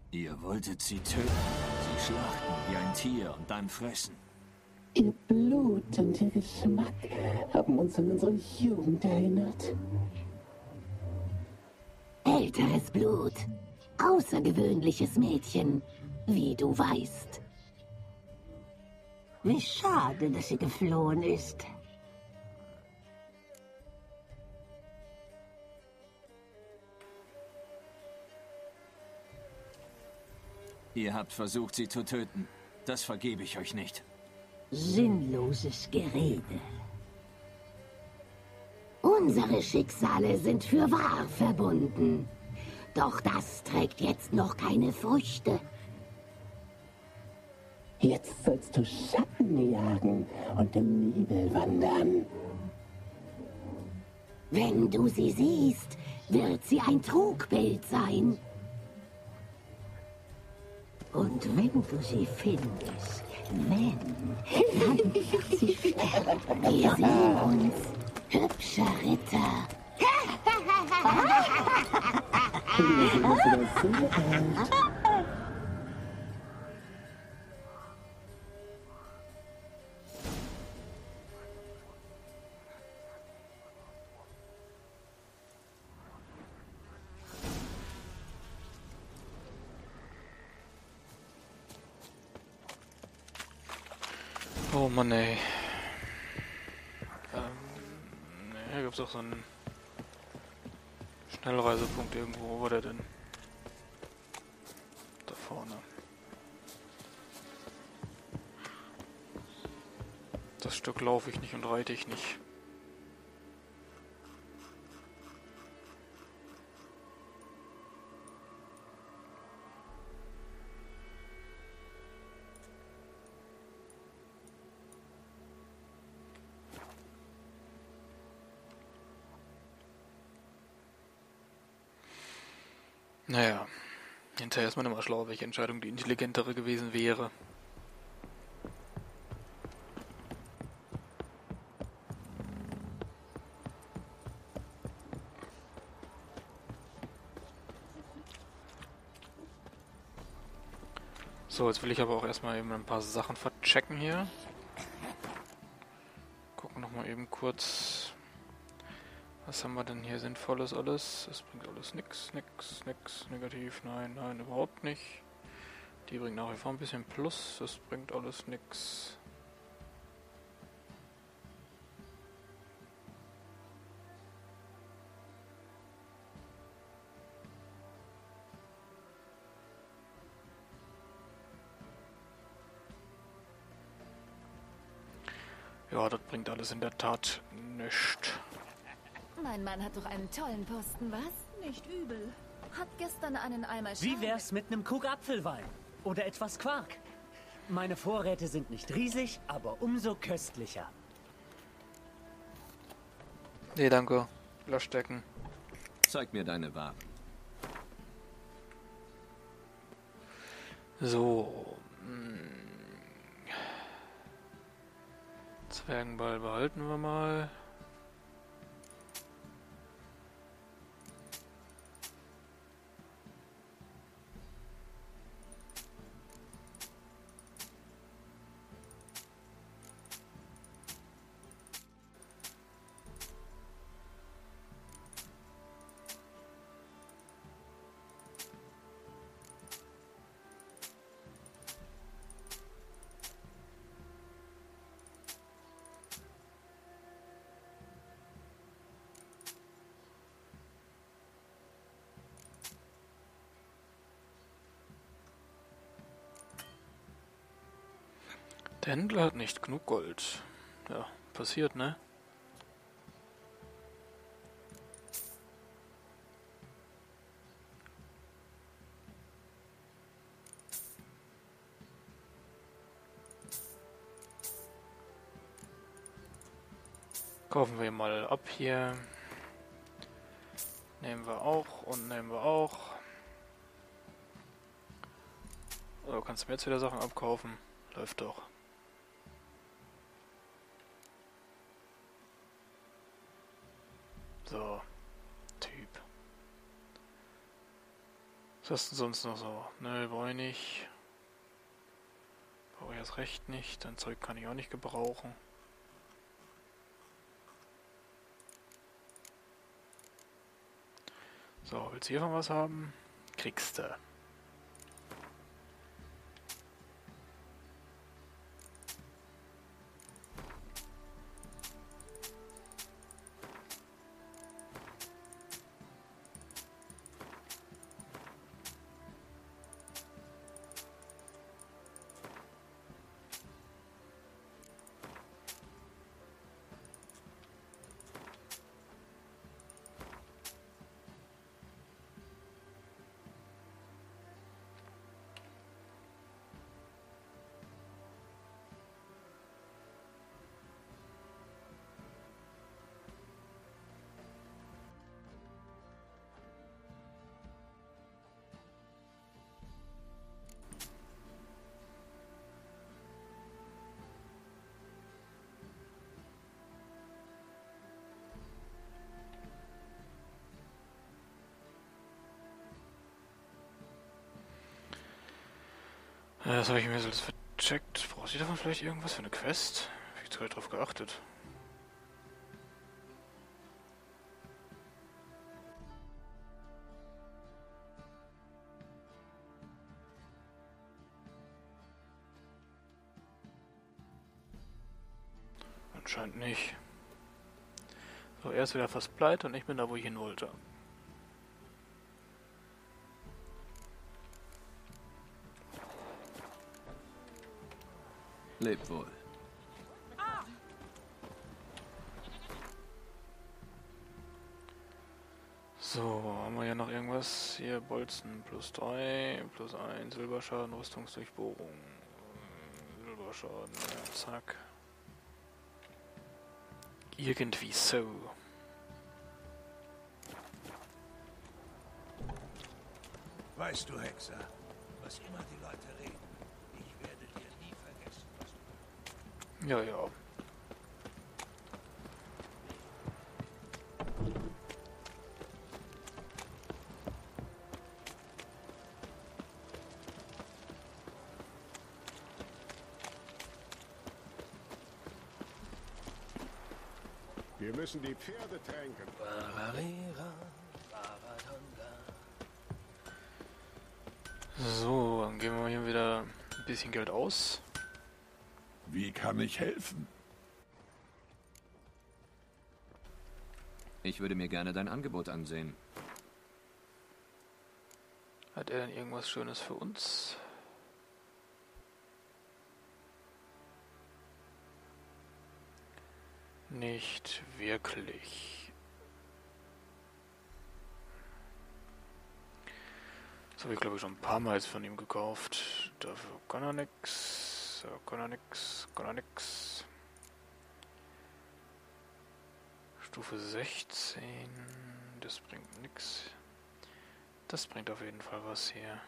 Ihr wolltet sie töten, sie schlachten wie ein Tier und dann fressen. Ihr Blut und ihr Geschmack haben uns an unsere Jugend erinnert. Älteres Blut. Außergewöhnliches Mädchen, wie du weißt. Wie schade, dass sie geflohen ist. Ihr habt versucht, sie zu töten. Das vergebe ich euch nicht. Sinnloses Gerede. Unsere Schicksale sind fürwahr verbunden. Doch das trägt jetzt noch keine Früchte. Jetzt sollst du Schatten jagen und im Nebel wandern. Wenn du sie siehst, wird sie ein Trugbild sein. Und wenn du sie findest, dann wird sie sterben. Wir sehen uns, hübscher Ritter. Oh Mann, ey. Hier gibt's auch so einen Schnellreisepunkt irgendwo. Wo war der denn? Da vorne. Das Stück laufe ich nicht und reite ich nicht. Naja, hinterher ist man immer schlau, welche Entscheidung die intelligentere gewesen wäre. So, jetzt will ich aber auch erstmal eben ein paar Sachen verchecken hier. Gucken nochmal eben kurz. Was haben wir denn hier Sinnvolles alles? Das bringt alles nix, negativ, nein, überhaupt nicht. Die bringt nach wie vor ein bisschen Plus, das bringt alles nix. Ja, das bringt alles in der Tat nichts. Mein Mann hat doch einen tollen Posten, was? Nicht übel. Hat gestern einen Eimer Schal. Wie wär's mit einem Krug Apfelwein? Oder etwas Quark? Meine Vorräte sind nicht riesig, aber umso köstlicher. Nee, danke. Löschdecken. Zeig mir deine Waren. So. Zwergenball behalten wir mal. Der Händler hat nicht genug Gold. Ja, passiert, ne? Kaufen wir mal ab hier. Nehmen wir auch und nehmen wir auch. So, kannst du mir jetzt wieder Sachen abkaufen? Läuft doch. So, Typ. Was hast du sonst noch so? Nö, brauche ich nicht. Brauche ich erst recht nicht. Dein Zeug kann ich auch nicht gebrauchen. So, willst du hiervon was haben? Kriegst du. Das habe ich mir jetzt vercheckt. Braucht ihr davon vielleicht irgendwas für eine Quest? Hab ich zu weit drauf geachtet. Anscheinend nicht. So, er ist wieder fast pleite und ich bin da, wo ich hin wollte. Lebt wohl. So, haben wir ja noch irgendwas? Hier, Bolzen plus 3, plus 1, Silberschaden, Rüstungsdurchbohrung. Silberschaden, ja, zack. Irgendwie so. Weißt du, Hexer, was immer die Leute reden, ich werde dir nie vergessen, was du... Ja, ja. Wir müssen die Pferde tränken. So, dann geben wir hier wieder ein bisschen Geld aus. Wie kann ich helfen? Ich würde mir gerne dein Angebot ansehen. Hat er denn irgendwas Schönes für uns? Nicht wirklich. Das habe ich glaube ich schon ein paar Mal jetzt von ihm gekauft. Dafür kann er nix. Kann er nix. Kann er nix. Stufe 16. Das bringt nix. Das bringt auf jeden Fall was hier.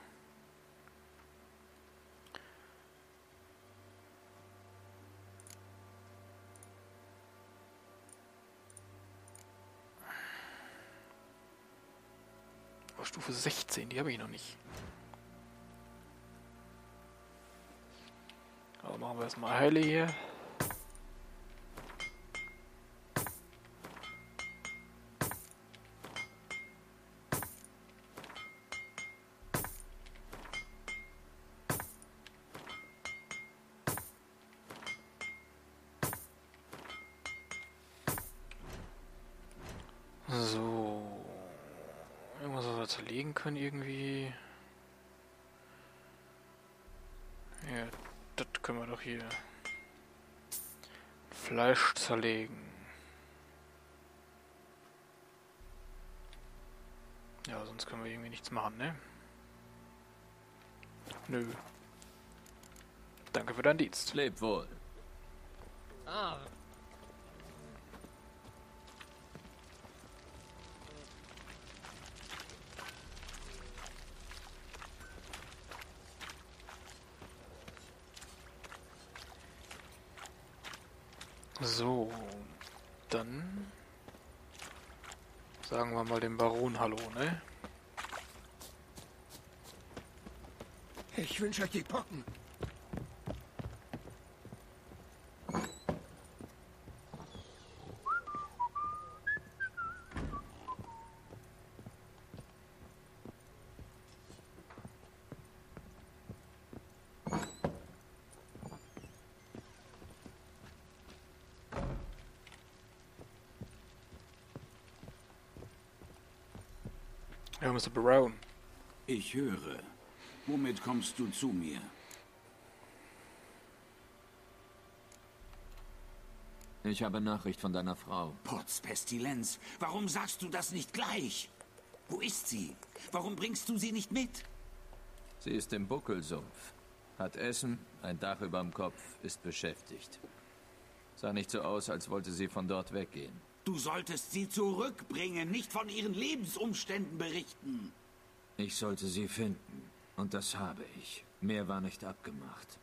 Stufe 16, die habe ich noch nicht. Aber machen wir erstmal Heile hier. So. Irgendwas, was wir zerlegen können irgendwie. Ja, das können wir doch hier. Fleisch zerlegen. Ja, sonst können wir irgendwie nichts machen, ne? Nö. Danke für deinen Dienst. Leb wohl. Ah. So, dann sagen wir mal dem Baron Hallo, ne? Ich wünsche euch die Pocken. Ja, Mr. Brown. Ich höre. Womit kommst du zu mir? Ich habe Nachricht von deiner Frau. Potz Pestilenz, warum sagst du das nicht gleich? Wo ist sie? Warum bringst du sie nicht mit? Sie ist im Buckelsumpf. Hat Essen, ein Dach überm Kopf, ist beschäftigt. Sah nicht so aus, als wollte sie von dort weggehen. Du solltest sie zurückbringen, nicht von ihren Lebensumständen berichten. Ich sollte sie finden. Und das habe ich. Mehr war nicht abgemacht.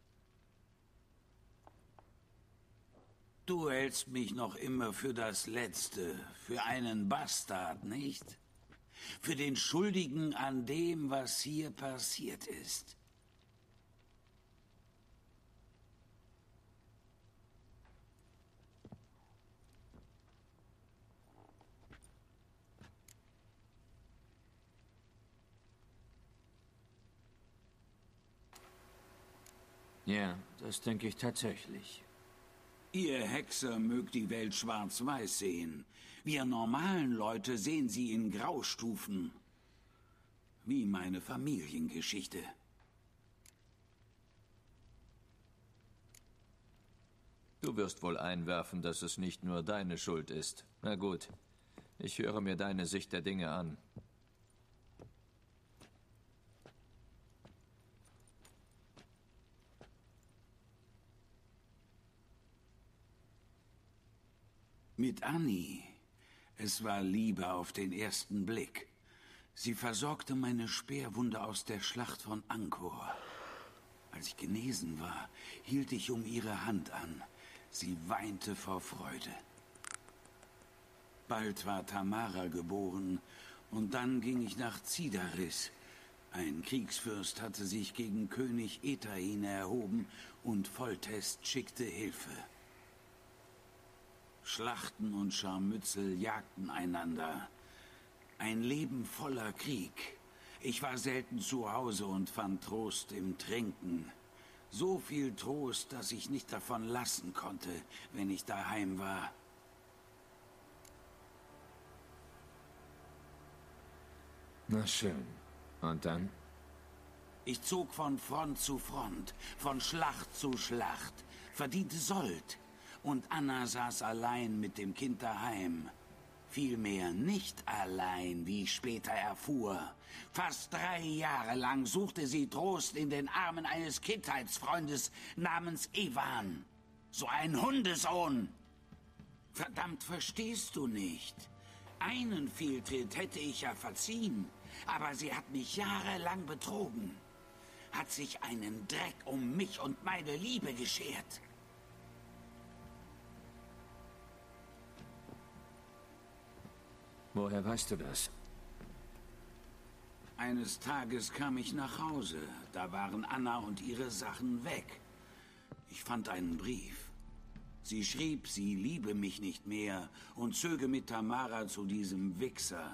Du hältst mich noch immer für das Letzte, für einen Bastard, nicht? Für den Schuldigen an dem, was hier passiert ist. Ja, das denke ich tatsächlich. Ihr Hexer mögt die Welt schwarz-weiß sehen. Wir normalen Leute sehen sie in Graustufen. Wie meine Familiengeschichte. Du wirst wohl einwerfen, dass es nicht nur deine Schuld ist. Na gut, ich höre mir deine Sicht der Dinge an. Mit Annie. Es war Liebe auf den ersten Blick. Sie versorgte meine Speerwunde aus der Schlacht von Angkor. Als ich genesen war, hielt ich um ihre Hand an. Sie weinte vor Freude. Bald war Tamara geboren und dann ging ich nach Zidaris. Ein Kriegsfürst hatte sich gegen König Etain erhoben und Foltest schickte Hilfe. Schlachten und Scharmützel jagten einander. Ein Leben voller Krieg. Ich war selten zu Hause und fand Trost im Trinken. So viel Trost, dass ich nicht davon lassen konnte, wenn ich daheim war. Na schön. Und dann? Ich zog von Front zu Front, von Schlacht zu Schlacht, verdiente Sold. Und Anna saß allein mit dem Kind daheim. Vielmehr nicht allein, wie ich später erfuhr. Fast 3 Jahre lang suchte sie Trost in den Armen eines Kindheitsfreundes namens Ewan. So ein Hundesohn. Verdammt, verstehst du nicht? Einen Fehltritt hätte ich ja verziehen, aber sie hat mich jahrelang betrogen. Hat sich einen Dreck um mich und meine Liebe geschert. Woher weißt du das? Eines Tages kam ich nach Hause. Da waren Anna und ihre Sachen weg. Ich fand einen Brief. Sie schrieb, sie liebe mich nicht mehr und zöge mit Tamara zu diesem Wichser.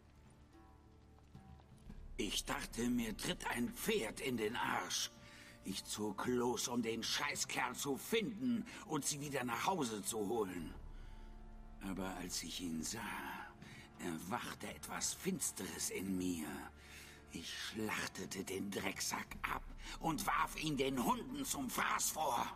Ich dachte, mir tritt ein Pferd in den Arsch. Ich zog los, um den Scheißkerl zu finden und sie wieder nach Hause zu holen. Aber als ich ihn sah, erwachte etwas Finsteres in mir. Ich schlachtete den Drecksack ab und warf ihn den Hunden zum Fraß vor.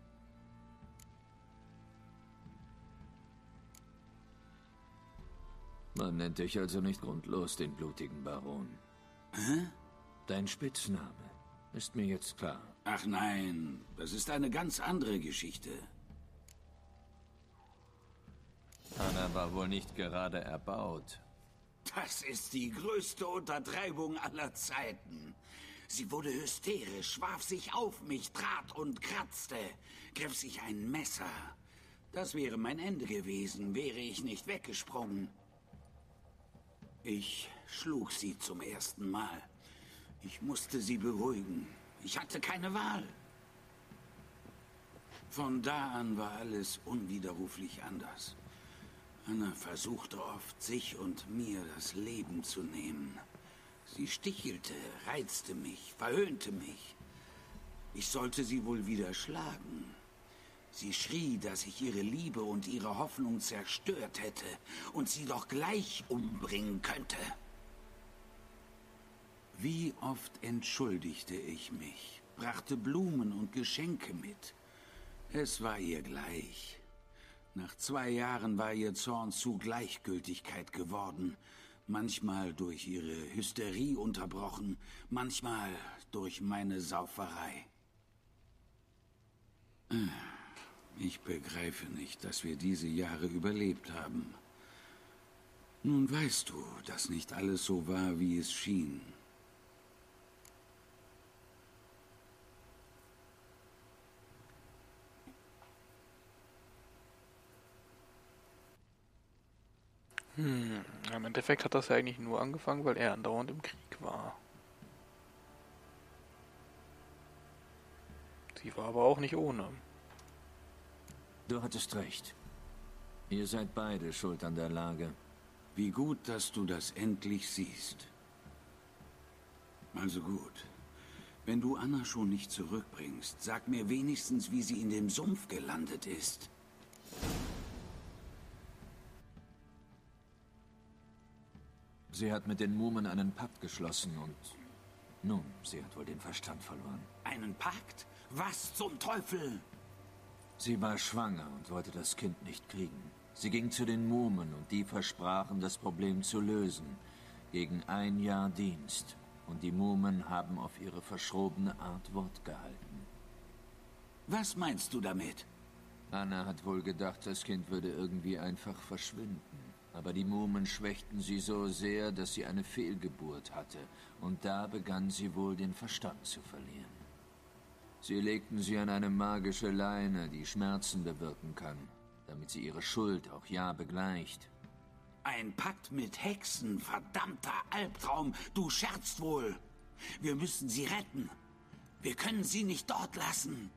Man nennt dich also nicht grundlos den blutigen Baron. Hä? Dein Spitzname ist mir jetzt klar. Ach nein, das ist eine ganz andere Geschichte. Anna war wohl nicht gerade erbaut. Das ist die größte Untertreibung aller Zeiten. Sie wurde hysterisch, warf sich auf mich, trat und kratzte, griff sich ein Messer. Das wäre mein Ende gewesen, wäre ich nicht weggesprungen. Ich schlug sie zum ersten Mal. Ich musste sie beruhigen. Ich hatte keine Wahl. Von da an war alles unwiderruflich anders. Anna versuchte oft, sich und mir das Leben zu nehmen. Sie stichelte, reizte mich, verhöhnte mich. Ich sollte sie wohl wieder schlagen. Sie schrie, dass ich ihre Liebe und ihre Hoffnung zerstört hätte und sie doch gleich umbringen könnte. Wie oft entschuldigte ich mich, brachte Blumen und Geschenke mit. Es war ihr gleich. Nach 2 Jahren war ihr Zorn zu Gleichgültigkeit geworden. Manchmal durch ihre Hysterie unterbrochen, manchmal durch meine Sauferei. Ich begreife nicht, dass wir diese Jahre überlebt haben. Nun weißt du, dass nicht alles so war, wie es schien. Im Endeffekt hat das ja eigentlich nur angefangen, weil er andauernd im Krieg war. Sie war aber auch nicht ohne. Du hattest recht. Ihr seid beide schuld an der Lage. Wie gut, dass du das endlich siehst. Also gut. Wenn du Anna schon nicht zurückbringst, sag mir wenigstens, wie sie in dem Sumpf gelandet ist. Sie hat mit den Mumen einen Pakt geschlossen und... Nun, sie hat wohl den Verstand verloren. Einen Pakt? Was zum Teufel? Sie war schwanger und wollte das Kind nicht kriegen. Sie ging zu den Mumen und die versprachen, das Problem zu lösen. Gegen 1 Jahr Dienst. Und die Mumen haben auf ihre verschrobene Art Wort gehalten. Was meinst du damit? Anna hat wohl gedacht, das Kind würde irgendwie einfach verschwinden. Aber die Mumen schwächten sie so sehr, dass sie eine Fehlgeburt hatte. Und da begann sie wohl, den Verstand zu verlieren. Sie legten sie an eine magische Leine, die Schmerzen bewirken kann, damit sie ihre Schuld auch ja begleicht. Ein Pakt mit Hexen, verdammter Albtraum. Du scherzt wohl. Wir müssen sie retten. Wir können sie nicht dort lassen.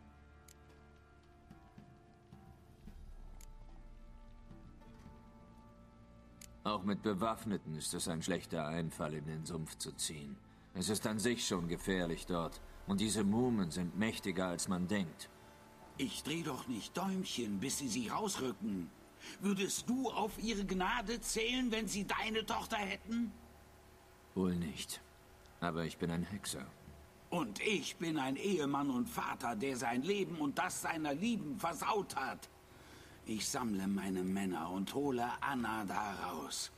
Auch mit Bewaffneten ist es ein schlechter Einfall, in den Sumpf zu ziehen. Es ist an sich schon gefährlich dort. Und diese Mumen sind mächtiger, als man denkt. Ich dreh doch nicht Däumchen, bis sie rausrücken. Würdest du auf ihre Gnade zählen, wenn sie deine Tochter hätten? Wohl nicht. Aber ich bin ein Hexer. Und ich bin ein Ehemann und Vater, der sein Leben und das seiner Lieben versaut hat. Ich sammle meine Männer und hole Anna da raus.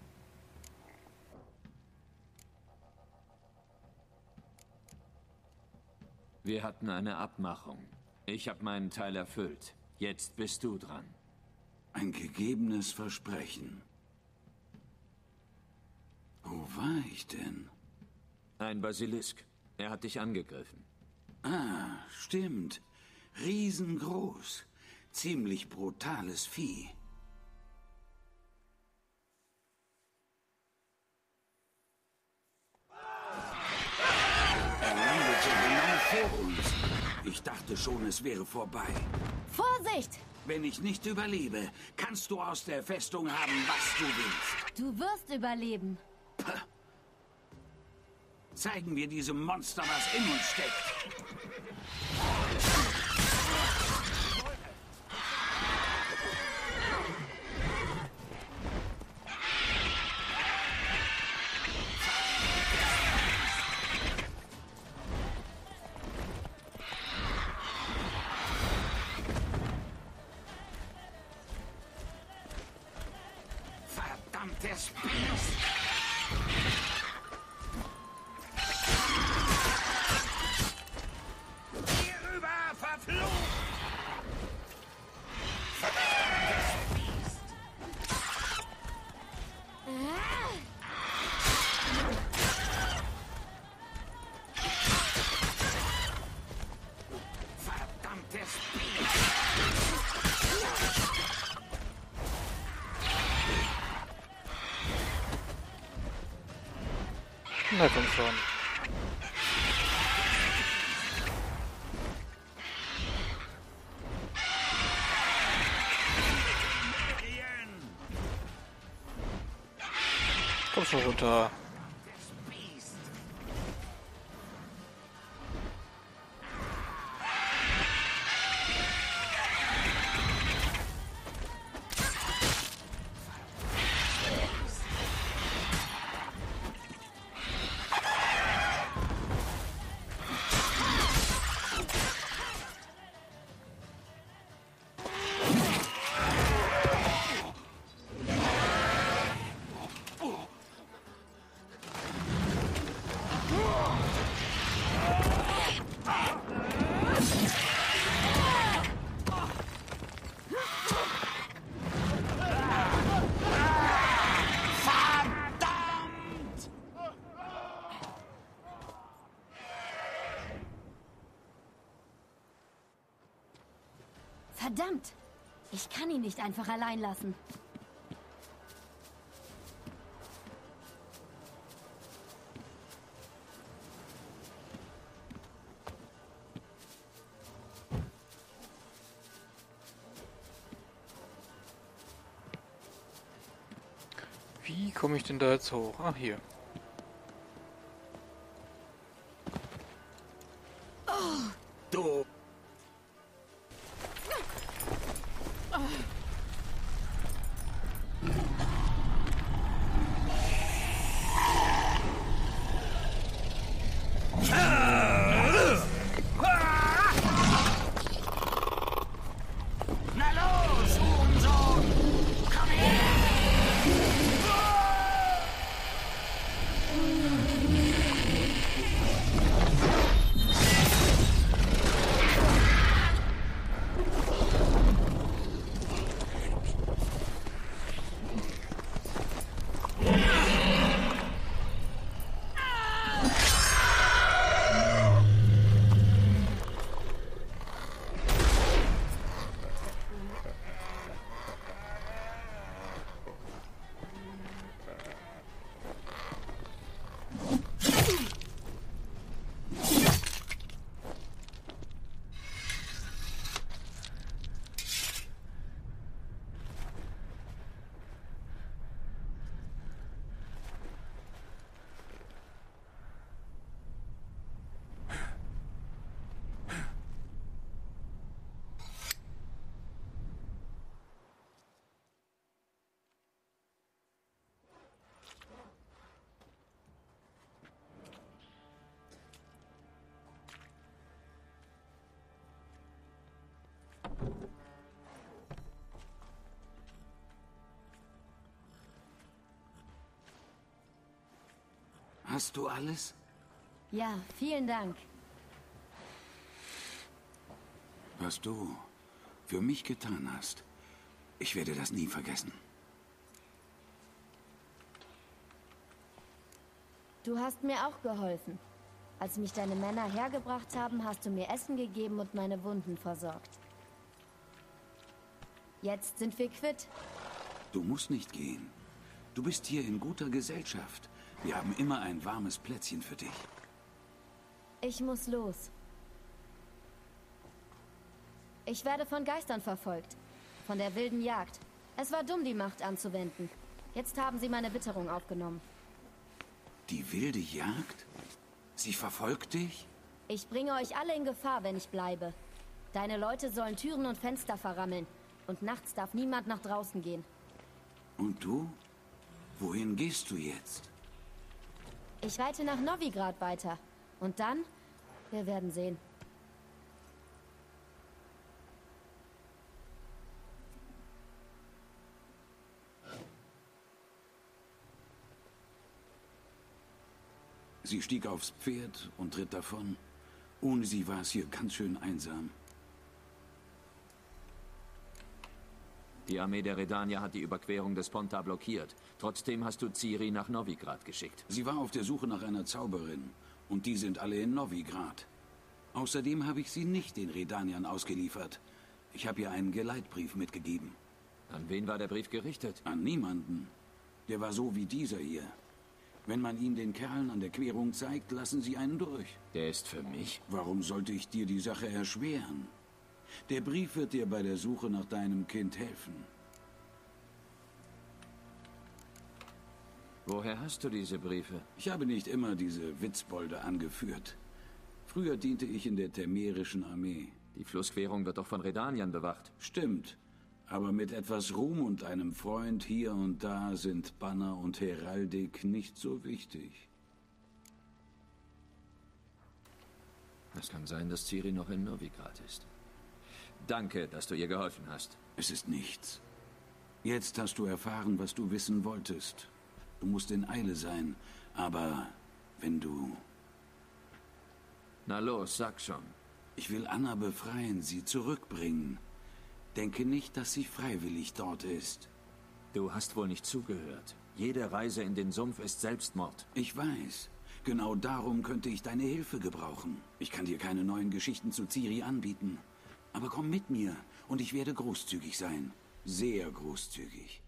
Wir hatten eine Abmachung. Ich habe meinen Teil erfüllt. Jetzt bist du dran. Ein gegebenes Versprechen. Wo war ich denn? Ein Basilisk. Er hat dich angegriffen. Ah, stimmt. Riesengroß. Ziemlich brutales Vieh. Er landete genau vor uns. Ich dachte schon, es wäre vorbei. Vorsicht! Wenn ich nicht überlebe, kannst du aus der Festung haben, was du willst. Du wirst überleben. Puh. Zeigen wir diesem Monster, was in uns steckt. Verdammtes Biest! Hier rüber, verflucht! Verdammtes Biest! Verdammtes Biest! Na komm schon. Treppe runter. Verdammt! Ich kann ihn nicht einfach allein lassen. Wie komme ich denn da jetzt hoch? Ah, hier. Du! Na los, Hurensohn! Komm her! Hast du alles? Ja, vielen Dank. Was du für mich getan hast, ich werde das nie vergessen. Du hast mir auch geholfen. Als mich deine Männer hergebracht haben, hast du mir Essen gegeben und meine Wunden versorgt. Jetzt sind wir quitt. Du musst nicht gehen. Du bist hier in guter Gesellschaft. Wir haben immer ein warmes Plätzchen für dich. Ich muss los. Ich werde von Geistern verfolgt. Von der wilden Jagd. Es war dumm, die Macht anzuwenden. Jetzt haben sie meine Witterung aufgenommen. Die wilde Jagd? Sie verfolgt dich? Ich bringe euch alle in Gefahr, wenn ich bleibe. Deine Leute sollen Türen und Fenster verrammeln. Und nachts darf niemand nach draußen gehen. Und du? Wohin gehst du jetzt? Ich reite nach Novigrad weiter. Und dann? Wir werden sehen. Sie stieg aufs Pferd und ritt davon. Ohne sie war es hier ganz schön einsam. Die Armee der Redanier hat die Überquerung des Pontar blockiert. Trotzdem hast du Ciri nach Novigrad geschickt. Sie war auf der Suche nach einer Zauberin. Und die sind alle in Novigrad. Außerdem habe ich sie nicht den Redaniern ausgeliefert. Ich habe ihr einen Geleitbrief mitgegeben. An wen war der Brief gerichtet? An niemanden. Der war so wie dieser hier. Wenn man ihn den Kerlen an der Querung zeigt, lassen sie einen durch. Der ist für mich? Warum sollte ich dir die Sache erschweren? Der Brief wird dir bei der Suche nach deinem Kind helfen. Woher hast du diese Briefe? Ich habe nicht immer diese Witzbolde angeführt. Früher diente ich in der temerischen Armee. Die Flussquerung wird doch von Redaniern bewacht. Stimmt. Aber mit etwas Ruhm und einem Freund hier und da sind Banner und Heraldik nicht so wichtig. Es kann sein, dass Ciri noch in Novigrad ist. Danke, dass du ihr geholfen hast. Es ist nichts. Jetzt hast du erfahren, was du wissen wolltest. Du musst in Eile sein, aber wenn du... Na los, sag schon. Ich will Anna befreien, sie zurückbringen. Denke nicht, dass sie freiwillig dort ist. Du hast wohl nicht zugehört. Jede Reise in den Sumpf ist Selbstmord. Ich weiß. Genau darum könnte ich deine Hilfe gebrauchen. Ich kann dir keine neuen Geschichten zu Ciri anbieten. Aber komm mit mir und ich werde großzügig sein. Sehr großzügig.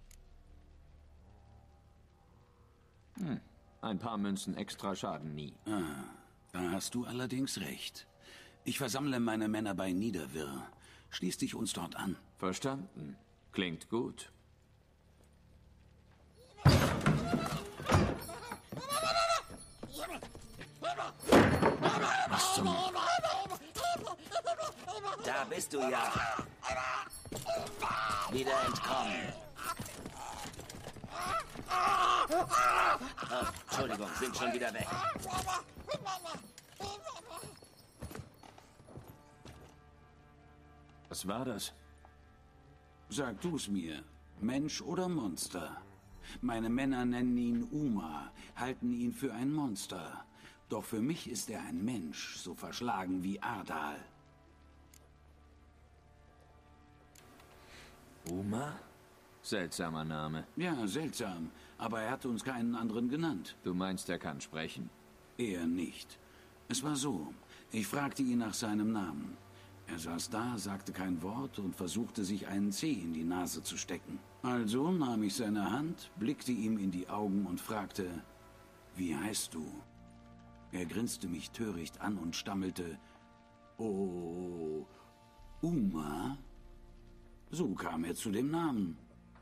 Ein paar Münzen extra schaden nie. Da hast du allerdings recht. Ich versammle meine Männer bei Niederwirr. Schließ dich uns dort an. Verstanden. Klingt gut. Was zum... Da bist du ja. Wieder entkommen. Oh, Entschuldigung, sind schon wieder weg. Was war das? Sag du's mir. Mensch oder Monster? Meine Männer nennen ihn Uma, halten ihn für ein Monster. Doch für mich ist er ein Mensch, so verschlagen wie Ardal. Uma? Seltsamer Name. Ja, seltsam. Aber er hat uns keinen anderen genannt. Du meinst, er kann sprechen? Er nicht. Es war so. Ich fragte ihn nach seinem Namen. Er saß da, sagte kein Wort und versuchte, sich einen Zeh in die Nase zu stecken. Also nahm ich seine Hand, blickte ihm in die Augen und fragte, wie heißt du? Er grinste mich töricht an und stammelte, oh, Uma? So kam er zu dem Namen.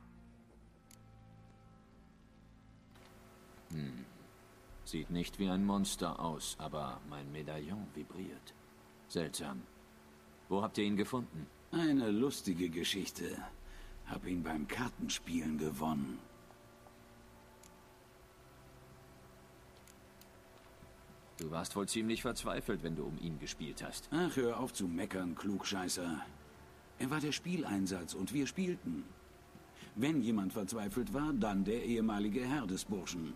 Sieht nicht wie ein Monster aus, aber mein Medaillon vibriert. Seltsam. Wo habt ihr ihn gefunden? Eine lustige Geschichte. Hab ihn beim Kartenspielen gewonnen. Du warst wohl ziemlich verzweifelt, wenn du um ihn gespielt hast. Ach, hör auf zu meckern, Klugscheißer. Er war der Spieleinsatz und wir spielten. Wenn jemand verzweifelt war, dann der ehemalige Herr des Burschen.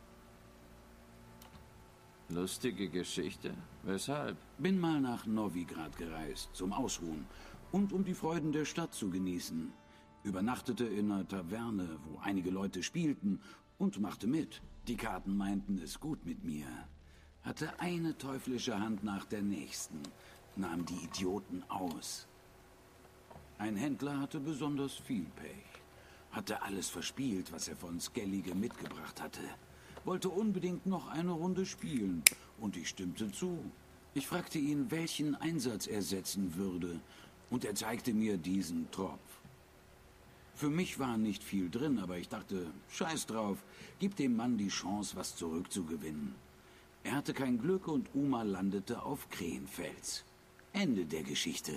Lustige Geschichte. Weshalb? Bin mal nach Novigrad gereist, zum Ausruhen und um die Freuden der Stadt zu genießen. Übernachtete in einer Taverne, wo einige Leute spielten und machte mit. Die Karten meinten es gut mit mir. Hatte eine teuflische Hand nach der nächsten, nahm die Idioten aus. Ein Händler hatte besonders viel Pech. Hatte alles verspielt, was er von Skellige mitgebracht hatte. Wollte unbedingt noch eine Runde spielen und ich stimmte zu. Ich fragte ihn, welchen Einsatz er setzen würde und er zeigte mir diesen Tropf. Für mich war nicht viel drin, aber ich dachte, scheiß drauf, gib dem Mann die Chance, was zurückzugewinnen. Er hatte kein Glück und Uma landete auf Krähenfels. Ende der Geschichte.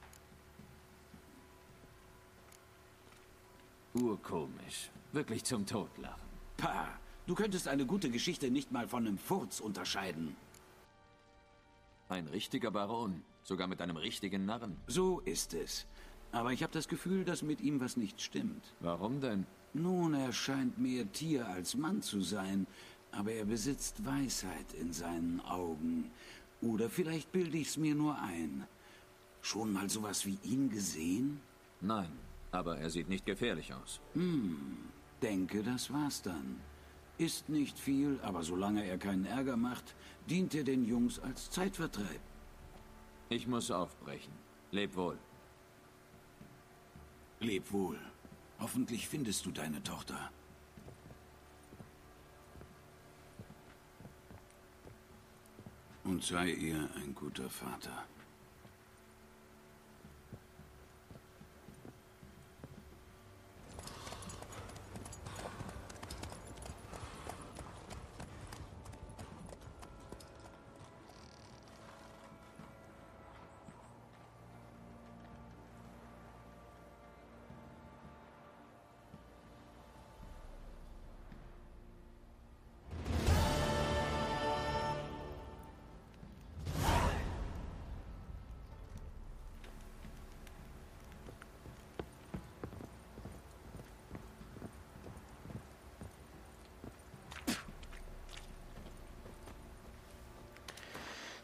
Urkomisch. Wirklich zum Totlachen. Pah, du könntest eine gute Geschichte nicht mal von einem Furz unterscheiden. Ein richtiger Baron. Sogar mit einem richtigen Narren. So ist es. Aber ich habe das Gefühl, dass mit ihm was nicht stimmt. Warum denn? Nun, er scheint mehr Tier als Mann zu sein. Aber er besitzt Weisheit in seinen Augen. Oder vielleicht bilde ich's mir nur ein. Schon mal sowas wie ihn gesehen? Nein, aber er sieht nicht gefährlich aus. Denke, das war's dann. Ist nicht viel, aber solange er keinen Ärger macht, dient er den Jungs als Zeitvertreib. Ich muss aufbrechen. Leb wohl. Leb wohl. Hoffentlich findest du deine Tochter. Und sei ihr ein guter Vater.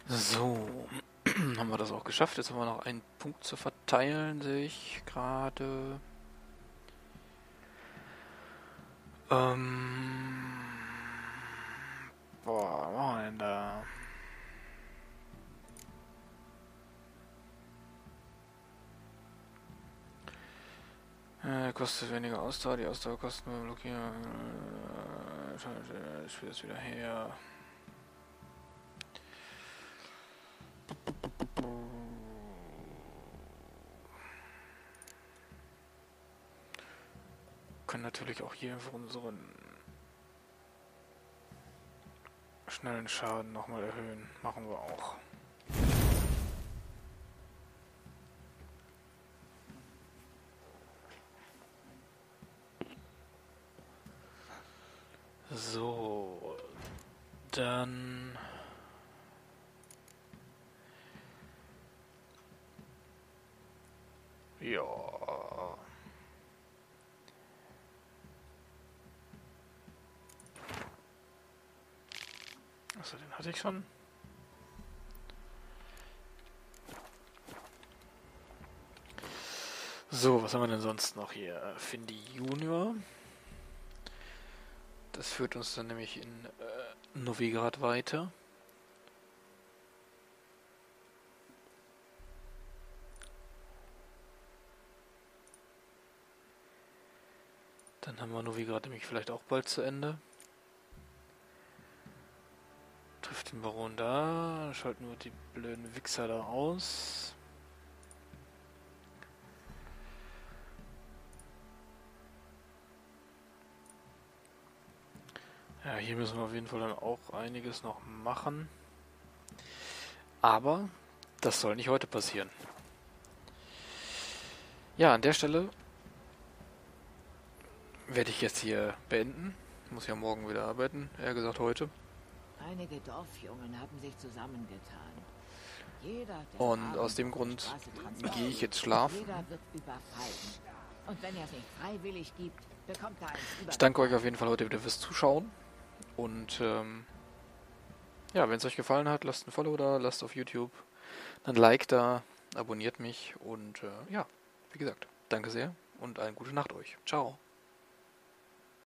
So, haben wir das auch geschafft. Jetzt haben wir noch einen Punkt zu verteilen, sehe ich gerade. Boah, was machen wir denn da? Kostet weniger Ausdauer, die Ausdauerkosten beim Blockieren. Ich spiele das wieder her. Können natürlich auch hier einfach unseren schnellen Schaden nochmal erhöhen. Machen wir auch. So, dann ja. Achso, den hatte ich schon. So, was haben wir denn sonst noch hier? Findy Junior. Das führt uns dann nämlich in Novigrad weiter. Dann haben wir Novigrad nämlich vielleicht auch bald zu Ende. Trifft den Baron da, schalten wir die blöden Wichser da aus. Ja, hier müssen wir auf jeden Fall dann auch einiges noch machen. Aber das soll nicht heute passieren. Ja, an der Stelle werde ich jetzt hier beenden. Ich muss ja morgen wieder arbeiten, eher gesagt heute. Einige Dorfjungen haben sich zusammengetan. Jeder, Und aus dem Grund gehe ich jetzt schlafen. Jeder wird überfallen. Und wenn er es nicht freiwillig gibt, bekommt er eins über. Ich danke euch auf jeden Fall heute wieder fürs Zuschauen. Und ja, wenn es euch gefallen hat, lasst ein Follow da, lasst auf YouTube ein Like da, abonniert mich und ja, wie gesagt, danke sehr und eine gute Nacht euch. Ciao.